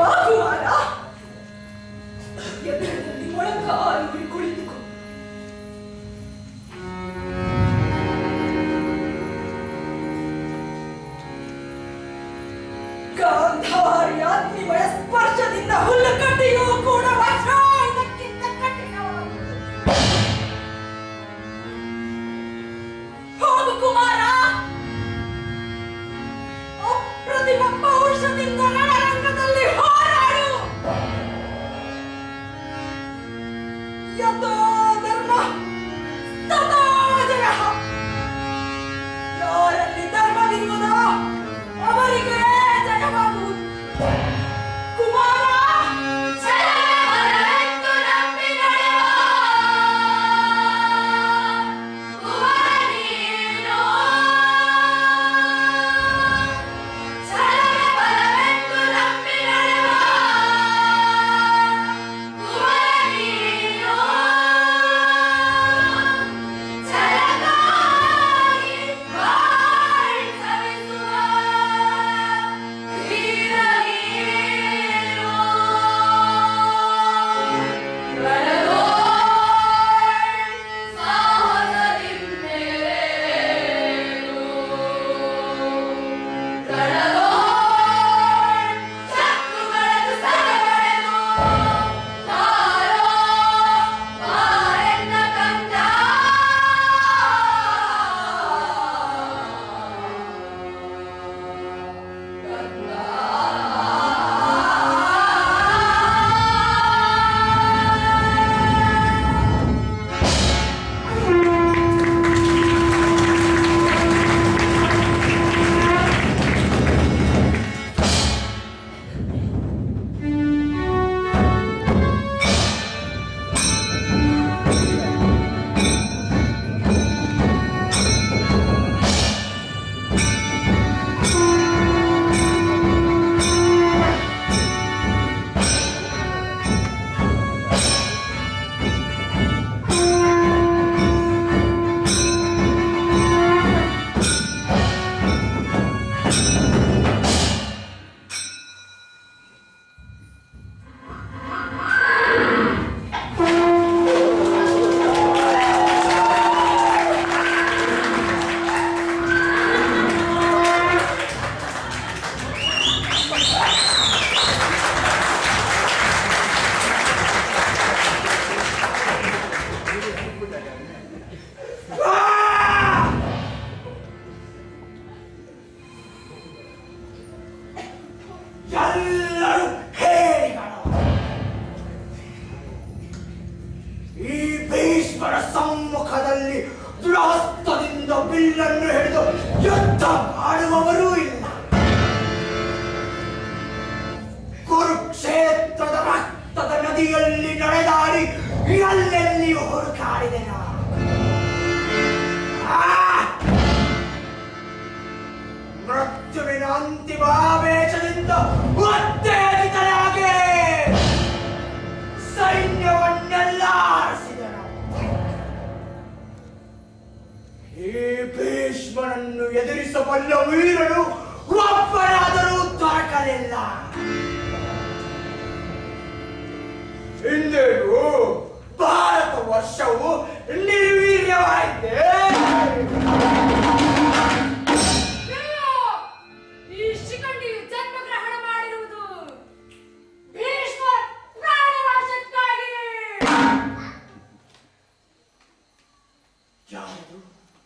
Speaker 9: ಬಾ ಕುಮಾರ, ಎದುರಿನಲ್ಲಿ ಮೊಳಕಾಲು ಕುಳಿತುಕೋ. ಗಾಂಧಾರಿ ಅಗ್ನಿಮಯ ಸ್ಪರ್ಶದಿಂದ ಹುಲ್ಲು ಕಟ್ಟಿಯೂ ಕೂಡ ವಜ್ರಾಯುಧಕ್ಕಿಂತ ಕಠಿಣವಾದುದು. ಹೋಗು ಕುಮಾರ, ಅಪ್ರತಿಮ ಪೌರುಷದಿಂದ ರಣರಂಗದಲ್ಲಿ ಹೋರಾಡು. ಯಥೋ ಧರ್ಮ ತಥೋ ಜಯಃ. ಯಾರಲ್ಲಿ ಧರ್ಮವಿರುವುದೋ ಅವರಿಗೆ ಜಯವಾಗುವುದು. ಕುಮಾರ,
Speaker 2: ಛಲವರವೆಂದು ನಂಬಿ ನಡೆವ ಕುವರನೀನು. ಛಲವರವೆಂದು ನಂಬಿ ನಡೆವ ಕುವರನೀನು. ಛಲಕ್ಕಾಗಿ ಬಾಳ್ ಸವಿಸುವ ವೀರ ನೀನು. ಕಡಲೋಳ್ ಸಾಹಸದಿಂದೇಳು. ಕಡಲೋಳ್ ಶತ್ರುಗಳನ್ನು ಸದೆಬಡೆದು ತಾರೋ ಬಾರೆನ್ನ ಕಂದ.
Speaker 3: ಎಲ್ಲರೂ ಹೇರಿಗಳು. ಈ ಭೀಷ್ಮರ ಸಮ್ಮುಖದಲ್ಲಿ ದುರಹಸ್ತದಿಂದ ಬಿಲ್ಲನ್ನು ಹಿಡಿದು ಯುದ್ಧ ಮಾಡುವವರೂ ಇಲ್ಲ. ಕುರುಕ್ಷೇತ್ರದ ರಕ್ತದ ನದಿಯಲ್ಲಿ ನಡೆದಾಡಿ ಎಲ್ಲೆಲ್ಲಿಯೂ ಹುಡುಕಾಡಿದೆನು. ಮೃತ್ಯುವಿನ ಅಂತಿಮ ಆವೇಶದಿಂದ ಉತ್ತೇಜಿತನಾಗಿ ಸೈನ್ಯವನ್ನೆಲ್ಲ ಆರಿಸಿದನು. ಈ ಭೀಷ್ಮನನ್ನು ಎದುರಿಸಬಲ್ಲ ವೀರನು ಒಬ್ಬರಾದರೂ ದೊರಕಲಿಲ್ಲ. ಇಂದೇನು ಭಾರತ ವರ್ಷವು ನಿರ್ವೀರ್ಯವಾಯಿತೆ.
Speaker 9: ಈ ಶಿಖಂಡಿಯು ಜನ್ಮಗ್ರಹಣ ಮಾಡಿರುವುದು ಭೀಷ್ಮ ಪ್ರಾಣನಾಶಕ್ಕಾಗಿ.
Speaker 3: ಯಾರು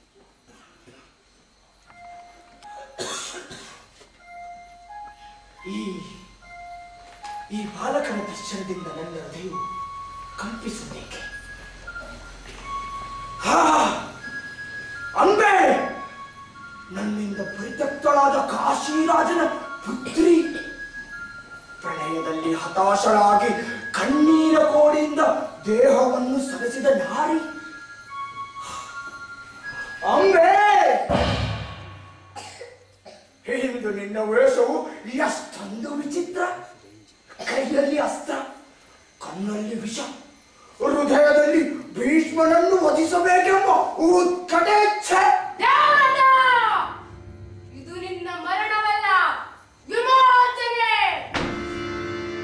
Speaker 3: ಈ ಬಾಲಕನ ದರ್ಶನದಿಂದ ನನ್ನ ಹೃದಯವು ಕಂಪಿಸುತ್ತೇಕೆ? ಅಂಬೆ, ನನ್ನಿಂದ ಪರಿತ್ಯಕ್ತಳಾದ ಕಾಶಿರಾಜನ ಪುತ್ರಿ, ಪ್ರಣಯದಲ್ಲಿ ಹತಾಶರಾಗಿ ಕಣ್ಣೀರ ಕೋಡಿಯಿಂದ ದೇಹವನ್ನು ಸವೆಸಿದ ನಾರಿ ಅಂಬೆ. ಇಂದು ನಿನ್ನ ವೇಷವು ಎಷ್ಟೊಂದು ವಿಚಿತ್ರ. ಕೈಯಲ್ಲಿ ಅಸ್ತ್ರ, ಕಣ್ಣಲ್ಲಿ ವಿಷ, ಹೃದಯದಲ್ಲಿ ಭೀಷ್ಮನನ್ನು ವಧಿಸಬೇಕೆಂಬ ಉತ್ಕಟೇಚ್ಛೆ.
Speaker 9: ಇದು ನಿನ್ನ ಮರಣವಲ್ಲ, ವಿಮೋಚನೆ.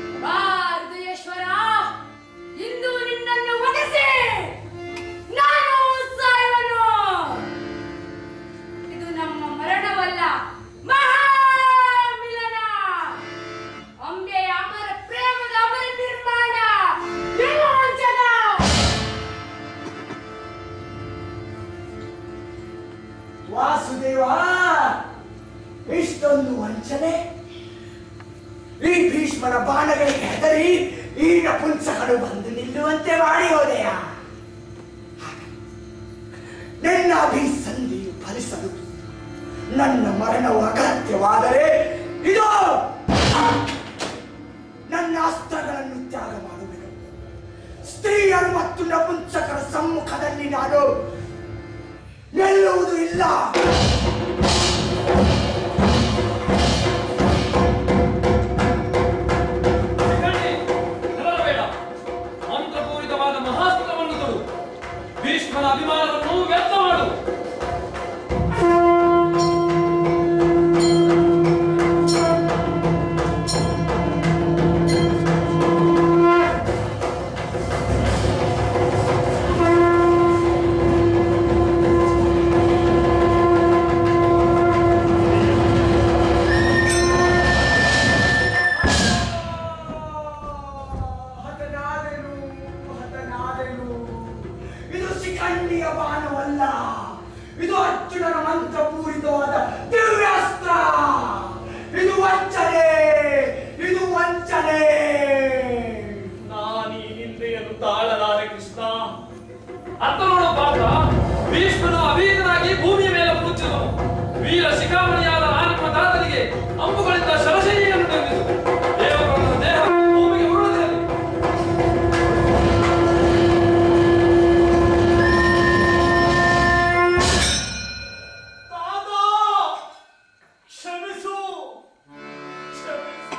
Speaker 3: ಭೀಷ್ಮನ ಬಾಣಗಳಿಗೆ ಹೆದರಿ ಈ ನಪುಂಸಕರು ಬಂದು ನಿಲ್ಲುವಂತೆ ಮಾಡಿ ಹೋದೆಯ. ನಿನ್ನ ಅಭಿಸಂಧಿಯು ಫಲಿಸಲು ನನ್ನ ಮರಣವು ಅಗತ್ಯವಾದರೆ ಇದು ನನ್ನ ಅಸ್ತ್ರಗಳನ್ನು ತ್ಯಾಗ ಮಾಡುವೆನು. ಸ್ತ್ರೀಯರು ಮತ್ತು ನಪುಂಸಕರ ಸಮ್ಮುಖದಲ್ಲಿ ನಾನು ನಿಲ್ಲುವುದು ಇಲ್ಲ.
Speaker 5: ಮಂತ್ರಪೂರಿತವಾದ ಮಹಾಸ್ತ್ರವನ್ನು ತೊಡು, ಭೀಷ್ಮನ ಅಭಿಮಾನವನ್ನು ವ್ಯರ್ಥ ಮಾಡು.
Speaker 3: ಇದು ಅರ್ಜುನನ ಮಂತ್ರಪೂರಿತವಾದ ದಿವ್ಯಾಸ್ತ್ರ. ಇದು ವಂಚನೆ, ಇದು ವಂಚನೆ.
Speaker 6: ನಾನೀ ನಿಂದೆಯನ್ನು ತಾಳಲಾರೆ ಕೃಷ್ಣ.
Speaker 5: ಅರ್ಥ ನೋಡೋ ಪಾತ್ರ, ಭೀಷ್ಮನು ಅಭೀತನಾಗಿ ಭೂಮಿಯ ಮೇಲೆ ಮುಚ್ಚಿದನು. ವೀರ ಶಿಖಾಮಣಿಯಾದ ನಿಮ್ಮ ತಾತನಿಗೆ ಅಂಬುಗಳಿಂದ ಶರಶೈಲಿಯನ್ನು ನಿರ್ಮಿಸು. ದೇವರ ದೇಹ ಭೂಮಿಗೆ ಉರುಳದಿರಲಿ.
Speaker 6: ಕ್ಷಮಿಸು, ಕ್ಷಮಿಸು.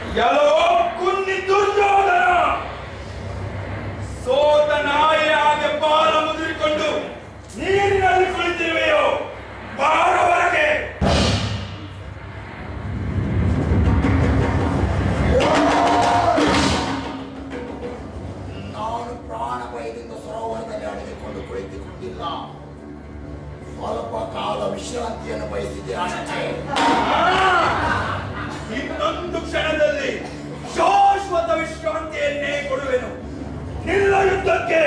Speaker 10: ಎಲ್ಲೋ ಕುನ್ನಿ ದುರ್ಯೋಧನ ಸೋತ ನಾಯಿಯ ಹಾಗೆ ಬಾಲ ಮುದುರಿಕೊಂಡು ನೀರಿನಲ್ಲಿ ಕುಳಿತಿರುವೆಯೋ? ಬಾರವರೆಗೆ.
Speaker 3: ನಾನು ಪ್ರಾಣ ಭಯದಿಂದ ಸರೋವರದಲ್ಲಿ ಅಡಗಿಕೊಂಡು ಕುಳಿತುಕೊಂಡಿಲ್ಲ. ಸ್ವಲ್ಪ ಕಾಲ ವಿಶ್ರಾಂತಿಯನ್ನು ಬಯಸಿದ್ದೆ ಅಷ್ಟೇ.
Speaker 10: ಇನ್ನೊಂದು ಕ್ಷಣದಲ್ಲಿ ಶಾಶ್ವತ ವಿಶ್ರಾಂತಿಯನ್ನೇ ಕೊಡುವೆನು. ನಿಲ್ಲ ಯುದ್ಧಕ್ಕೆ.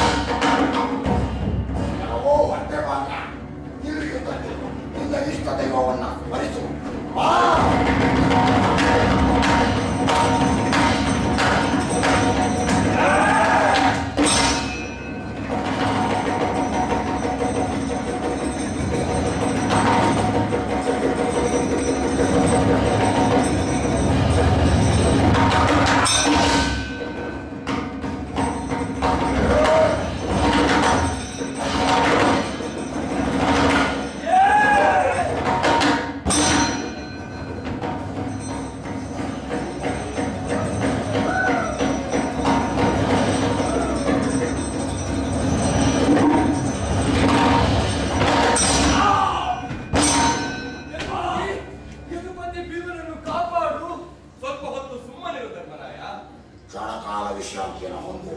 Speaker 3: ಓ ಹೊಟ್ಟೆ ಭಾಗ ನಿಲ್ಲು ಯುದ್ಧಕ್ಕೆ. ನಿನ್ನ ಇಷ್ಟ ದೈವವನ್ನ ಸ್ಮರಿಸು. ಬಾ. ಕ್ಷಣಕಾಲ ವಿಶ್ರಾಂತಿಯನ್ನು ಹೊಂದು.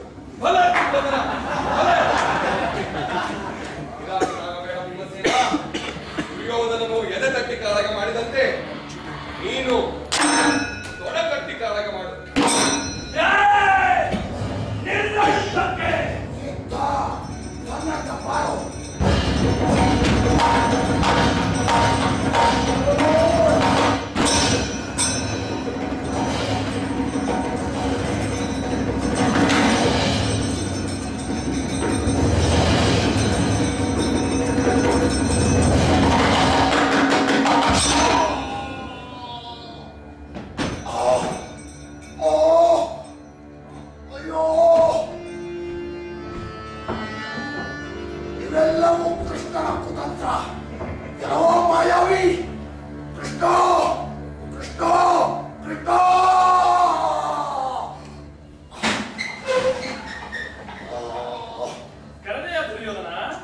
Speaker 1: ದುರ್ಯೋಧನನು ಎದೆ ತಟ್ಟಿ ಕಾಳಗ ಮಾಡಿದಂತೆ ನೀನು ತೊಡ ಕಟ್ಟಿ ಕಾಳಗ ಮಾಡು.
Speaker 3: ಸಿದ್ಧ ಸನ್ನದ್ಧ ಬಾರೋ. ಇವೆಲ್ಲವೂ ಕೃಷ್ಣನ ಕುತಂತ್ರ. ಯಾವ ಮಾಯಾವಿ. ಕೃಷ್ಣ ಕೃಷ್ಣ ಕೃಷ್ಣ.
Speaker 5: ಕರೆದೆಯ ದುರ್ಯೋಧನ?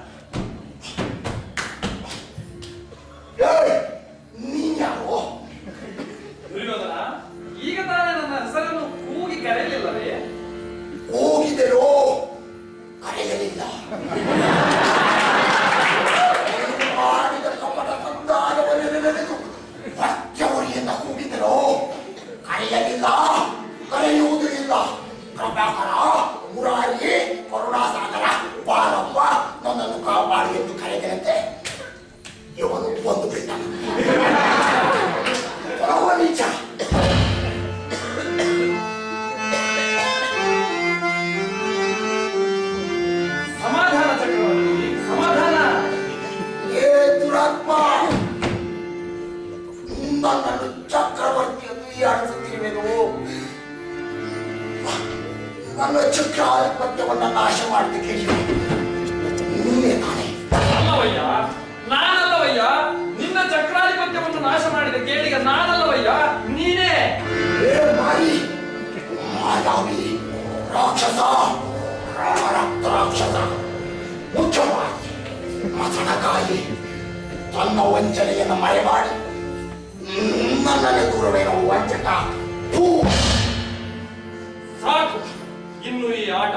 Speaker 3: ನೀನ್ ಯಾರು?
Speaker 5: ದುರ್ಯೋಧನ, ಈಗ ತಾನೇ ನನ್ನ ಹೆಸರನ್ನು ಕೂಗಿ ಕರೆಯಲಿಲ್ಲವೇ?
Speaker 3: ಹೋಗಿದೆಯೋ? ಕರೆಯಲಿಲ್ಲ. ಮಾಡಿದ ಕಪಟ ಸಂಧಾನವನ್ನು ನೆನೆದು ಸತ್ಯವರಿಯಿಂದ ಕೂಗಿದೆಯೋ? ಕರೆಯಲಿಲ್ಲ. ಕರೆಯುವುದು ಇಲ್ಲ. ಪ್ರಭಾಕರ, ಮುರಾರಿ, ಕರುಣಾಸಾಗರ, ಬಾರಪ್ಪ, ನನ್ನನ್ನು ಕಾಪಾಡಿ ಎಂದು ಕರೆದಂತೆ ಇವನು ಒಂದು ಬಿಟ್ಟ. ನಿಜ.
Speaker 5: ಸಮಾಧಾನ ಚಕ್ರವರ್ತಿ, ಸಮಾಧಾನ.
Speaker 3: ಏ ದುರಾತ್ಮ, ನನ್ನನ್ನು ಚಕ್ರವರ್ತಿಯನ್ನು ಆಡಿಸುತ್ತಿರುವೆನು. ನನ್ನ ಚಕ್ರಾಧಿಪತ್ಯವನ್ನು ನಾಶ ಮಾಡಿದ ಕೇಳಿ ನೀನೇ ತಾನೆ?
Speaker 5: ಅಲ್ಲವಯ್ಯ, ನಾನಲ್ಲವಯ್ಯ. ನಿನ್ನ ಚಕ್ರಾಧಿಪತ್ಯವನ್ನು ನಾಶ ಮಾಡಿದ ಕೇಳಿಗ ನಾನಲ್ಲವಯ್ಯ, ನೀನೇ.
Speaker 3: ಏ ಮಾರಿ, ಮಾಯಾವಿ, ರಾಕ್ಷಸ, ರಕ್ತ ರಾಕ್ಷಸ, ಮುಖ್ಯವಾಗಿ ಮಸಣಕಾಯಿ ತನ್ನ ವಂಚನೆಯನ್ನು ಮರೆ ಮಾಡಿ ನನ್ನನ್ನು ದೂರವೇನೋ ವಂಚಕ.
Speaker 5: ಸಾಕು ಇನ್ನು ಈ ಆಟ.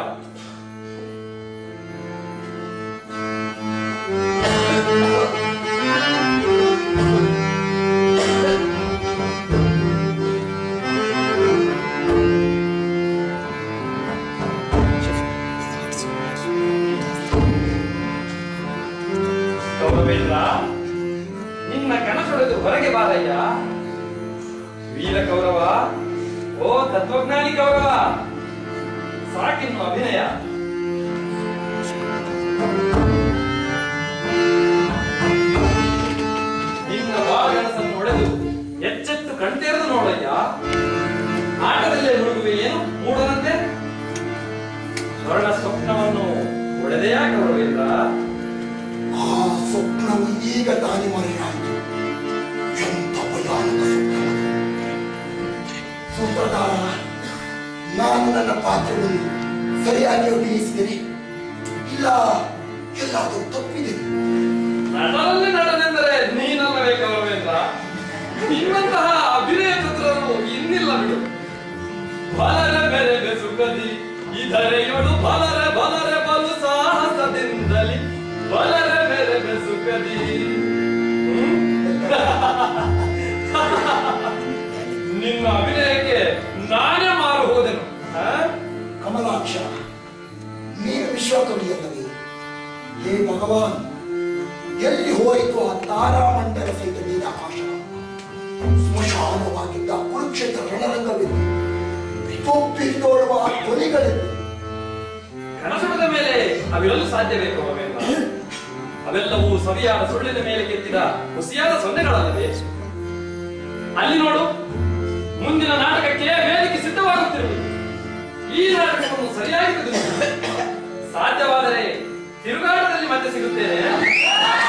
Speaker 5: ಗೌರವೇಂದ್ರ, ನಿನ್ನ ಕನಸೊಡೆದು ಹೊರಗೆ ಬಾರಯ್ಯ. ವೀರ ಕೌರವ, ಓ ತತ್ವಜ್ಞಾನಿ ಕೌರವ, ಸಾಕಿನ್ನು ಅಭಿನಯ. ನಿನ್ನ ಬಾಲಗನಸನ್ನು ಹೊಡೆದು ಎಚ್ಚೆತ್ತು ಕಣ್ತೆರೆದು ನೋಡಯ್ಯ. ಆಟದಲ್ಲೇ ಮುಳುಗುವೆ ಏನು ಮೂಡದಂತೆ? ಸ್ವರ್ಣ ಸ್ವಪ್ನವನ್ನು ಒಡೆದೆಯಾ ಗೌರವೇಂದ್ರ?
Speaker 3: ಆ ಸ್ವಪ್ನವು ಈಗ ತಾನೇ ಮರೆಯಾಯಿತು. ಎಂಥ ಭಯಾನಕ ಸ್ವಪ್ನ. ಸುತ ನನ್ನ ಪಾತ್ರವನ್ನು ಸರಿಯಾಗಿ ಅಭಿನಯಿಸಿದರೆ ಇಲ್ಲ ಎಲ್ಲಾದರೂ ತಪ್ಪಿದೆ.
Speaker 5: ನಟರಲ್ಲಿ ನಟನೆಂದರೆ ನೀನಲ್ಲವೇ ಗೌರವೇಂದ್ರ? ನಿನ್ನಂತಹ ಅಭಿನಯ ಚಿತ್ರರು ಇನ್ನಿಲ್ಲ ಬಿಡು. ಬಲರೆ ಬೆರೆಗೆ ಸುಖದಿ ಇದರೆಯೊಳು ಬಲರೆ ಬಲರೆ ಬಲು ಸಾಹಸದಿಂದಲಿ ಬಲರೆ ಬೆರೆಗೆ ಸುಖದಿ. ನಿನ್ನ ಅಭಿನಯಕ್ಕೆ ನಾನೇ ಮಾರು ಹೋದೆನು.
Speaker 3: ಕಮಲಾಕ್ಷ, ನೀನು ವಿಶ್ವಕವಿಯಲ್ಲವೇ? ಹೇ ಭಗವಾನ್, ಎಲ್ಲಿ ಹೋಯಿತು ಆ ತಾರಾಮಂಡಲ ಸಹಿತ ನೀರಾಕಾಶ? ಸ್ಮಶಾನವಾಗಿದ್ದ ಕುರುಕ್ಷೇತ್ರ ರಣರಂಗವೆಂದು ತೊಪ್ಪಿರಿದೋಳುವ ಆ ಧ್ವನಿಗಳೆಂದು
Speaker 5: ಕನಸುಗಳ ಮೇಲೆ ಅವಿರಲು ಸಾಧ್ಯವೇ ಗೌರವೇಂದ್ರ? ಅವೆಲ್ಲವೂ ಸವಿಯಾದ ಸುಳ್ಳಿನ ಮೇಲೆ ಕೆತ್ತಿದ ಹುಸಿಯಾದ ಸೊನ್ನೆಗಳಲ್ಲವೇ? ಅಲ್ಲಿ ನೋಡು, ಮುಂದಿನ ನಾಟಕಕ್ಕೆ ವೇದಿಕೆ ಸಿದ್ಧವಾಗುತ್ತಿರುವುದು. ಈ ನಾಟಕವನ್ನು ಸರಿಯಾಗಿ ತೆಗೆದುಕೊಂಡು ಸಾಧ್ಯವಾದರೆ ತಿರುಗಾಟದಲ್ಲಿ ಮತ್ತೆ ಸಿಗುತ್ತೇನೆ.